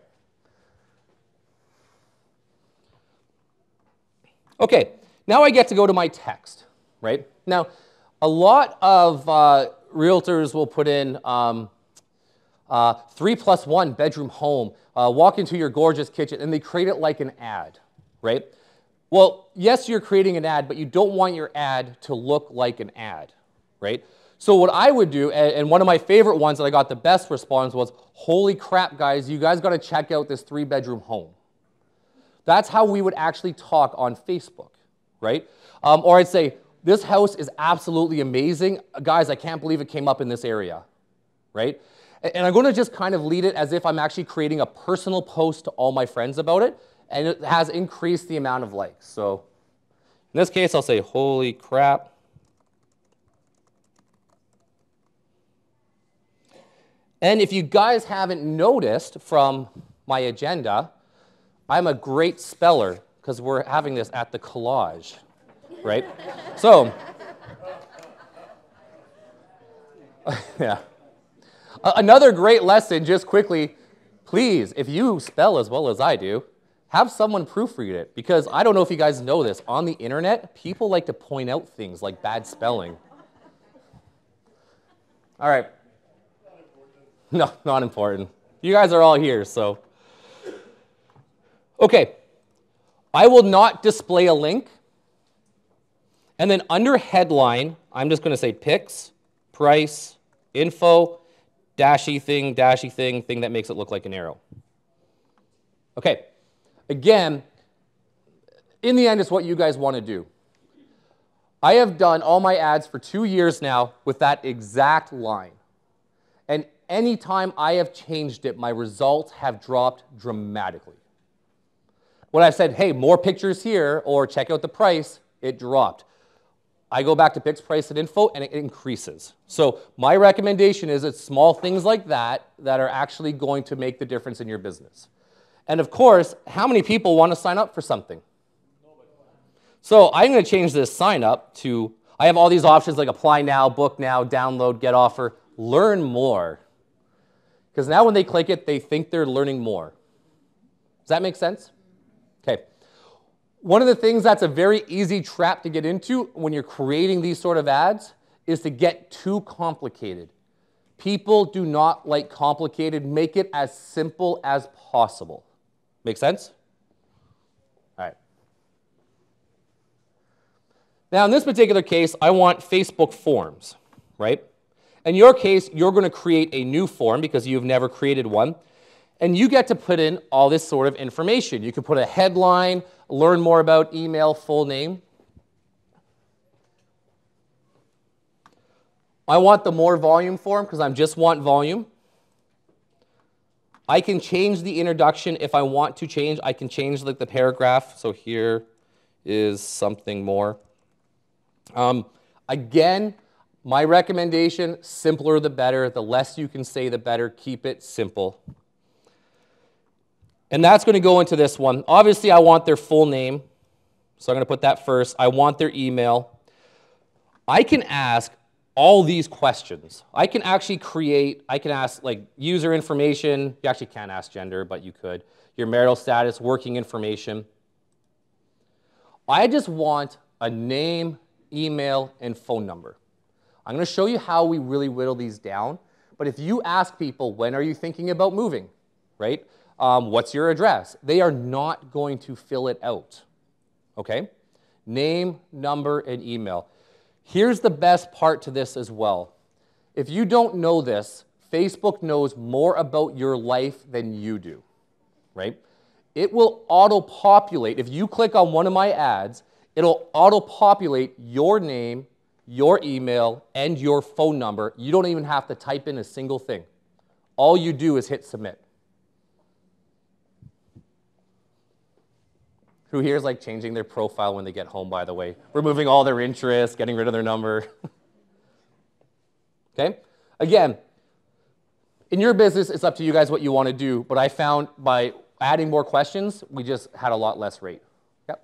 Okay, now I get to go to my text, right? Now, a lot of uh, realtors will put in um, uh, three plus one bedroom home, uh, walk into your gorgeous kitchen, and they create it like an ad, right? Well, yes, you're creating an ad, but you don't want your ad to look like an ad, right? So what I would do, and, and one of my favorite ones that I got the best response was, holy crap, guys, you guys got to check out this three-bedroom home. That's how we would actually talk on Facebook, right? Um, or I'd say, this house is absolutely amazing. Guys, I can't believe it came up in this area, right? And I'm going to just kind of lead it as if I'm actually creating a personal post to all my friends about it, and it has increased the amount of likes. So in this case, I'll say, holy crap. And if you guys haven't noticed from my agenda, I'm a great speller because we're having this at the collage, right? So, yeah. Another great lesson, just quickly, please, if you spell as well as I do, have someone proofread it, because I don't know if you guys know this, on the internet, people like to point out things like bad spelling. All right. No, not important. You guys are all here, so. Okay. I will not display a link. And then under headline, I'm just going to say pics, price, info, dashy thing, dashy thing, thing that makes it look like an arrow. Okay. Again, in the end, it's what you guys want to do. I have done all my ads for two years now with that exact line. And anytime I have changed it, my results have dropped dramatically. When I said, hey, more pictures here, or check out the price, it dropped. I go back to pics, price, and info, and it increases. So my recommendation is it's small things like that that are actually going to make the difference in your business. And of course, how many people want to sign up for something? So I'm going to change this sign up to, I have all these options like apply now, book now, download, get offer, learn more. Because now when they click it, they think they're learning more. Does that make sense? Okay. One of the things that's a very easy trap to get into when you're creating these sort of ads is to get too complicated. People do not like complicated. Make it as simple as possible. Make sense? All right. Now, in this particular case, I want Facebook forms, right? In your case, you're going to create a new form because you've never created one. And you get to put in all this sort of information. You can put a headline, learn more about email, full name. I want the more volume form because I just want volume. I can change the introduction if I want to change. I can change like the paragraph. So here is something more. Um, again, my recommendation, simpler the better. The less you can say, the better. Keep it simple. And that's going to go into this one. Obviously, I want their full name. So I'm going to put that first. I want their email. I can ask all these questions. I can actually create, I can ask like user information. You actually can't ask gender, but you could. Your marital status, working information. I just want a name, email, and phone number. I'm going to show you how we really whittle these down. But if you ask people, when are you thinking about moving, right? Um, what's your address? They are not going to fill it out, okay? Name, number, and email. Here's the best part to this as well. If you don't know this, Facebook knows more about your life than you do, right? It will auto-populate. If you click on one of my ads, it'll auto-populate your name, your email, and your phone number. You don't even have to type in a single thing. All you do is hit submit. Who here is like changing their profile when they get home, by the way? Removing all their interests, getting rid of their number. Okay? Again, in your business, it's up to you guys what you want to do, but I found by adding more questions, we just had a lot less rate. Yep.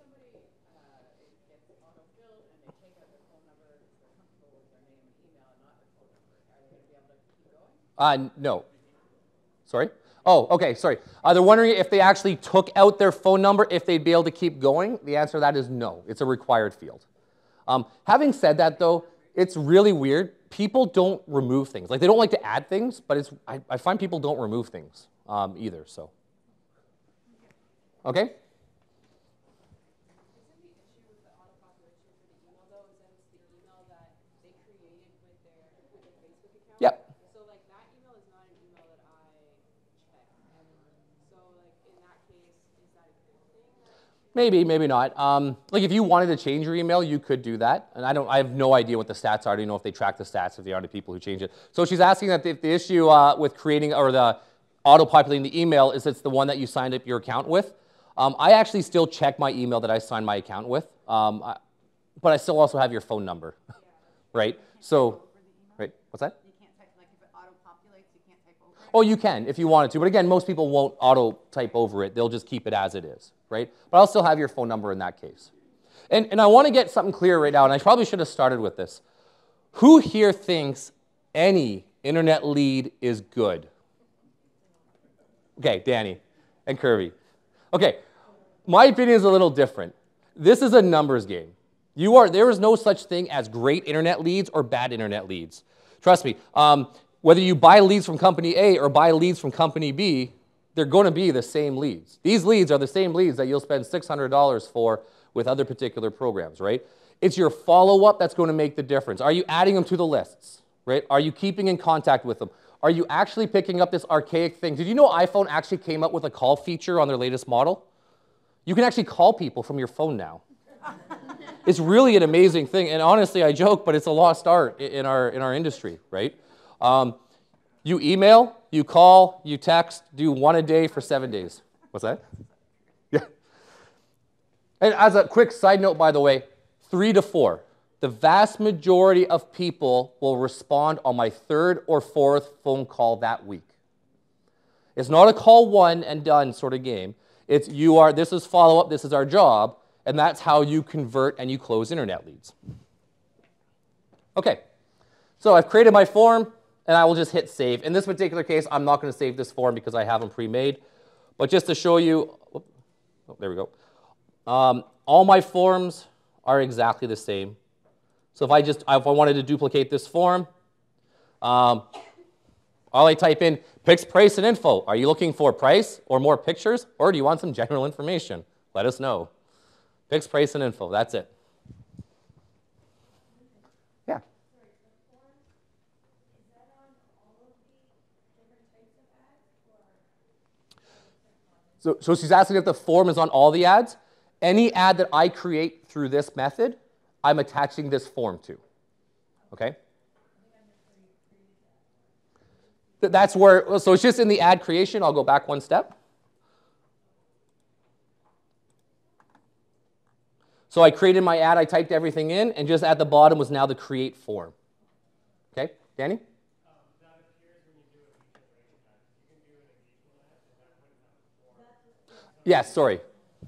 Uh, no. Sorry? Oh, okay, sorry. Uh, they're wondering if they actually took out their phone number, if they'd be able to keep going. The answer to that is no. It's a required field. Um, having said that, though, it's really weird. People don't remove things. Like, they don't like to add things, but it's, I, I find people don't remove things um, either, so. Okay? their, their Facebook account. Yep. So like that email is not an email that I check. So like in that case, is that a good thing? Maybe, maybe not. Um, like if you wanted to change your email, you could do that. And I don't, I have no idea what the stats are. I don't know if they track the stats, if they are the people who change it. So she's asking that if the issue uh, with creating or the auto-populating the email is it's the one that you signed up your account with. Um, I actually still check my email that I signed my account with, um, I, but I still also have your phone number, right? So, right, what's that? You can't type, like if it auto-populates, you can't type over it? Oh, you can if you wanted to, but again, most people won't auto-type over it. They'll just keep it as it is, right? But I'll still have your phone number in that case. And, and I want to get something clear right now, and I probably should have started with this. Who here thinks any internet lead is good? Okay, Danny and Kirby. Okay, my opinion is a little different. This is a numbers game. You are, there is no such thing as great internet leads or bad internet leads. Trust me, um, whether you buy leads from company A or buy leads from company B, they're going to be the same leads. These leads are the same leads that you'll spend six hundred dollars for with other particular programs, right? It's your follow-up that's going to make the difference. Are you adding them to the lists, right? Are you keeping in contact with them? Are you actually picking up this archaic thing? Did you know iPhone actually came up with a call feature on their latest model? You can actually call people from your phone now. It's really an amazing thing, and honestly, I joke, but it's a lost art in our, in our industry, right? Um, you email, you call, you text, do one a day for seven days. What's that? Yeah. And as a quick side note, by the way, three to four. The vast majority of people will respond on my third or fourth phone call that week. It's not a call one and done sort of game. It's you are, this is follow-up, this is our job, and that's how you convert and you close internet leads. Okay, so I've created my form, and I will just hit save. In this particular case, I'm not going to save this form because I have them pre-made. But just to show you, oh, there we go. Um, all my forms are exactly the same. So if I just, if I wanted to duplicate this form, um, all I type in, picks, price, and info. Are you looking for price or more pictures, or do you want some general information? Let us know. Picks, price, and info. That's it. Yeah. So, so she's asking if the form is on all the ads. Any ad that I create through this method, I'm attaching this form to. Okay? That's where, so it's just in the ad creation. I'll go back one step. So I created my ad, I typed everything in, and just at the bottom was now the create form. Okay, Danny? Yes, sorry.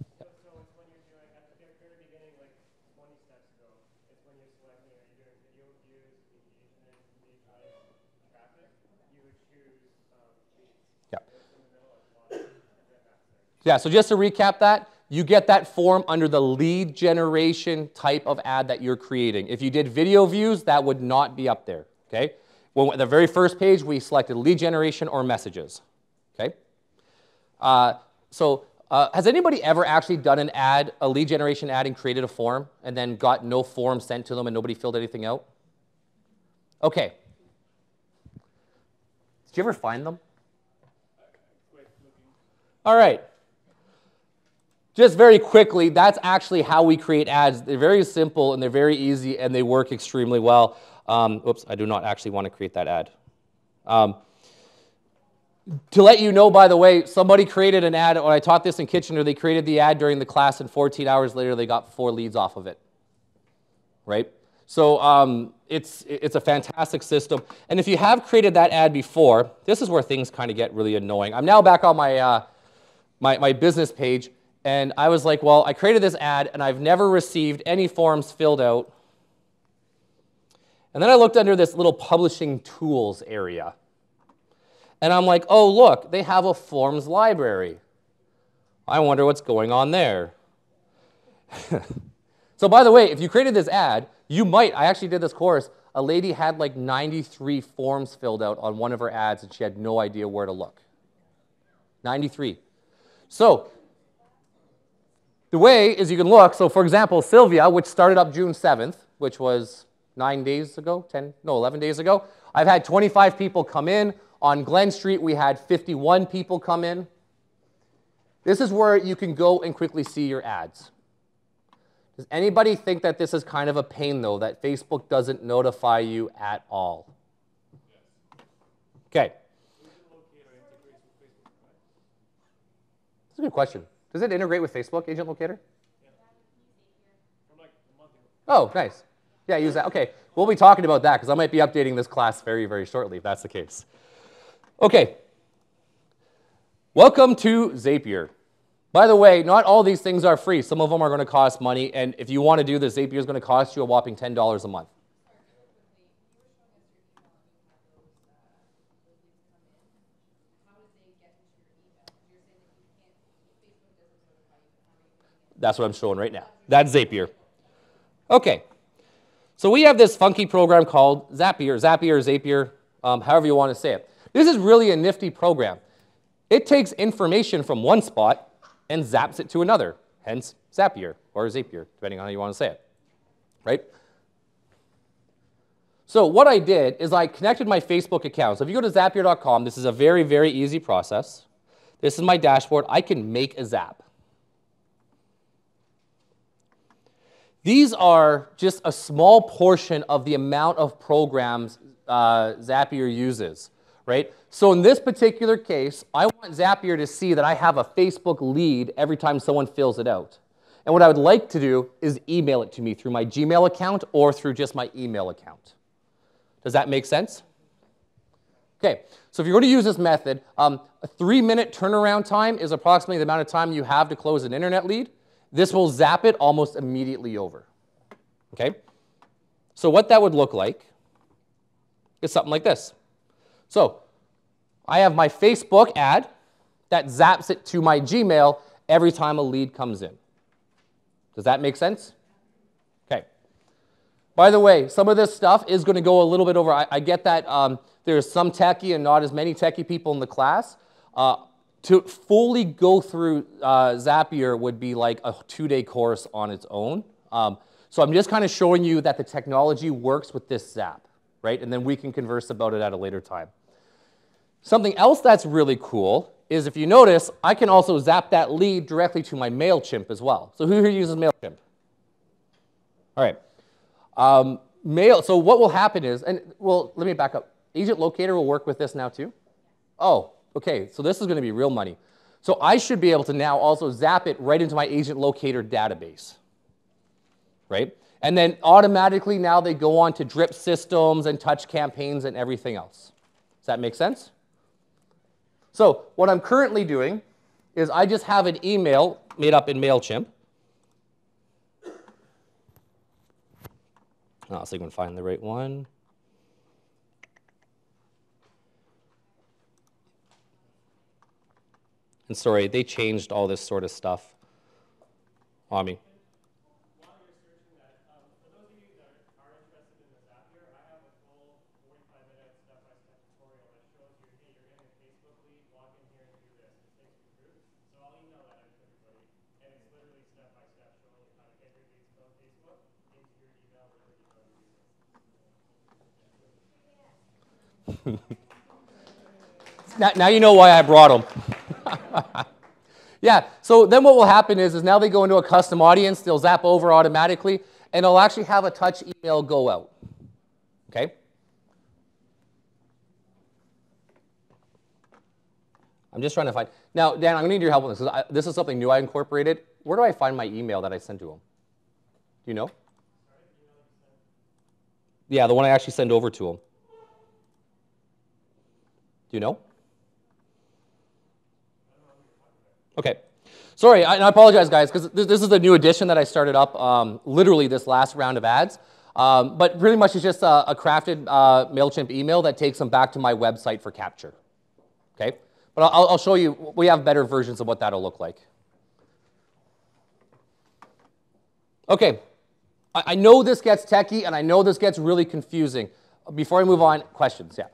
Yeah, so just to recap that, you get that form under the lead generation type of ad that you're creating. If you did video views, that would not be up there, okay? Well, the very first page, we selected lead generation or messages, okay? Uh, so uh, has anybody ever actually done an ad, a lead generation ad, and created a form and then got no form sent to them and nobody filled anything out? Okay. Did you ever find them? All right. Just very quickly, that's actually how we create ads. They're very simple, and they're very easy, and they work extremely well. Um, oops, I do not actually want to create that ad. Um, to let you know, by the way, somebody created an ad. When I taught this in Kitchener, they created the ad during the class, and fourteen hours later, they got four leads off of it. Right? So um, it's, it's a fantastic system. And if you have created that ad before, this is where things kind of get really annoying. I'm now back on my, uh, my, my business page. And I was like, well, I created this ad, and I've never received any forms filled out. And then I looked under this little publishing tools area. And I'm like, oh, look, they have a forms library. I wonder what's going on there. So by the way, if you created this ad, you might, I actually did this course, a lady had like ninety-three forms filled out on one of her ads, and she had no idea where to look. ninety-three. So the way is you can look, so for example, Sylvia, which started up June seventh, which was nine days ago, ten, no, eleven days ago. I've had twenty-five people come in. On Glen Street, we had fifty-one people come in. This is where you can go and quickly see your ads. Does anybody think that this is kind of a pain, though, that Facebook doesn't notify you at all? Okay. That's a good question. Does it integrate with Facebook, Agent Locator? Oh, nice. Yeah, use that. Okay, we'll be talking about that because I might be updating this class very, very shortly if that's the case. Okay. Welcome to Zapier. By the way, not all these things are free. Some of them are going to cost money, and if you want to do this, Zapier is going to cost you a whopping ten dollars a month. That's what I'm showing right now. That's Zapier. Okay. So we have this funky program called Zapier, Zapier, Zapier, um, however you want to say it. This is really a nifty program. It takes information from one spot and zaps it to another, hence Zapier or Zapier, depending on how you want to say it, right? So what I did is I connected my Facebook account. So if you go to zapier dot com, this is a very, very easy process. This is my dashboard. I can make a zap. These are just a small portion of the amount of programs uh, Zapier uses, right? So in this particular case, I want Zapier to see that I have a Facebook lead every time someone fills it out. And what I would like to do is email it to me through my Gmail account or through just my email account. Does that make sense? Okay, so if you're going to use this method, um, a three-minute turnaround time is approximately the amount of time you have to close an internet lead. This will zap it almost immediately over. Okay? So what that would look like is something like this. So I have my Facebook ad that zaps it to my Gmail every time a lead comes in. Does that make sense? Okay. By the way, some of this stuff is going to go a little bit over. I, I get that um, there's some techie and not as many techie people in the class. Uh, to fully go through uh, Zapier would be like a two-day course on its own. Um, so I'm just kind of showing you that the technology works with this zap, right? And then we can converse about it at a later time. Something else that's really cool is if you notice, I can also zap that lead directly to my MailChimp as well. So who here uses MailChimp? All right. Um, mail, so what will happen is, and well, let me back up. Agent Locator will work with this now too? Oh, okay, so this is going to be real money. So I should be able to now also zap it right into my Agent Locator database, right? And then automatically now they go on to drip systems and touch campaigns and everything else. Does that make sense? So what I'm currently doing is I just have an email made up in MailChimp. Oh, so you can find the right one. And sorry, they changed all this sort of stuff on me. now, now you know why I brought them. Yeah, so then what will happen is, is now they go into a custom audience, they'll zap over automatically, and it'll actually have a touch email go out. Okay? I'm just trying to find. Now, Dan, I'm going to need your help with this. I, this is something new I incorporated. Where do I find my email that I send to them? Do you know? Yeah, the one I actually send over to them. Do you know? Okay. Sorry, I, and I apologize, guys, because this, this is a new edition that I started up um, literally this last round of ads. Um, but pretty much it's just a, a crafted uh, MailChimp email that takes them back to my website for capture. Okay? But I'll, I'll show you, we have better versions of what that'll look like. Okay. I, I know this gets techie, and I know this gets really confusing. Before I move on, questions? Yeah.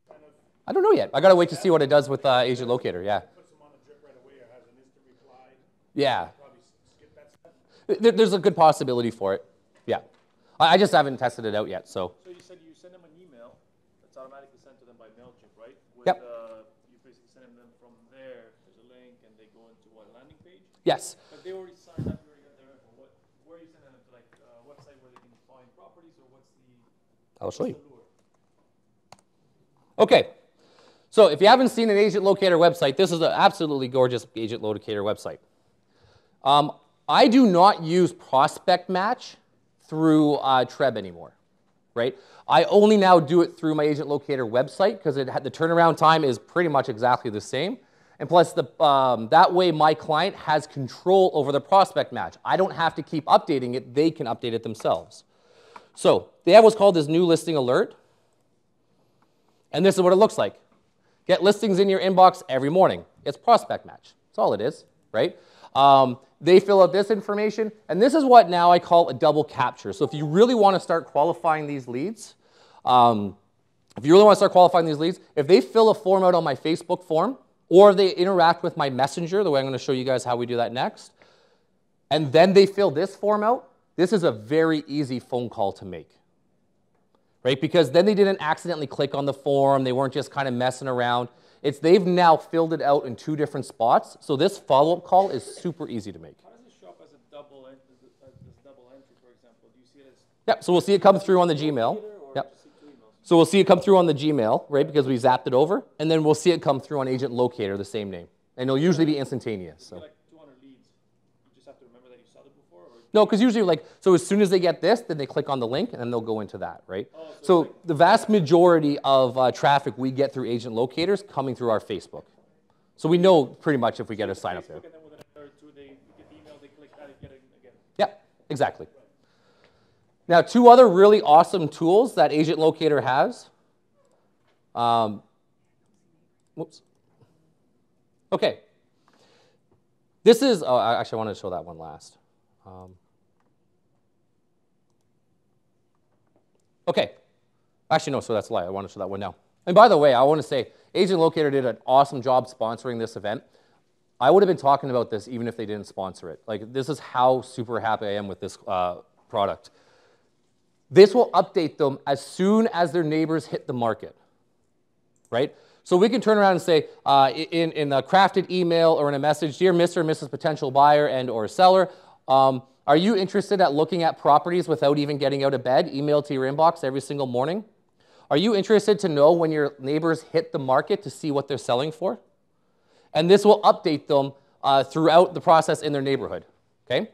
I don't know yet. I got to wait to see what it does with uh, Agent Locator, yeah. Yeah. There, there's a good possibility for it. Yeah. I, I just haven't tested it out yet, so. So you said you send them an email that's automatically sent to them by MailChimp, right? With, Yep. Uh, you basically send them from there, there's a link, and they go into what, landing page? Yes. But they already signed up, you already got their info. What, where are you sending them to, like, a website where they can find properties, or what's the... I'll show you. Okay. So if you haven't seen an agent locator website, this is an absolutely gorgeous agent locator website. Um, I do not use Prospect Match through uh, Treb anymore, right? I only now do it through my agent locator website because it had, the turnaround time is pretty much exactly the same. And plus, the, um, that way my client has control over the prospect match. I don't have to keep updating it. They can update it themselves. So they have what's called this new listing alert. And this is what it looks like. Get listings in your inbox every morning. It's prospect match. That's all it is, right? Um, they fill out this information, and this is what now I call a double capture. So if you really want to start qualifying these leads, um, if you really want to start qualifying these leads, if they fill a form out on my Facebook form, or if they interact with my messenger, the way I'm going to show you guys how we do that next, and then they fill this form out, this is a very easy phone call to make. Right? Because then they didn't accidentally click on the form. They weren't just kind of messing around. It's they've now filled it out in two different spots. So this follow-up call is super easy to make. How does it show up as a double, en as a, as double entry, for example? Do you see it as... Yep, so we'll see it come through on the Gmail. Yep. So we'll see it come through on the Gmail, right, because we zapped it over. And then we'll see it come through on Agent Locator, the same name. And it'll usually be instantaneous. So. No, because usually, like, so as soon as they get this, then they click on the link, and then they'll go into that, right? Oh, so so like the vast majority of uh, traffic we get through agent locators coming through our Facebook. So we know pretty much if we get a sign up there. And then within an hour or two, they get the email, they click that, and get it again. Yeah, exactly. Now, two other really awesome tools that Agent Locator has. Um, whoops. Okay. This is, oh, actually, I wanted to show that one last. Um, Okay. Actually, no, so that's a lie. I want to show that one now. And by the way, I want to say, Agent Locator did an awesome job sponsoring this event. I would have been talking about this even if they didn't sponsor it. Like, this is how super happy I am with this uh, product. This will update them as soon as their neighbors hit the market, right? So we can turn around and say, uh, in, in a crafted email or in a message, dear Mister and Missus Potential Buyer and or Seller, um, are you interested at looking at properties without even getting out of bed? Email to your inbox every single morning. Are you interested to know when your neighbors hit the market to see what they're selling for? And this will update them uh, throughout the process in their neighborhood, okay?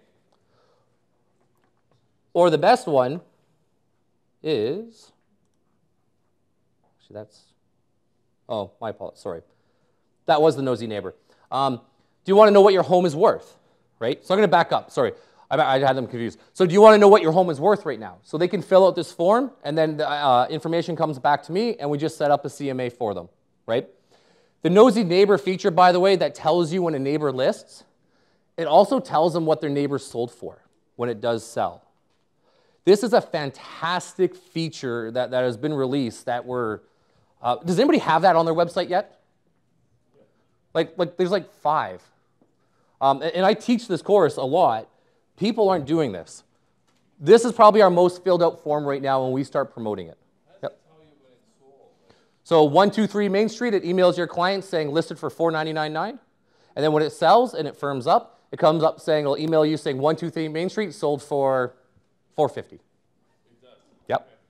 Or the best one is, actually that's, oh, my apologies, sorry. That was the nosy neighbor. Um, do you want to know what your home is worth, right? So I'm going to back up, sorry. I had them confused. So do you want to know what your home is worth right now? So they can fill out this form, and then the uh, information comes back to me, and we just set up a C M A for them, right? The nosy neighbor feature, by the way, that tells you when a neighbor lists, it also tells them what their neighbor sold for when it does sell. This is a fantastic feature that, that has been released that we're, uh, does anybody have that on their website yet? Like, like there's like five. Um, and, and I teach this course a lot. People aren't doing this. This is probably our most filled out form right now when we start promoting it. Yep. So one two three Main Street, it emails your client saying listed for four ninety-nine nine. And then when it sells and it firms up, it comes up saying, it'll email you saying one two three Main Street sold for four fifty. It does. Yep. Okay.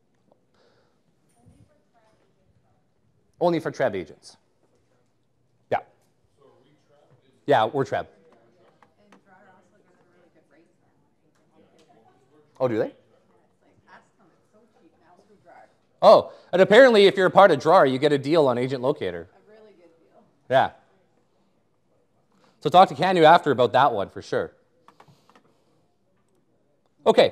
Only for Treb agents. Yeah. So are we Treb? Yeah, we're Treb. Oh, do they? Oh, and apparently if you're a part of Drawer, you get a deal on Agent Locator. A really good deal. Yeah. So talk to Canu after about that one for sure. Okay.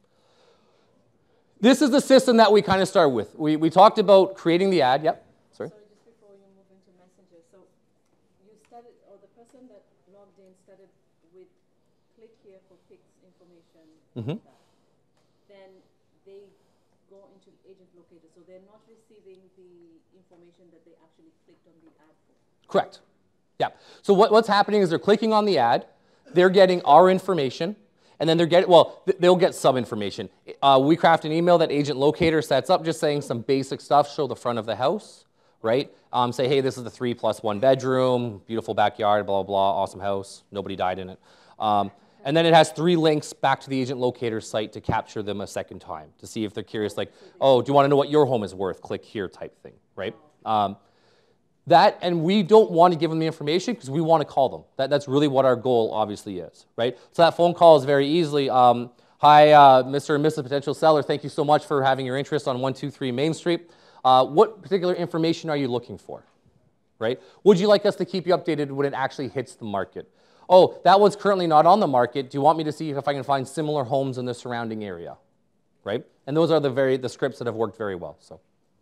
This is the system that we kind of start with. We, we talked about creating the ad. Yep. Sorry. So just before you move into Messenger, so you started, or the person that logged in started with click here for fixed information. Mm-hmm. Then they go into Agent Locator. So they're not receiving the information that they actually clicked on the ad for. Correct. Yeah. So what, what's happening is they're clicking on the ad. they're getting our information, and then they're getting, well, th they'll get some information. Uh, we craft an email that Agent Locator sets up, just saying some basic stuff, show the front of the house, right? Um, say, hey, this is the three plus one bedroom, beautiful backyard, blah, blah, blah, awesome house, nobody died in it. Um, and then it has three links back to the Agent Locator site to capture them a second time, to see if they're curious, like, oh, do you want to know what your home is worth? Click here type thing, right? Um, That, and we don't want to give them the information because we want to call them. That, that's really what our goal obviously is, right? So that phone call is very easily, um, hi, uh, Mister and Missus Potential Seller, thank you so much for having your interest on one two three Main Street. Uh, what particular information are you looking for, right? Would you like us to keep you updated when it actually hits the market? Oh, that one's currently not on the market. Do you want me to see if I can find similar homes in the surrounding area, right? And those are the, very, the scripts that have worked very well, so.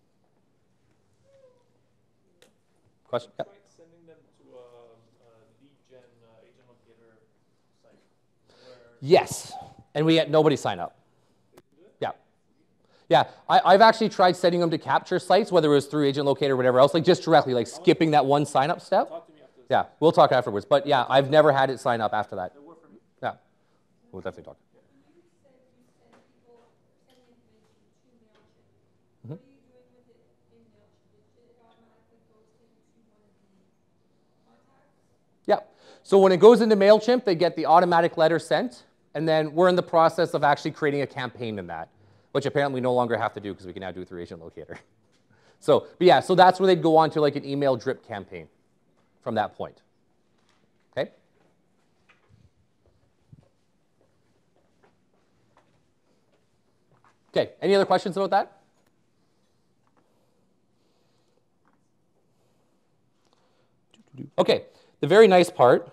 Question? Yeah. Sending them to a, a lead gen uh, Agent Locator site. Yes, and we had nobody sign up. Yeah, yeah. I, I've actually tried sending them to capture sites, whether it was through Agent Locator or whatever else, like just directly, like skipping that one sign up step. Yeah, we'll talk afterwards. But yeah, I've never had it sign up after that. Yeah, we'll definitely talk. Mm-hmm. Yeah. So when it goes into MailChimp, they get the automatic letter sent, and then we're in the process of actually creating a campaign in that, which apparently we no longer have to do because we can now do it through Agent Locator. So, but yeah, so that's where they'd go on to like an email drip campaign from that point. Okay? Okay, any other questions about that? Okay. The very nice part,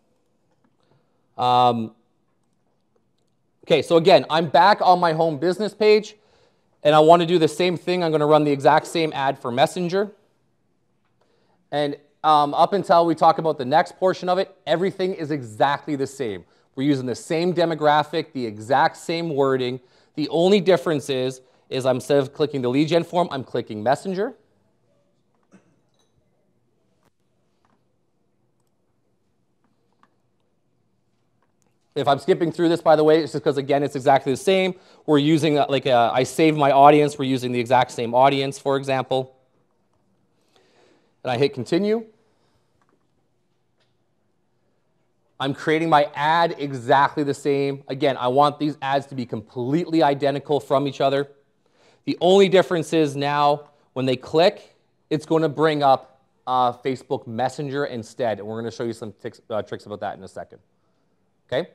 um, okay, so again, I'm back on my home business page, and I want to do the same thing. I'm going to run the exact same ad for Messenger. And um, up until we talk about the next portion of it, everything is exactly the same. We're using the same demographic, the exact same wording. The only difference is, is I'm, instead of clicking the lead gen form, I'm clicking Messenger. If I'm skipping through this, by the way, it's just because, again, it's exactly the same. We're using, uh, like, a, I save my audience. We're using the exact same audience, for example. And I hit continue. I'm creating my ad exactly the same. Again, I want these ads to be completely identical from each other. The only difference is now, when they click, it's going to bring up uh, Facebook Messenger instead. And we're going to show you some tics, uh, tricks about that in a second. Okay?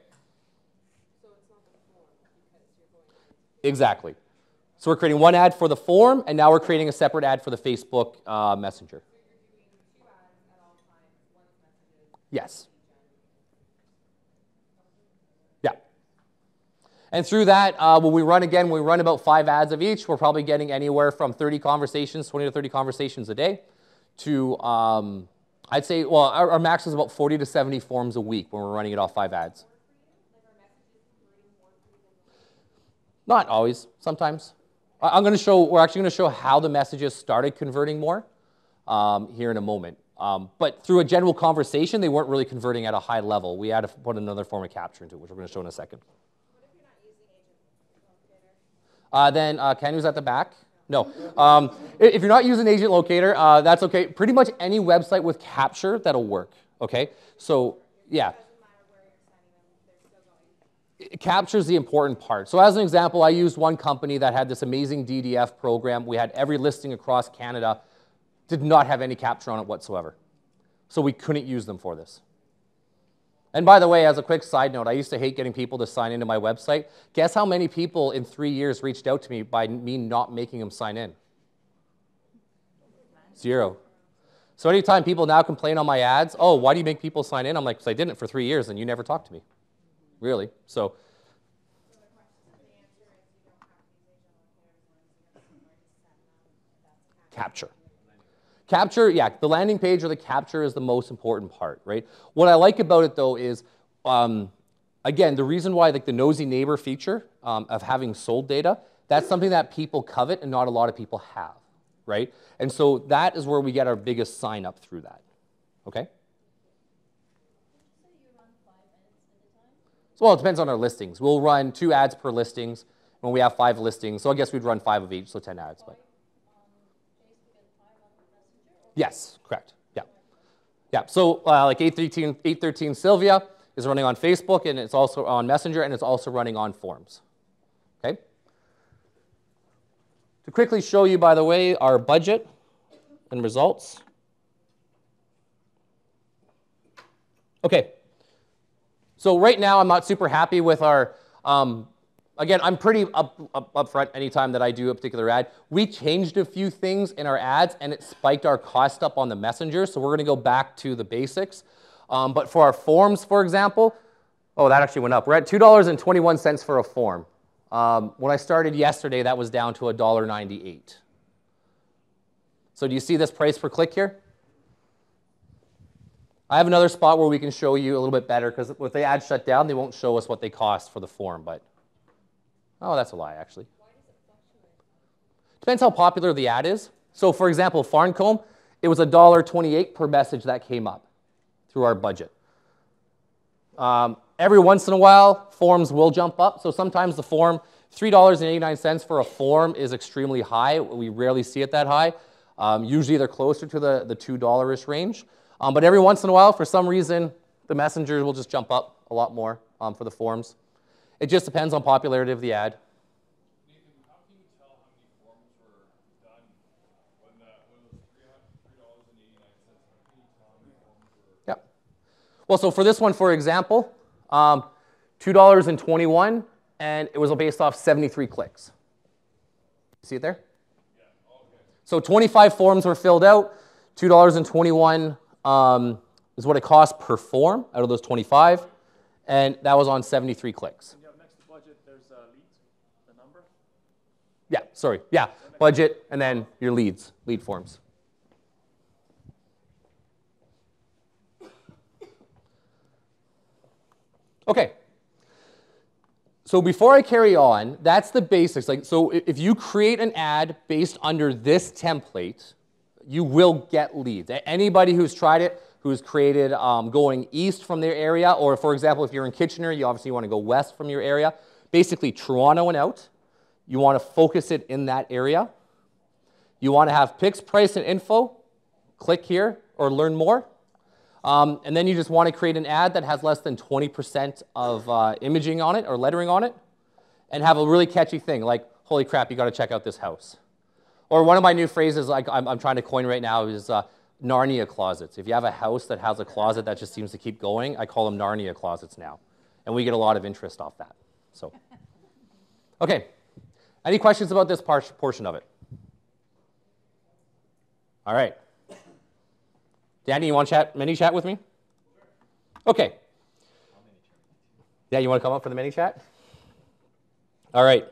Exactly. So we're creating one ad for the form, and now we're creating a separate ad for the Facebook uh, Messenger. Yes. Yeah. And through that, uh, when we run again, we run about five ads of each. We're probably getting anywhere from thirty conversations, twenty to thirty conversations a day, to, um, I'd say, well, our, our max is about forty to seventy forms a week when we're running it off five ads. Not always, sometimes. I'm going to show, we're actually going to show how the messages started converting more um, here in a moment. Um, but through a general conversation, they weren't really converting at a high level. We had to put another form of capture into it, which we're going to show in a second. Uh, then uh, Ken, who's at the back? No. Um, if you're not using Agent Locator, uh, that's okay. Pretty much any website with capture, that'll work. Okay? So, yeah. Capture is the important part. So as an example, I used one company that had this amazing D D F program. We had every listing across Canada, did not have any capture on it whatsoever. So we couldn't use them for this. And by the way, as a quick side note, I used to hate getting people to sign into my website. Guess how many people in three years reached out to me by me not making them sign in? Zero. So anytime people now complain on my ads, oh, why do you make people sign in? I'm like, because I didn't for three years and you never talked to me. Really. So capture. Capture, yeah, the landing page or the capture is the most important part, right? What I like about it, though, is, um, again, the reason why, like, the nosy neighbor feature um, of having sold data, that's something that people covet and not a lot of people have, right? And so that is where we get our biggest sign up through that, okay? well, it depends on our listings. We'll run two ads per listings when we have five listings. So I guess we'd run five of each, so ten ads. But yes, correct. Yeah. Yeah. So uh, like eight thirteen, eight thirteen Sylvia is running on Facebook, and it's also on Messenger, and it's also running on Forms. Okay? To quickly show you, by the way, our budget and results. Okay. So right now, I'm not super happy with our, um, again, I'm pretty up, up, upfront anytime that I do a particular ad. We changed a few things in our ads, and it spiked our cost up on the Messenger, so we're going to go back to the basics. Um, but for our forms, for example, oh, that actually went up. We're at two dollars and twenty-one cents for a form. Um, when I started yesterday, that was down to one dollar ninety-eight. So do you see this price per click here? I have another spot where we can show you a little bit better, because if the ad shut down, they won't show us what they cost for the form. But oh, that's a lie, actually. Depends how popular the ad is. So for example, Farncombe, it was one dollar twenty-eight per message that came up through our budget. Um, every once in a while, forms will jump up. So sometimes the form, three dollars and eighty-nine cents for a form is extremely high. We rarely see it that high. Um, usually they're closer to the, the two dollar-ish range. Um, but every once in a while, for some reason, the messengers will just jump up a lot more um, for the forms. It just depends on popularity of the ad. Nathan, how can you tell how many forms were done when, the, when it was three dollars and eighty-nine cents? How can you tell how many forms were? Yeah. Well, so for this one, for example, um, two dollars and twenty-one, and it was based off seventy-three clicks. See it there? Yeah. Okay. So twenty-five forms were filled out, two dollars and twenty-one um, is what it cost per form out of those twenty-five, and that was on seventy-three clicks. And you have next to budget, there's uh, leads, the number? Yeah, sorry. Yeah, budget, and then your leads, lead forms. Okay. So before I carry on, that's the basics. Like, so if you create an ad based under this template, you will get leads. Anybody who's tried it, who's created um, going east from their area, or for example, if you're in Kitchener, you obviously want to go west from your area. Basically, Toronto and out. You want to focus it in that area. You want to have picks, price, and info. Click here or learn more. Um, and then you just want to create an ad that has less than twenty percent of uh, imaging on it or lettering on it, and have a really catchy thing like, holy crap, you got to check out this house. Or one of my new phrases like I'm, I'm trying to coin right now is uh, Narnia closets. If you have a house that has a closet that just seems to keep going, I call them Narnia closets now. And we get a lot of interest off that. So, okay. Any questions about this par portion of it? All right. Danny, you want to chat, mini chat with me? Okay. Yeah, you want to come up for the mini chat? All right.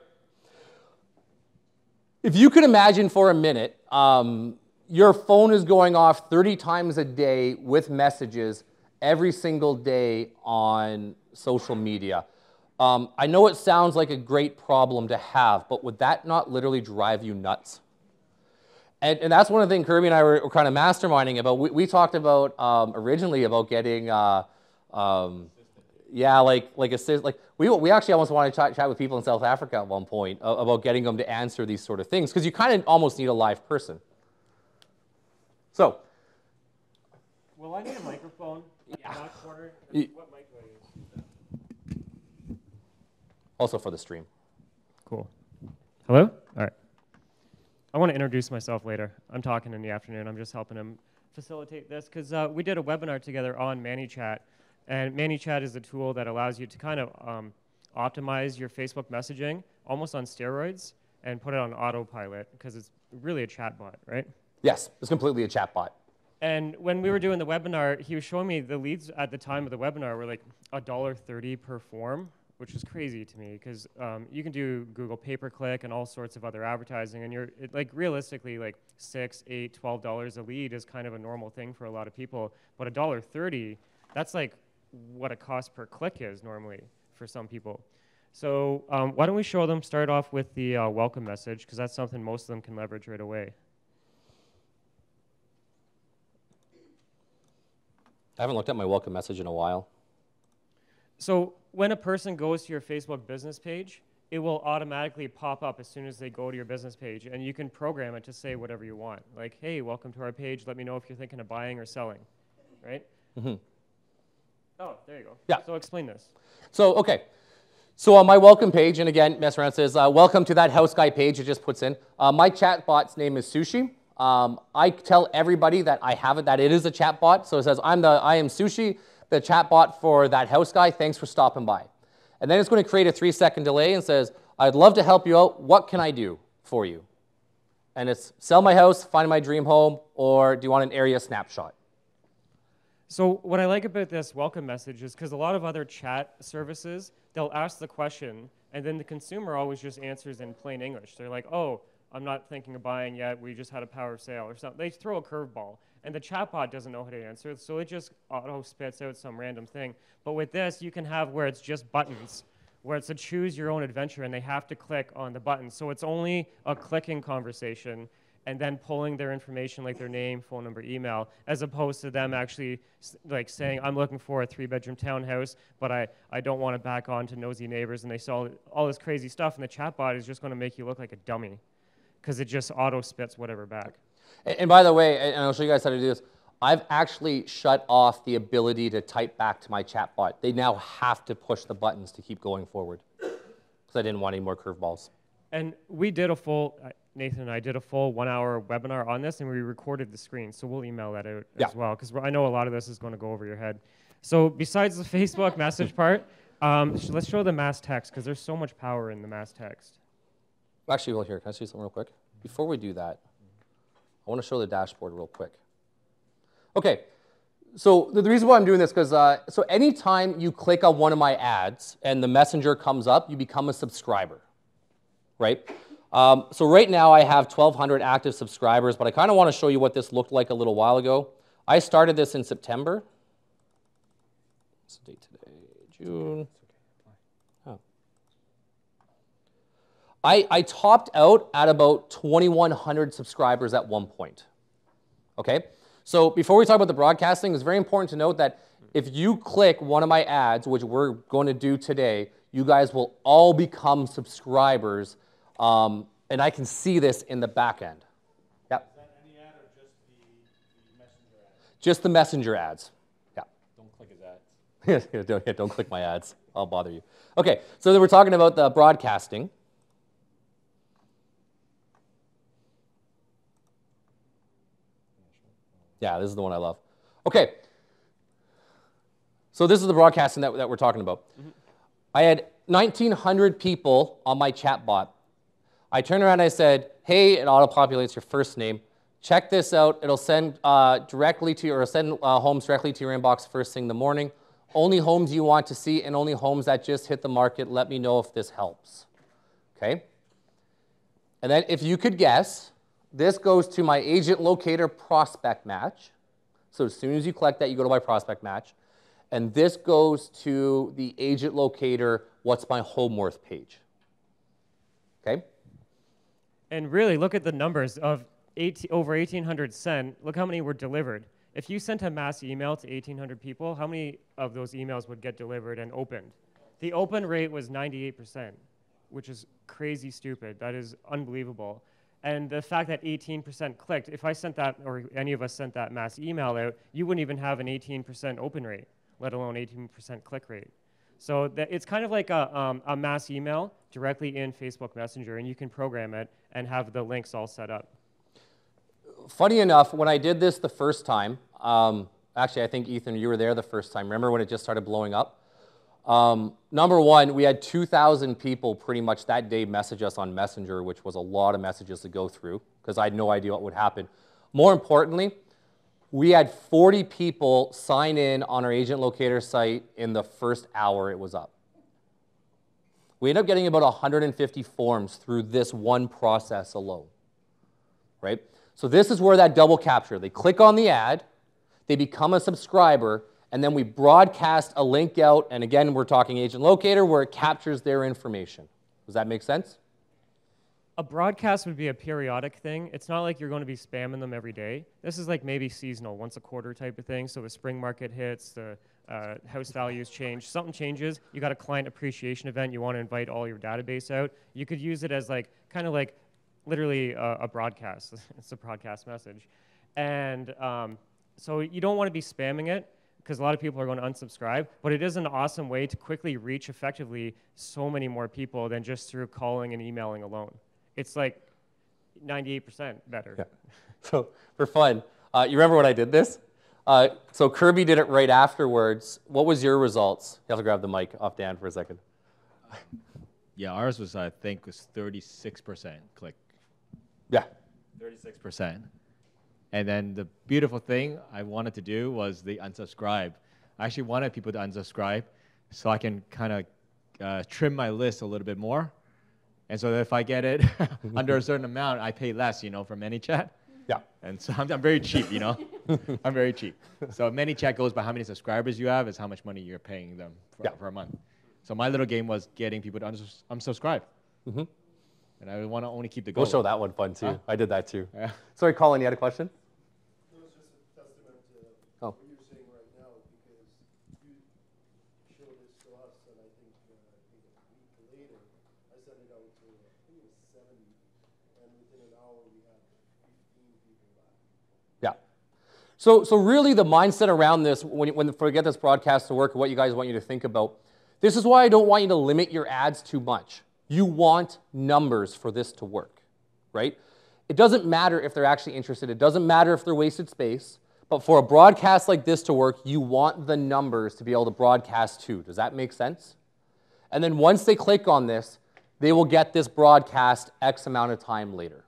If you could imagine for a minute, um, your phone is going off thirty times a day with messages every single day on social media. Um, I know it sounds like a great problem to have, but would that not literally drive you nuts? And, and that's one of the things Kirby and I were, were kind of masterminding about. We, we talked about um, originally about getting, uh, um, yeah, like like assist, like we we actually almost wanted to chat, chat with people in South Africa at one point uh, about getting them to answer these sort of things, because you kind of almost need a live person. So, will I need a microphone in yeah. that corner? Y What mic do I use? Also for the stream. Cool. Hello? All right. I want to introduce myself later. I'm talking in the afternoon. I'm just helping him facilitate this because uh, we did a webinar together on ManyChat. And ManyChat is a tool that allows you to kind of um, optimize your Facebook messaging almost on steroids and put it on autopilot because it's really a chatbot, right? Yes, it's completely a chatbot. And when we were doing the webinar, he was showing me the leads at the time of the webinar were like one dollar thirty per form, which is crazy to me because um, you can do Google pay-per-click and all sorts of other advertising, and you're it, like realistically like six, eight, twelve dollars a lead is kind of a normal thing for a lot of people. But one dollar thirty, that's like what a cost per click is normally for some people. So um, why don't we show them? Start off with the uh, welcome message because that's something most of them can leverage right away. I haven't looked at my welcome message in a while. So when a person goes to your Facebook business page, it will automatically pop up as soon as they go to your business page, and you can program it to say whatever you want. Like, hey, welcome to our page. Let me know if you're thinking of buying or selling, right? Mm-hmm. Oh, there you go. Yeah. So explain this. So, okay. So on my welcome page, and again, mess around says, uh, welcome to that house guy page. It just puts in. Uh, my chatbot's name is Sushi. Um, I tell everybody that I have it, that it is a chatbot. So it says, I'm the, I am Sushi, the chatbot for that house guy. Thanks for stopping by. And then it's going to create a three second delay and says, I'd love to help you out. What can I do for you? And it's sell my house, find my dream home, or do you want an area snapshot? So what I like about this welcome message is because a lot of other chat services, they'll ask the question, and then the consumer always just answers in plain English. They're like, oh, I'm not thinking of buying yet. We just had a power sale or something. They throw a curveball, and the chatbot doesn't know how to answer, so it just auto spits out some random thing. But with this, you can have where it's just buttons, where it's a choose your own adventure, and they have to click on the button. So it's only a clicking conversation, and then pulling their information like their name, phone number, email, as opposed to them actually like saying, I'm looking for a three-bedroom townhouse, but I, I don't want to back on to nosy neighbors, and they saw all this crazy stuff, and the chatbot is just going to make you look like a dummy because it just auto-spits whatever back. And, and by the way, and I'll show you guys how to do this, I've actually shut off the ability to type back to my chatbot. They now have to push the buttons to keep going forward because I didn't want any more curveballs. And we did a full, uh, Nathan and I did a full one-hour webinar on this, and we recorded the screen, so we'll email that out yeah. as well, because I know a lot of this is going to go over your head. So besides the Facebook message part, um, sh let's show the mass text, because there's so much power in the mass text. Actually, well, here, can I see something real quick? Before we do that, I want to show the dashboard real quick. Okay, so the, the reason why I'm doing this, because uh, so anytime you click on one of my ads and the messenger comes up, you become a subscriber, right? Um, so right now I have twelve hundred active subscribers, but I kind of want to show you what this looked like a little while ago. I started this in September. What's the date today? June. Oh. I, I topped out at about twenty-one hundred subscribers at one point. Okay? So before we talk about the broadcasting, it's very important to note that if you click one of my ads, which we're going to do today, you guys will all become subscribers. Um, and I can see this in the back end. Yep. Is that any ad or just the, the messenger ads? Just the messenger ads. Yeah. Don't click his ads. don't, yeah, don't click my ads. I'll bother you. Okay, so then we're talking about the broadcasting. Yeah, this is the one I love. Okay. So this is the broadcasting that, that we're talking about. Mm-hmm. I had nineteen hundred people on my chat bot. I turned around and I said, hey, it auto-populates your first name. Check this out. It'll send uh, directly to or send uh, homes directly to your inbox first thing in the morning. Only homes you want to see and only homes that just hit the market. Let me know if this helps. Okay? And then if you could guess, this goes to my agent locator prospect match. So as soon as you collect that, you go to my prospect match. And this goes to the agent locator what's my home worth page. Okay? And really, look at the numbers of eighteen, over eighteen hundred sent. Look how many were delivered. If you sent a mass email to eighteen hundred people, how many of those emails would get delivered and opened? The open rate was ninety-eight percent, which is crazy stupid. That is unbelievable. And the fact that eighteen percent clicked, if I sent that, or any of us sent that mass email out, you wouldn't even have an eighteen percent open rate, let alone eighteen percent click rate. So that it's kind of like a, um, a mass email directly in Facebook Messenger, and you can program it and have the links all set up. Funny enough, when I did this the first time, um, actually I think Ethan, you were there the first time. Remember when it just started blowing up? Um, number one, we had two thousand people pretty much that day message us on Messenger, which was a lot of messages to go through because I had no idea what would happen. More importantly, we had forty people sign in on our agent locator site in the first hour it was up. We ended up getting about one hundred fifty forms through this one process alone, right? So this is where that double capture, they click on the ad, they become a subscriber, and then we broadcast a link out, and again, we're talking agent locator, where it captures their information. Does that make sense? A broadcast would be a periodic thing. It's not like you're going to be spamming them every day. This is like maybe seasonal, once a quarter type of thing. So the spring market hits, the uh, house values change, something changes, you got a client appreciation event, you want to invite all your database out, you could use it as like, kind of like literally a, a broadcast. It's a broadcast message. And um, so you don't want to be spamming it, because a lot of people are going to unsubscribe, but it is an awesome way to quickly reach effectively so many more people than just through calling and emailing alone. It's like ninety-eight percent better. Yeah. So for fun, uh, you remember when I did this? Uh, so Kirby did it right afterwards. What was your results? You have to grab the mic off Dan for a second. Yeah, ours was, I think, was thirty-six percent click. Yeah. thirty-six percent. And then the beautiful thing I wanted to do was the unsubscribe. I actually wanted people to unsubscribe so I can kind of uh, trim my list a little bit more. And so that if I get it under a certain amount, I pay less, you know, for ManyChat. Yeah. And so I'm, I'm very cheap, you know. I'm very cheap. So ManyChat goes by how many subscribers you have is how much money you're paying them for, yeah. for a month. So my little game was getting people to uns unsubscribe. Mm-hmm. And I want to only keep the goal. We'll show that one fun too. Huh? I did that too. Yeah. Sorry, Colin, you had a question? It was just a testament to oh. what you're saying right now, because you showed this to us, and I think, uh, I think a week later, I sent it out to, I think it was seventy, and within an hour we had fifteen people back. Yeah. So, so really the mindset around this, when, when forget this broadcast to work, what you guys want you to think about, this is why I don't want you to limit your ads too much. You want numbers for this to work, right? It doesn't matter if they're actually interested. It doesn't matter if they're wasted space. But for a broadcast like this to work, you want the numbers to be able to broadcast to. Does that make sense? And then once they click on this, they will get this broadcast X amount of time later.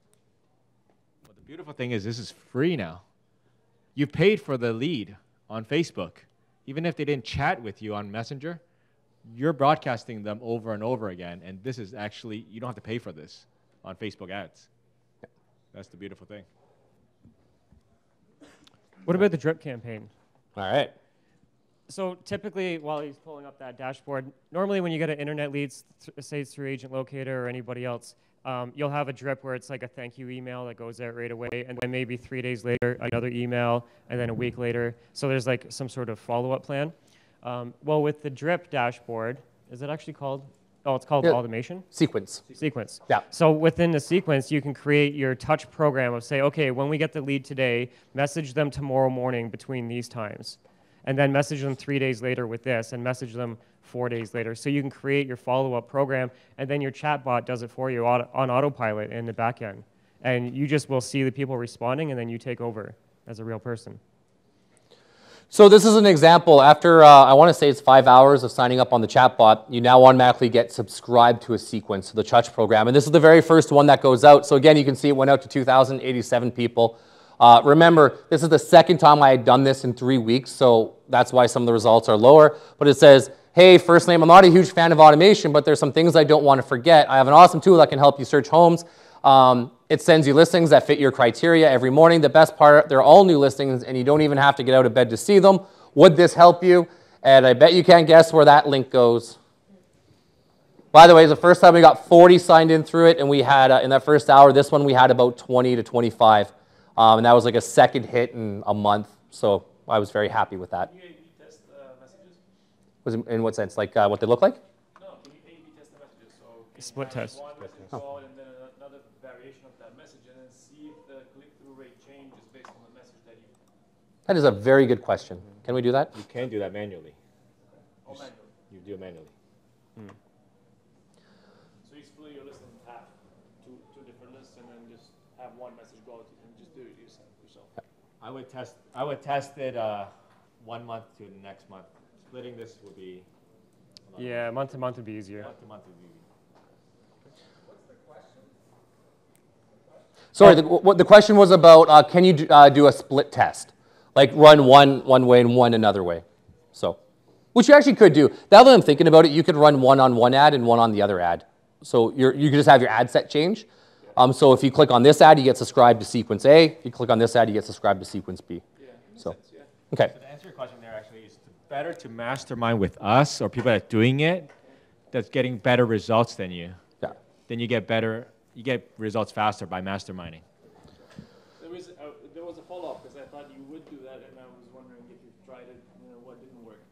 Well, the beautiful thing is this is free now. You paid for the lead on Facebook. Even if they didn't chat with you on Messenger, you're broadcasting them over and over again, and this is actually, you don't have to pay for this on Facebook ads. That's the beautiful thing. What about the drip campaign? All right. So typically, while he's pulling up that dashboard, normally when you get an internet lead, th say it's through Agent Locator or anybody else, um, you'll have a drip where it's like a thank you email that goes out right away, and then maybe three days later, another email, and then a week later. So there's like some sort of follow-up plan. Um, well, with the drip dashboard, is it actually called? Oh, it's called yeah. automation? Sequence. Sequence. Yeah. So within the sequence, you can create your touch program of say, okay, when we get the lead today, message them tomorrow morning between these times. And then message them three days later with this, and message them four days later. So you can create your follow-up program, and then your chatbot does it for you on autopilot in the back end. And you just will see the people responding, and then you take over as a real person. So this is an example. After, uh, I want to say it's five hours of signing up on the chatbot, you now automatically get subscribed to a sequence, to the touch program. And this is the very first one that goes out. So again, you can see it went out to two thousand eighty-seven people. Uh, remember, this is the second time I had done this in three weeks, so that's why some of the results are lower. But it says, hey, first name, I'm not a huge fan of automation, but there's some things I don't want to forget. I have an awesome tool that can help you search homes. Um, it sends you listings that fit your criteria every morning. The best part, they're all new listings, and you don't even have to get out of bed to see them. Would this help you? And I bet you can't guess where that link goes. By the way, the first time we got forty signed in through it, and we had, uh, in that first hour, this one we had about twenty to twenty-five. Um, and that was like a second hit in a month, so I was very happy with that. Can you A B test uh, messages? Was in, in what sense? Like uh, what they look like? No, can you A B test the messages? So can Split you have test. one message Oh. call and then another variation of that message, and then see if the click-through rate changes based on the message that you... That is a very good question. Can we do that? You can do that manually. Or manually. You do it manually. Mm. So you split your list in half, two, two different lists, and then just have one message go out and just do it yourself. I would test. I would test it uh, one month to the next month. Splitting this would be. Yeah, month to month would be easier. Month to month would be. Sorry, the, what the question was about, uh, can you do, uh, do a split test? Like run one one way and one another way. So, which you actually could do. Now that I'm thinking about it, you could run one on one ad and one on the other ad. So you're, you could just have your ad set change. Um, so if you click on this ad, you get subscribed to sequence A. If you click on this ad, you get subscribed to sequence B. Yeah, so, sense, yeah. okay. So to answer your question there, actually, is better to mastermind with us or people that are doing it that's getting better results than you. Yeah. Then you get better, you get results faster by masterminding. There was a, there was a follow-up because I thought you would do that, and I was wondering if you tried it, you know, what didn't work.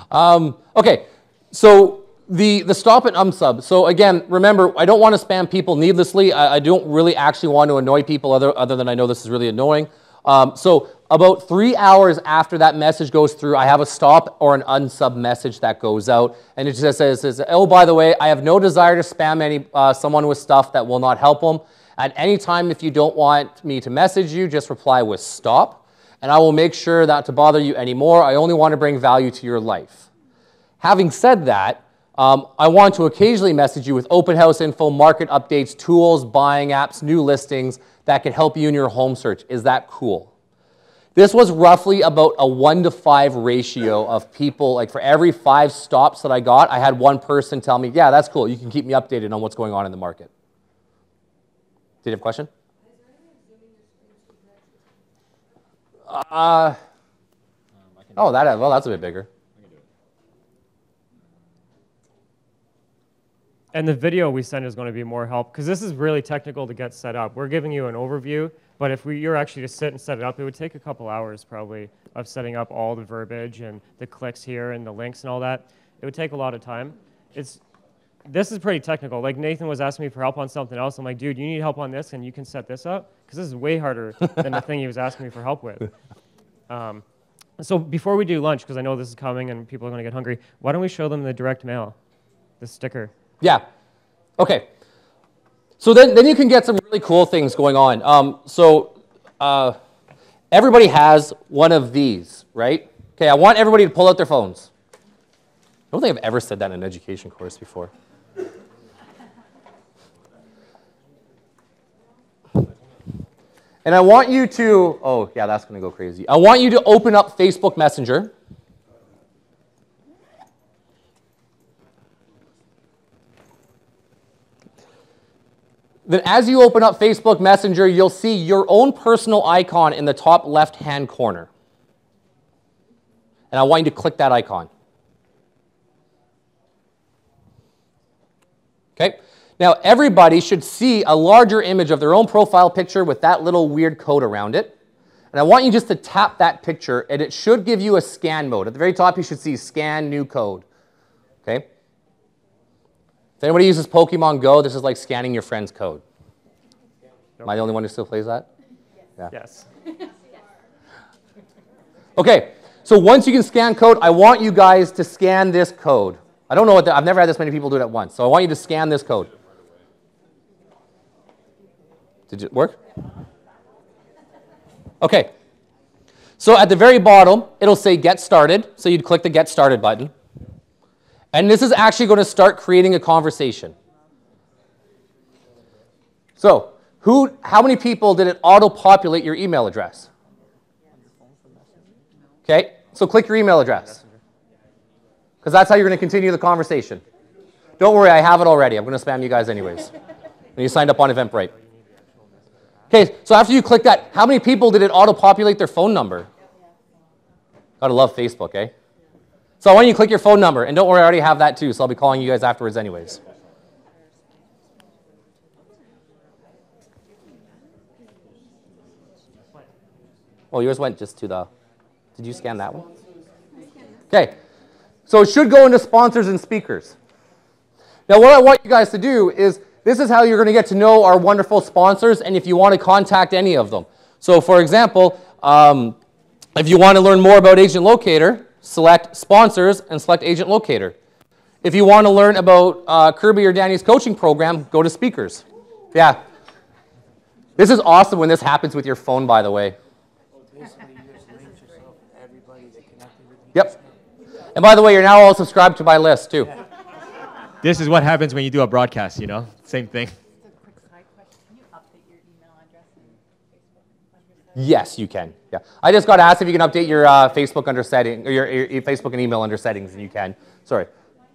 Um, okay, so the, the stop and unsub. So again, remember, I don't want to spam people needlessly. I, I don't really actually want to annoy people other, other than I know this is really annoying. Um, so about three hours after that message goes through, I have a stop or an unsub message that goes out. And it just says, says oh, by the way, I have no desire to spam any uh, someone with stuff that will not help them. At any time, if you don't want me to message you, just reply with stop. And I will make sure not to bother you anymore. I only want to bring value to your life. Having said that, um, I want to occasionally message you with open house info, market updates, tools, buying apps, new listings that can help you in your home search. Is that cool? This was roughly about a one to five ratio of people. Like for every five stops that I got, I had one person tell me, yeah, that's cool. You can keep me updated on what's going on in the market. Did you have a question? Uh, oh, that, well, that's a bit bigger. And the video we send is going to be more help, because this is really technical to get set up. We're giving you an overview, but if we, you're actually to sit and set it up, it would take a couple hours probably of setting up all the verbiage and the clicks here and the links and all that. It would take a lot of time. It's, this is pretty technical. Like Nathan was asking me for help on something else. I'm like, dude, you need help on this and you can set this up? Because this is way harder than the thing he was asking me for help with. Um, so before we do lunch, because I know this is coming and people are going to get hungry, why don't we show them the direct mail, the sticker? Yeah. Okay. So then, then you can get some really cool things going on. Um, so uh, everybody has one of these, right? Okay, I want everybody to pull out their phones. I don't think I've ever said that in an education course before. And I want you to, oh yeah, that's going to go crazy. I want you to open up Facebook Messenger. Then as you open up Facebook Messenger, you'll see your own personal icon in the top left-hand corner. And I want you to click that icon. Okay? Now, everybody should see a larger image of their own profile picture with that little weird code around it. And I want you just to tap that picture, and it should give you a scan mode. At the very top, you should see Scan New Code. Okay? If anybody uses Pokemon Go, this is like scanning your friend's code. Am I the only one who still plays that? Yeah. Yes. Okay, so once you can scan code, I want you guys to scan this code. I don't know what, the, I've never had this many people do it at once, so I want you to scan this code. Did it work? Okay. So at the very bottom, it'll say Get Started, so you'd click the Get Started button. And this is actually going to start creating a conversation. So, who, how many people did it auto-populate your email address? Okay, so click your email address. Because that's how you're going to continue the conversation. Don't worry, I have it already. I'm going to spam you guys anyways. And you signed up on Eventbrite. Okay, so after you click that, how many people did it auto-populate their phone number? Gotta love Facebook, eh? So I want you to click your phone number, and don't worry, I already have that too, so I'll be calling you guys afterwards anyways. Oh, yours went just to the, did you scan that one? Okay, so it should go into sponsors and speakers. Now what I want you guys to do is, this is how you're going to get to know our wonderful sponsors, and if you want to contact any of them. So for example, um, if you want to learn more about Agent Locator, select Sponsors and select Agent Locator. If you want to learn about uh, Kirby or Danny's coaching program, go to Speakers. Yeah. This is awesome when this happens with your phone, by the way. Yep. And by the way, you're now all subscribed to my list, too. This is what happens when you do a broadcast, you know? Same thing. Yes, you can. Yeah, I just got asked if you can update your uh, Facebook under setting, or your, your, your Facebook and email under settings, and you can. Sorry.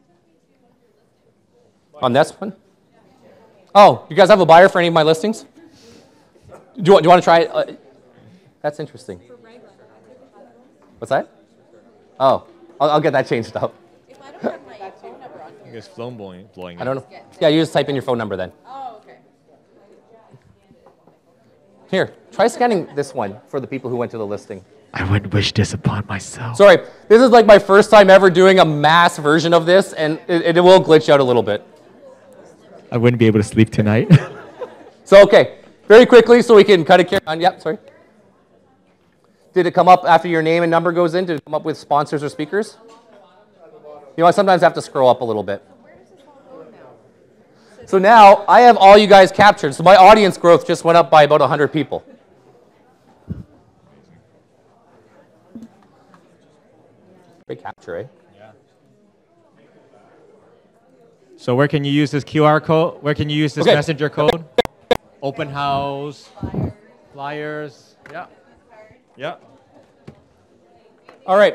On this one? Oh, you guys have a buyer for any of my listings? Do you, do you want to try it? Uh, that's interesting. What's that? Oh, I'll, I'll get that changed up. I guess phone blowing. blowing I don't know. Yeah, you just type in your phone number then. Oh, okay. Here, try scanning this one for the people who went to the listing. I wouldn't wish this upon myself. Sorry, this is like my first time ever doing a mass version of this, and it, it will glitch out a little bit. I wouldn't be able to sleep tonight. So, okay, very quickly so we can cut it carry on. Yep, sorry. Did it come up after your name and number goes in? Did it come up with sponsors or speakers? You know, I sometimes have to scroll up a little bit. So now I have all you guys captured. So my audience growth just went up by about one hundred people. Great capture, eh? Yeah. So where can you use this Q R code? Where can you use this Okay. messenger code? Open house, flyers. Yeah. Yeah. All right.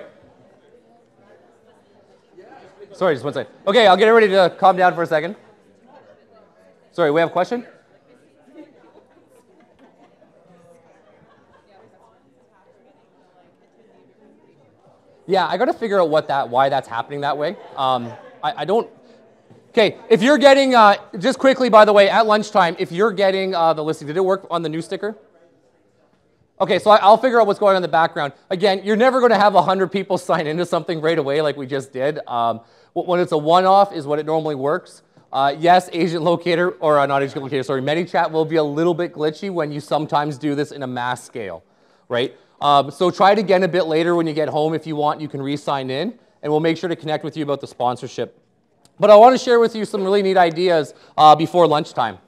Sorry, just one second. Okay, I'll get everybody to calm down for a second. Sorry, we have a question? Yeah, I got to figure out what that, why that's happening that way. Um, I, I don't. Okay, if you're getting, uh, just quickly, by the way, at lunchtime, if you're getting uh, the listing, did it work on the new sticker? Okay, so I, I'll figure out what's going on in the background. Again, you're never going to have one hundred people sign into something right away like we just did. Um, when it's a one-off is what it normally works. Uh, yes, agent locator, or uh, not agent locator, sorry, ManyChat will be a little bit glitchy when you sometimes do this in a mass scale, right? Um, so try it again a bit later when you get home. If you want, you can re-sign in, and we'll make sure to connect with you about the sponsorship. But I want to share with you some really neat ideas uh, before lunchtime.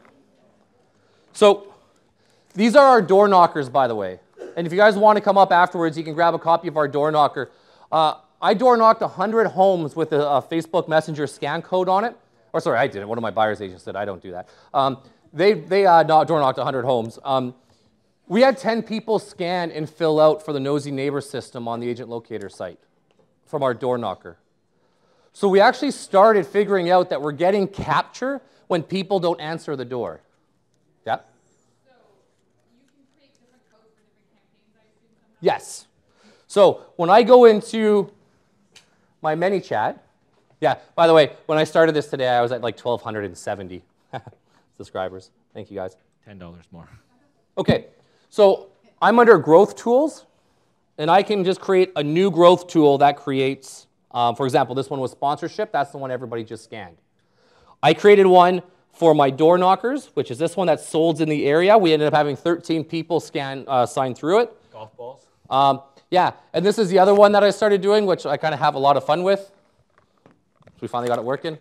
So these are our door knockers, by the way. And if you guys want to come up afterwards, you can grab a copy of our door knocker. Uh, I door knocked one hundred homes with a, a Facebook Messenger scan code on it. Or sorry, I didn't. One of my buyer's agents said I don't do that. Um, they they uh, door knocked one hundred homes. Um, we had ten people scan and fill out for the Nosy Neighbor system on the agent locator site from our door knocker. So we actually started figuring out that we're getting capture when people don't answer the door. Yeah? So you can create different codes for different campaigns, I assume, somehow? Yes. So when I go into my ManyChat, yeah, by the way, when I started this today, I was at like twelve seventy subscribers. Thank you, guys. ten dollars more. Okay, so I'm under Growth Tools, and I can just create a new growth tool that creates, um, for example, this one was sponsorship. That's the one everybody just scanned. I created one for my door knockers, which is this one that's sold in the area. We ended up having thirteen people scan, uh, sign through it. Golf balls. Um, yeah, and this is the other one that I started doing, which I kind of have a lot of fun with. So we finally got it working.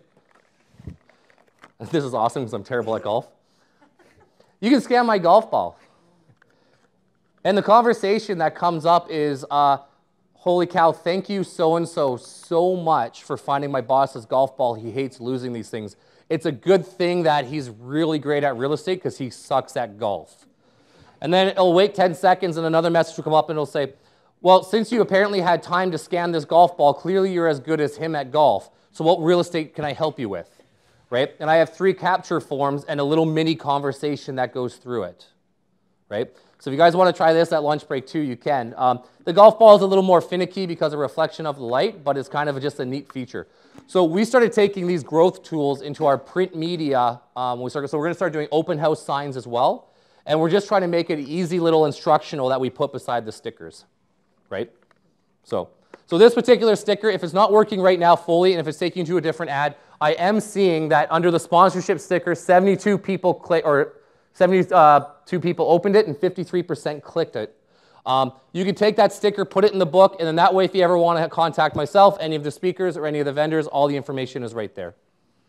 This is awesome because I'm terrible at golf. You can scan my golf ball. And the conversation that comes up is, uh, holy cow, thank you so-and-so so much for finding my boss's golf ball. He hates losing these things. It's a good thing that he's really great at real estate because he sucks at golf. And then it'll wait ten seconds and another message will come up and it'll say, well, since you apparently had time to scan this golf ball, clearly you're as good as him at golf. So what real estate can I help you with? Right? And I have three capture forms and a little mini conversation that goes through it. Right? So if you guys want to try this at lunch break too, you can. Um, the golf ball is a little more finicky because of reflection of the light, but it's kind of just a neat feature. So we started taking these growth tools into our print media. Um, we started, so we're going to start doing open house signs as well. And we're just trying to make it easy little instructional that we put beside the stickers. Right? So, so this particular sticker, if it's not working right now fully, and if it's taking you to a different ad, I am seeing that under the sponsorship sticker, seventy-two people click, or seventy-two people opened it, and fifty-three percent clicked it. Um, you can take that sticker, put it in the book, and then that way, if you ever want to contact myself, any of the speakers, or any of the vendors, all the information is right there.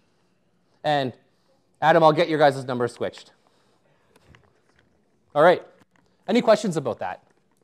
And Adam, I'll get your guys' number switched. All right. Any questions about that?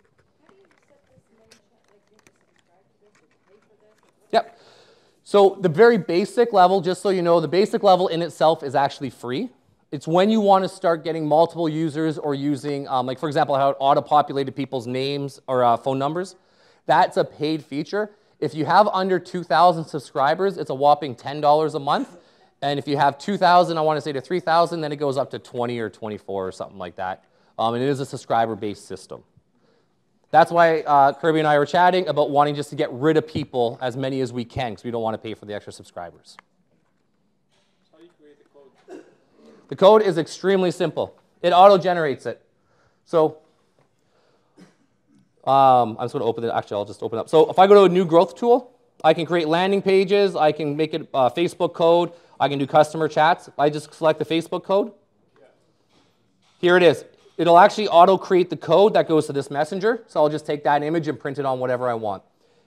Yep. So the very basic level, just so you know, the basic level in itself is actually free. It's when you want to start getting multiple users or using, um, like for example, how it auto-populated people's names or uh, phone numbers. That's a paid feature. If you have under two thousand subscribers, it's a whopping ten dollars a month. And if you have two thousand, I want to say to three thousand, then it goes up to twenty or twenty-four or something like that. Um, and it is a subscriber-based system. That's why uh, Kirby and I were chatting about wanting just to get rid of people, as many as we can, because we don't want to pay for the extra subscribers. How do you create the code? The code is extremely simple. It auto-generates it. So Um, I'm just going to open it. Actually, I'll just open it up. So if I go to a new growth tool, I can create landing pages. I can make it uh, Facebook code. I can do customer chats. I just select the Facebook code. Here it is. It'll actually auto-create the code that goes to this messenger. So I'll just take that image and print it on whatever I want.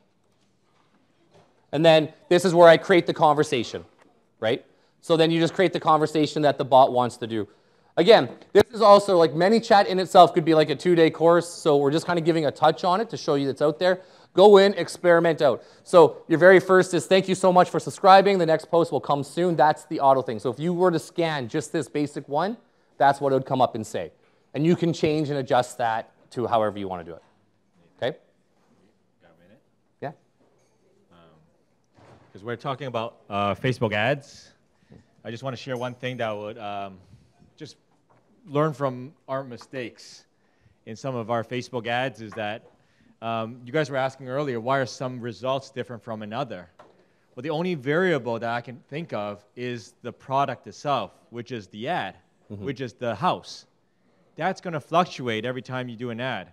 And then this is where I create the conversation, right? So then you just create the conversation that the bot wants to do. Again, this is also like ManyChat in itself could be like a two-day course. So we're just kind of giving a touch on it to show you that's out there. Go in, experiment out. So your very first is thank you so much for subscribing. The next post will come soon. That's the auto thing. So if you were to scan just this basic one, that's what it would come up and say. And you can change and adjust that to however you want to do it. Okay? Got a minute? Yeah. Because um, we're talking about uh, Facebook ads. I just want to share one thing that would um, just learn from our mistakes in some of our Facebook ads is that um, you guys were asking earlier, why are some results different from another? Well, the only variable that I can think of is the product itself, which is the ad, mm-hmm. which is the house. That's going to fluctuate every time you do an ad.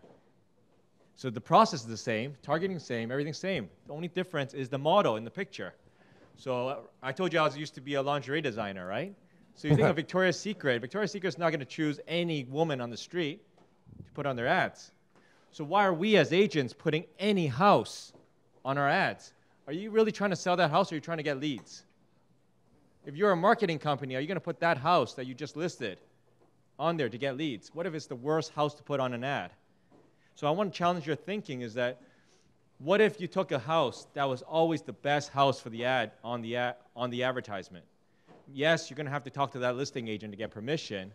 So the process is the same, targeting the same, everything's same. The only difference is the model in the picture. So uh, I told you I was used to be a lingerie designer, right? So you think of Victoria's Secret. Victoria's Secret's not going to choose any woman on the street to put on their ads. So why are we as agents putting any house on our ads? Are you really trying to sell that house or are you trying to get leads? If you're a marketing company, are you going to put that house that you just listed on there to get leads? What if it's the worst house to put on an ad? So I want to challenge your thinking is that what if you took a house that was always the best house for the ad on the, ad, on the advertisement? Yes, you're going to have to talk to that listing agent to get permission,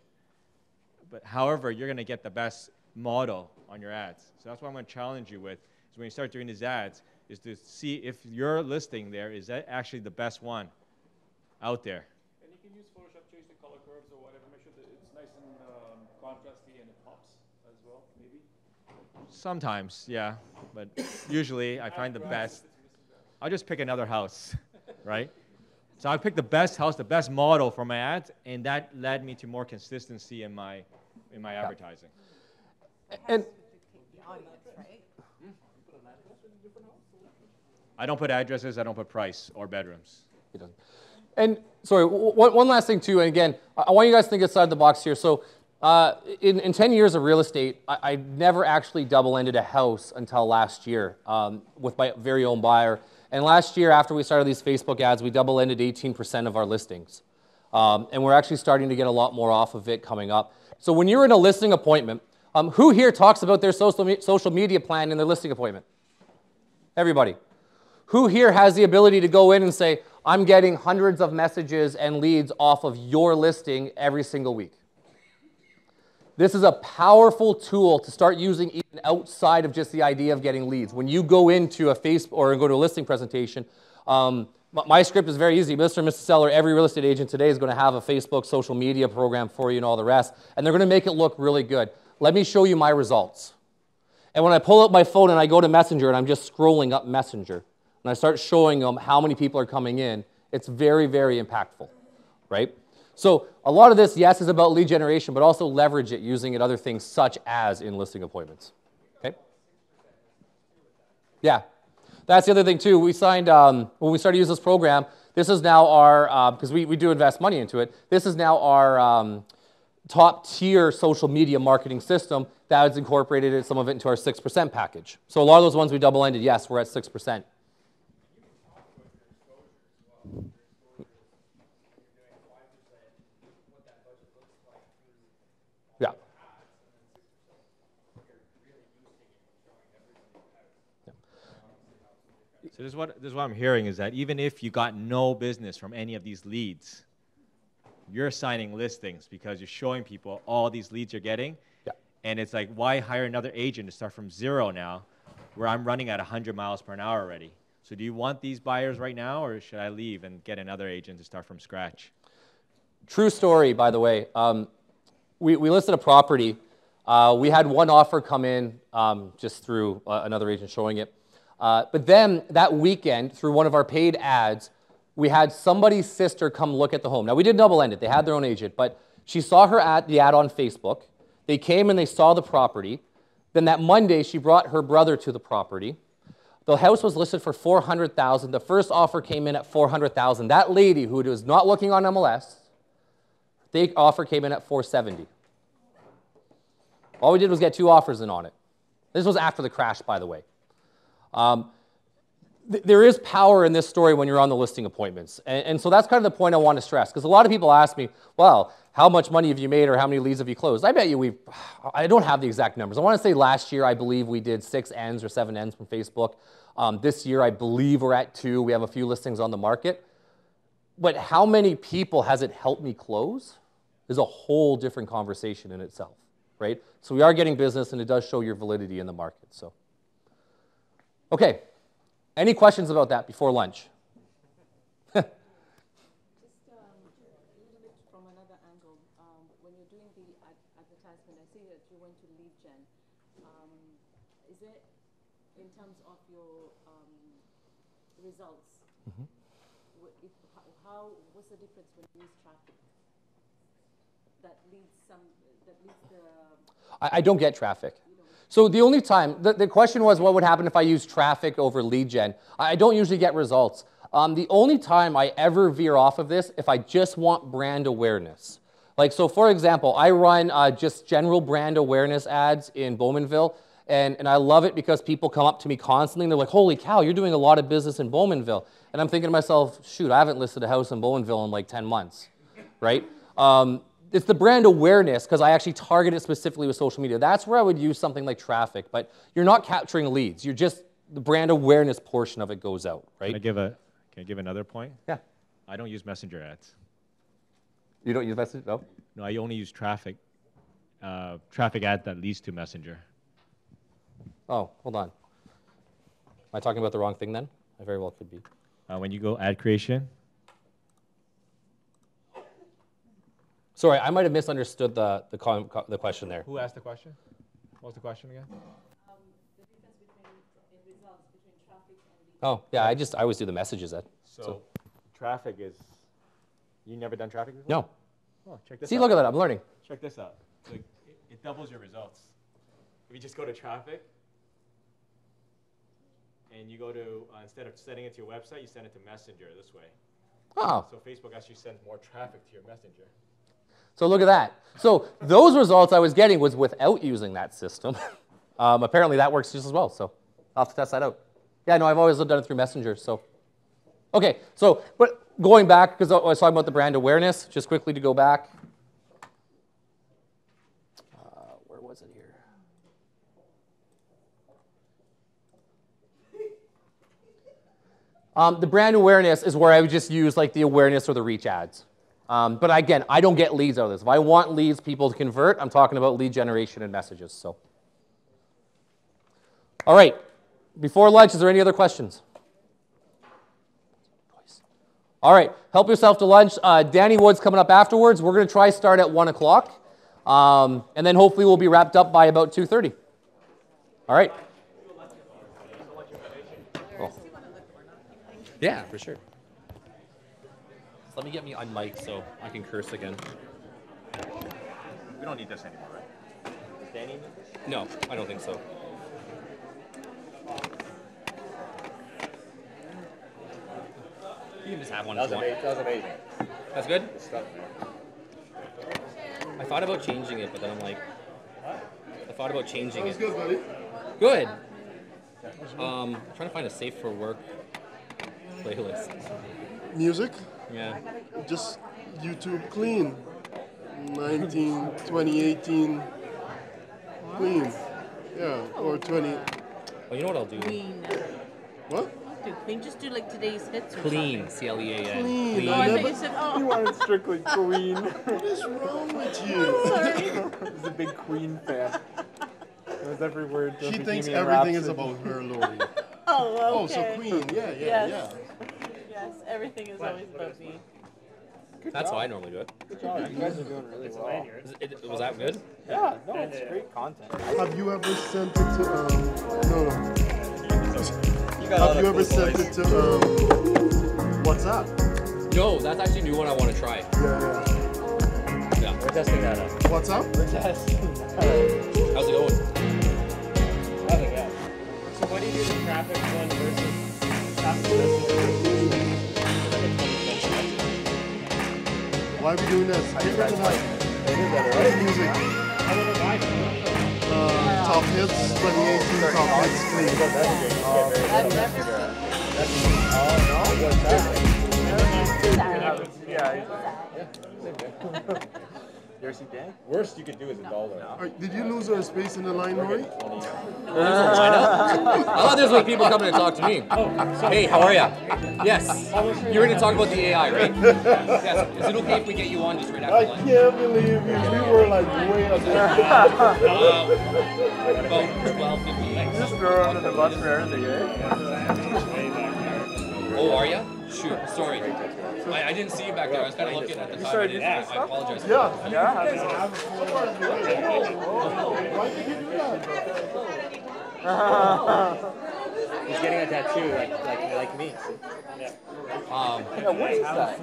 but however, you're going to get the best model on your ads. So that's what I'm going to challenge you with, is when you start doing these ads, is to see if your listing there is that actually the best one out there. And you can use Photoshop, change the color curves or whatever, make sure that it's nice and um, contrasty and it pops as well, maybe? Sometimes, yeah, but usually I find the best. I'll just pick another house, right? So I picked the best house, the best model for my ads, and that led me to more consistency in my in my yeah. advertising. And I don't put addresses, I don't put price or bedrooms. He doesn't. And sorry, one, one last thing too, and again, I want you guys to think outside the box here. So uh, in, in ten years of real estate, I, I never actually double-ended a house until last year um, with my very own buyer. And last year, after we started these Facebook ads, we double-ended eighteen percent of our listings. Um, and we're actually starting to get a lot more off of it coming up. So when you're in a listing appointment, um, who here talks about their social, me social media plan in their listing appointment? Everybody. Who here has the ability to go in and say, I'm getting hundreds of messages and leads off of your listing every single week? This is a powerful tool to start using even outside of just the idea of getting leads. When you go into a Facebook or go to a listing presentation, um, my script is very easy. Mister and Missus Seller, every real estate agent today is going to have a Facebook social media program for you and all the rest, and they're going to make it look really good. Let me show you my results. And when I pull up my phone and I go to Messenger and I'm just scrolling up Messenger, and I start showing them how many people are coming in, it's very, very impactful, right? So a lot of this, yes, is about lead generation, but also leverage it using it other things such as in listing appointments. Okay? Yeah. That's the other thing too. We signed, um, when we started to use this program, this is now our, because uh, we, we do invest money into it, this is now our um, top tier social media marketing system that has incorporated some of it into our six percent package. So a lot of those ones we double-ended, yes, we're at six percent. Yeah. So this is what this is what I'm hearing is that even if you got no business from any of these leads, you're signing listings because you're showing people all these leads you're getting. Yeah. And it's like, why hire another agent to start from zero now, where I'm running at one hundred miles per hour already? So do you want these buyers right now, or should I leave and get another agent to start from scratch? True story, by the way. Um, we, we listed a property. Uh, we had one offer come in um, just through uh, another agent showing it. Uh, but then that weekend, through one of our paid ads, we had somebody's sister come look at the home. Now, we did double-end it. They had their own agent, but she saw her ad, the ad on Facebook. They came and they saw the property. Then that Monday, she brought her brother to the property. The house was listed for four hundred thousand dollars. The first offer came in at four hundred thousand dollars. That lady, who was not looking on M L S, the offer came in at four hundred seventy thousand dollars. All we did was get two offers in on it. This was after the crash, by the way. Um, th there is power in this story when you're on the listing appointments. And, and so that's kind of the point I want to stress, because a lot of people ask me, well, how much money have you made or how many leads have you closed? I bet you we've, I don't have the exact numbers. I want to say last year, I believe we did six N's or seven N's from Facebook. Um, this year, I believe we're at two. We have a few listings on the market. But how many people has it helped me close is a whole different conversation in itself, right? So we are getting business, and it does show your validity in the market. So, okay. Any questions about that before lunch? Results. Mm-hmm. if, how, what's the difference when you use traffic that leads some that leads the? I, I don't get traffic. So the only time the, the question was, what would happen if I use traffic over lead gen? I don't usually get results. Um, the only time I ever veer off of this if I just want brand awareness. Like so, for example, I run uh, just general brand awareness ads in Bowmanville. And, and I love it because people come up to me constantly and they're like, holy cow, you're doing a lot of business in Bowmanville. And I'm thinking to myself, shoot, I haven't listed a house in Bowmanville in like ten months, right? Um, it's the brand awareness because I actually target it specifically with social media. That's where I would use something like traffic, but you're not capturing leads. You're just, the brand awareness portion of it goes out, right? Can I give, a, can I give another point? Yeah. I don't use messenger ads. You don't use messenger? No? No, I only use traffic, uh, traffic ad that leads to messenger. Oh, hold on. Am I talking about the wrong thing then? I very well could be. Uh, when you go ad creation. Sorry, I might have misunderstood the, the, co co the question there. Who asked the question? What was the question again? Um, the difference between in results between traffic and lead. Oh, yeah, I just, I always do the messages. Ed. So, so traffic is, you never done traffic before? No. Oh, check this See, out. look at that, I'm learning. Check this out. So it, it doubles your results. If you just go to traffic, and you go to, uh, instead of sending it to your website, you send it to Messenger this way. Oh. So Facebook actually sends more traffic to your Messenger. So look at that. So those results I was getting was without using that system. um, apparently that works just as well, so I'll have to test that out. Yeah, no, I've always done it through Messenger, so. Okay, so but going back, because I was talking about the brand awareness, just quickly to go back. Uh, where was it here? Um, the brand awareness is where I would just use like the awareness or the reach ads. Um, but again, I don't get leads out of this. If I want leads, people to convert, I'm talking about lead generation and messages. So, all right. Before lunch, is there any other questions? All right. Help yourself to lunch. Uh, Danny Wood's coming up afterwards. We're going to try start at one o'clock, um, and then hopefully we'll be wrapped up by about two thirty. All right. Cool. Yeah, for sure. So let me get me on mic so I can curse again. We don't need this anymore, right? Does Danny need this? No, I don't think so. You can just have one That if was, you want. amazing. that was amazing. That's good? Good stuff, man. I thought about changing it, but then I'm like, I thought about changing That was it. good, buddy. Good. Um, I'm trying to find a safe for work playlist. Music? Yeah. Just YouTube clean. nineteen, twenty eighteen clean. Yeah, or twenty. Oh, you know what I'll do? Clean. What? Do clean. Just do like today's hits. Or Clean, C L E A N. Clean. Clean. Oh, I thought you said, oh. You wanted strictly Queen. What is wrong with you? Sorry. He's a big Queen fan. Knows every word. She Bohemian thinks everything is Rhapsody. about her, Lori. Oh, okay. Oh, so Queen. Yeah, yeah, yes. Yes, everything is always about me. Good That's job. How I normally do it. Good job. You guys are doing really well. Is it, was that good? Yeah, no, it's great content. Have you ever sent it to, um, no, no. You got Have you ever sent it to, um, WhatsApp? No, that's actually a new one I want to try. Yeah, yeah. Yeah. We're testing that out. WhatsApp? We're testing that out. How's it going? what do you do the traffic one versus traffic list? Why are we doing this? I did that twice. I did that, right? Music. Uh, top hits, twenty eighteen top hits, please. You ever see Dan? Worst you could do is a dollar. Right, did you lose our space in the line, Rory? I thought this was people coming to talk to me. Hey, how are ya? Yes. You're going to talk about the A I, right? Yes. Is it okay if we get you on just right after I lunch? can't believe you. We were like way up there. uh, about twelve fifty. Just throw under the bus for everything, eh? Oh, are ya? Shoot, sorry. I, I didn't see you back there. I was kind of looking at the time. I, didn't, I apologize. Yeah. Yeah. He's getting a tattoo like like like me. Yeah. Um, yeah, what is that?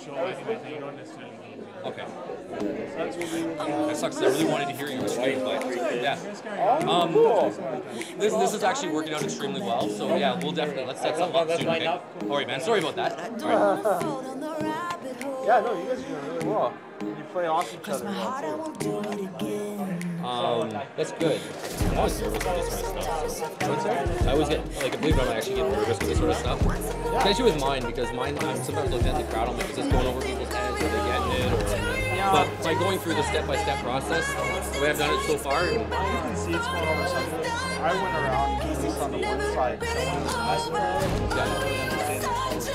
Okay. That sucks. I really wanted to hear you explain, but yeah. Um, this this is actually working out extremely well. So yeah, we'll definitely let's set something up soon. Okay? All right, man. Sorry about that. All right. Yeah, no, you guys are doing really well. You play off each other well too. Um, that's good. I was nervous with this sort of stuff. I always get, like, believe it or not, I actually get nervous with this sort of stuff. Especially with mine, because mine, I'm sometimes looking at the crowd, I'm like, is this going over people's heads? Are they getting it? Or, but by going through the step-by-step process, the way I've done it so far, you can see it's going over something. I went around at least on the one side, someone was messing with it.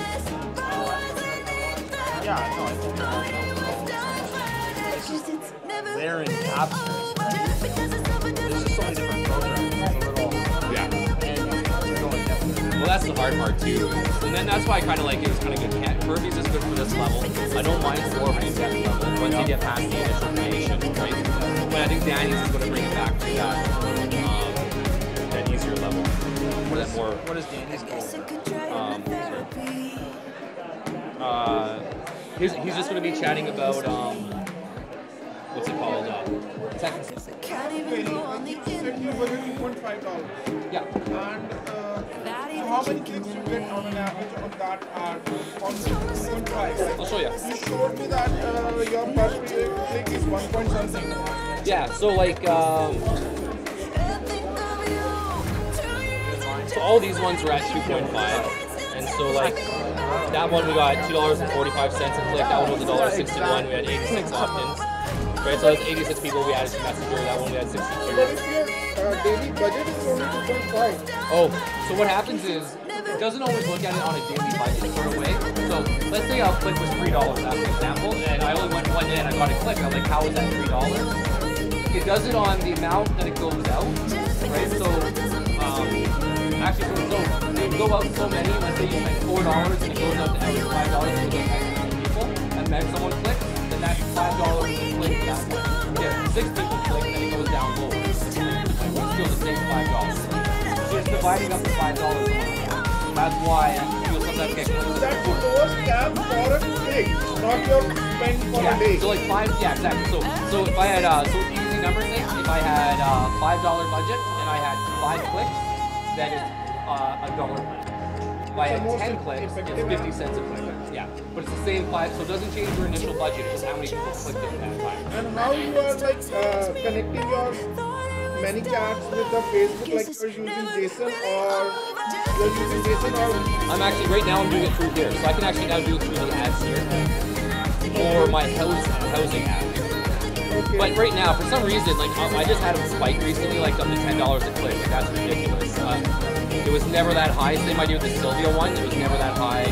Yeah, no, I think they're in captures. There's just so many different programs. It's a little, yeah. And well, that's the hard part too. And then that's why I kind of like it was kind of good. Kirby's is good for this level. I don't mind for an in-depth level once you get past the initial creation, right? But I think Danny's is going to bring it back to that, um, that easier level. Or that more. What is Danny's goal? Um, uh, he's, he's just going to be chatting about um, what's it called? Uh, tech. Okay, you said you were two point five dollars. Yeah. And uh, how many clicks you get on an average on that ad on two point five? I'll show you. You showed me that uh, your per click is one point something. Yeah, so like, um, so all these ones are at two point five. And so like, that one we got two dollars and forty-five cents a click, that one was one dollar sixty-one, we had eighty-six opt-ins. Right, so that's eighty-six people we added to Messenger, that one we had sixty-two. But if your uh, daily budget is only two point five. Oh, so what happens is, it doesn't always look at it on a daily budget sort of way. So let's say our click was three dollars, that's an example, and I only went one day and I got a click, I'm like, how is that three dollars? It does it on the amount that it goes out, right? So, um, actually, so, so they go out so many, let's say you spend four dollars and it goes out to every five dollars to those X amount of people, and then someone clicks, then that's five dollars a click that way. If six people click, then it goes down lower. It's still the same five dollars. So it's dividing up the five dollars a month. That's why you'll sometimes get clicks. That's the lowest cap for a click, not your spend for yeah, a day. So like five, yeah, exactly. So, so if I had, uh, so easy number thing, if I had uh, five dollar budget and I had five clicks, then it's uh, a dollar click. If I had ten clicks, it's fifty cents a click. Yeah, but it's the same five, so it doesn't change your initial budget, it's just how many people clicked it at that time. And how you are like uh, connecting your many chats with the Facebook, like you're using JSON or you're using JSON or... I'm actually, right now I'm doing it through here, so I can actually now do it through the ads here, or my house, housing app. Okay. But right now, for some reason, like um, I just had them spike recently, like up to ten dollars a click, like that's ridiculous. Uh, it was never that high, same idea with the Sylvia one, it was never that high.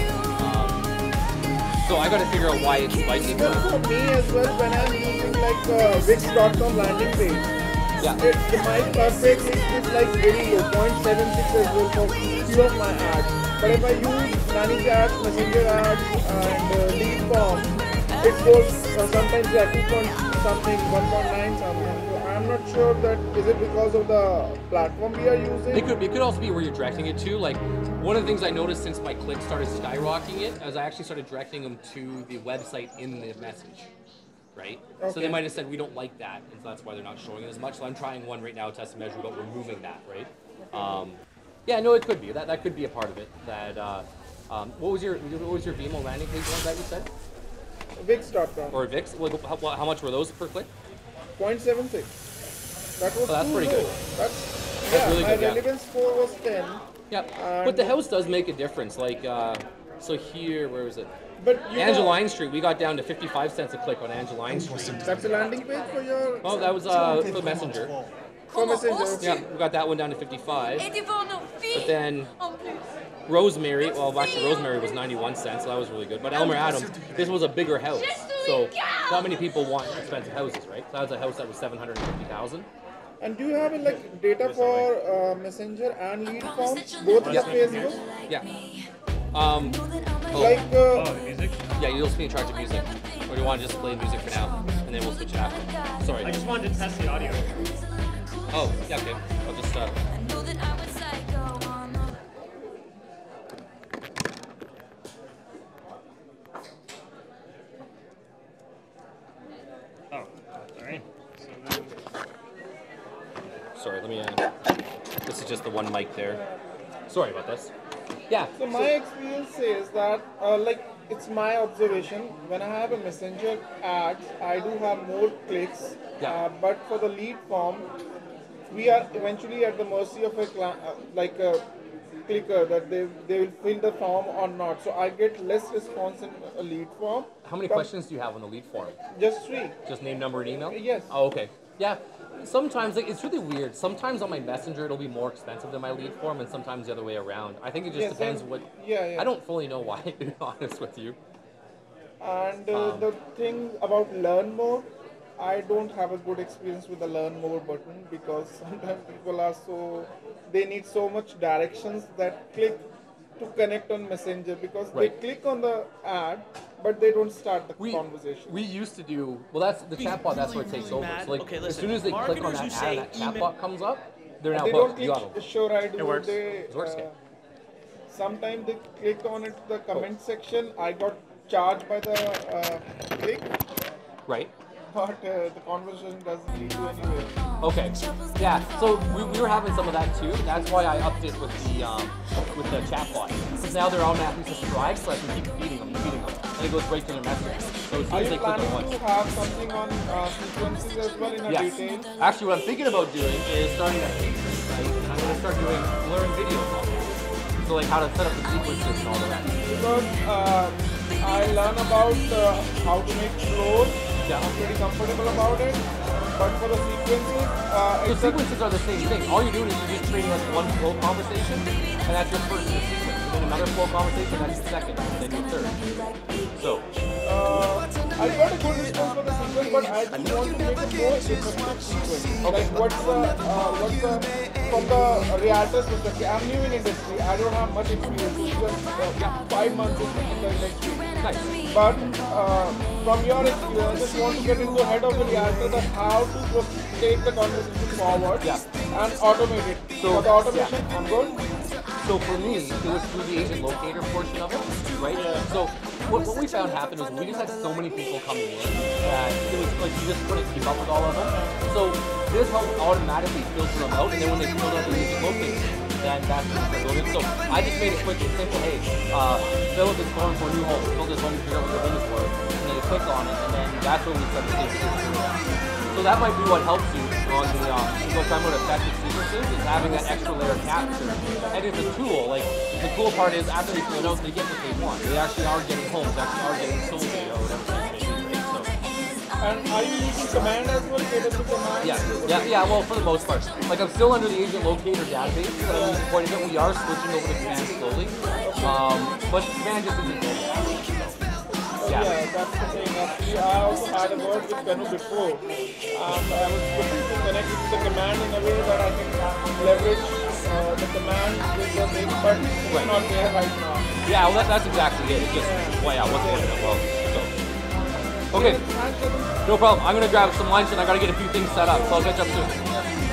So I gotta figure out why it's spicy. Even for me as well, when I'm using like uh, Wix dot com landing page, yeah. it, my perfect link is like very low, zero point seven six as well for few of my ads. But if I use Manage ads, Messenger ads, and uh, lead form, it goes uh, sometimes at two point something, one point nine something. So I'm not sure that is it because of the platform we are using. It could. It could also be where you're directing it to. Like one of the things I noticed since my clicks started skyrocketing it, as I actually started directing them to the website in the message, right? Okay. So they might have said we don't like that, and so that's why they're not showing it as much. So I'm trying one right now, test and measure, but removing that, right? Um, Yeah, no, it could be. That that could be a part of it. That uh, um, what was your what was your V M O landing page one that you said? Wix dot com. Or Vix? Like, how, how much were those per click? zero point seven six. That was Oh, that's too pretty low. good. That's, That's yeah, really my good, yeah. relevance score was ten. Yeah, but the house does make a difference. Like, uh, so here, where was it? But you Angeline Street, we got down to fifty-five cents a click on Angeline Street. That's a landing page for your... Oh, that was uh, for Messenger. For Messenger. Yeah, we got that one down to fifty-five. But then Rosemary, well, actually Rosemary was ninety-one cents, so that was really good. But Elmer Adam, this was a bigger house, so not many people want expensive houses, right? So that was a house that was seven hundred fifty thousand. And do you have like data for uh, Messenger and lead forms, both on Facebook? Yeah. Um, oh. Like, uh, Oh, the music? Yeah, you'll see attractive music. Or do you want to just play music for now, and then we'll switch it after? Sorry. I just wanted to test the audio. Oh, yeah, okay. I'll just, uh... Oh, sorry. So then... Sorry, let me, uh... This is just the one mic there. Sorry about this. Yeah. So my experience says that, uh, like, it's my observation, when I have a Messenger ads, I do have more clicks, Yeah. uh, but for the lead form, we are eventually at the mercy of a, cla- uh, like a clicker that they, they will fill the form or not. So I get less response in a lead form. How many But questions do you have on the lead form? Just three. Just name, number, and email? Yes. Oh, okay. Yeah. Sometimes, like, it's really weird. Sometimes on my Messenger, it'll be more expensive than my lead form, and sometimes the other way around. I think it just Yes, depends and- what... yeah, yeah. I don't fully know why, to be honest with you. And uh, Um, the thing about learn more, I don't have a good experience with the learn more button because sometimes people are so, they need so much directions that click to connect on Messenger because Right. they click on the ad, but they don't start the We, conversation. we used to do, well, that's the chatbot, that's where it takes over. So, like, Okay, as listen, soon as they click on marketers that who ad and say that email- chatbot comes up, they're now they don't hooked. You click, got 'em. sure I do. It works. They, It works, uh, yeah. Sometimes they click on it, the comment section, I got charged by the uh, click, Right. but uh, the conversation doesn't lead to anywhere. Okay. Yeah. So we, we were having some of that too. That's why I upped it with the um, with the chatbot. Because now they're automatically subscribed, so I can keep feeding them, feeding them, and it goes right to their message. So as soon Are as you they click on planning one. to have something on uh, sequences as well in a Yes. detail? Actually, what I'm thinking about doing is starting a feature, right? And I'm going to start doing learn videos on it. So like how to set up the sequences and all of that. Because uh, I learn about uh, how to make flows. Yeah. I'm pretty comfortable about it. But for the sequences, uh, So it's a- sequences are the same thing. All you're doing is you're just creating like one flow conversation, and that's your first sequence. And then another flow conversation, that's your second, and then your third. So, uh, I got a good response for the sequence, but I just want to make a more effective sequence. Like what's the, uh, what's the, from the realtor's perspective, I'm new in industry, I don't have much experience, it's just uh, five months in the industry. Nice. But uh, from your experience, I just want to get into the head of the realtor that how to go take the conversation forward Yeah. and automate it. So, for the automation, I'm good. so for me, it was through the agent locator portion of it, right? So what, what we found happened was we just had so many people coming in that it was like you just couldn't keep up with all of them. So this helped automatically filter them out, and then when they filled out the agent locator, then that's when they loaded. So I just made it quick and simple. Hey, uh, fill out this form for a new home. Fill this home to figure out what your business was, and then you click on it, and then that's when we set the thing. So that might be what helps you on the, um, what I'm talking about effective sequences, is having that extra layer of capture. And it's a tool. Like, the cool part is after they fill it out, they get what they want. They actually are getting homes, they actually are getting sold, you know, whatever the case may be, right? So, And are you using command as well, K W command? yeah, yeah, yeah, well, for the most part. Like, I'm still under the agent locator database, but I'm using quite a bit. We are switching over to command slowly. Um, but command just isn't good. Oh, yeah. yeah, that's the thing. Actually, I also had a word with Kanu before, and I was looking to connect it to the command in a way that I can leverage uh, the command with the thing, but it's Right. not there right now. Yeah, well, that, that's exactly it. It just, well, yeah, wasn't working out well. So. Okay, no problem. I'm gonna grab some lunch and I gotta get a few things set up, so I'll catch up soon.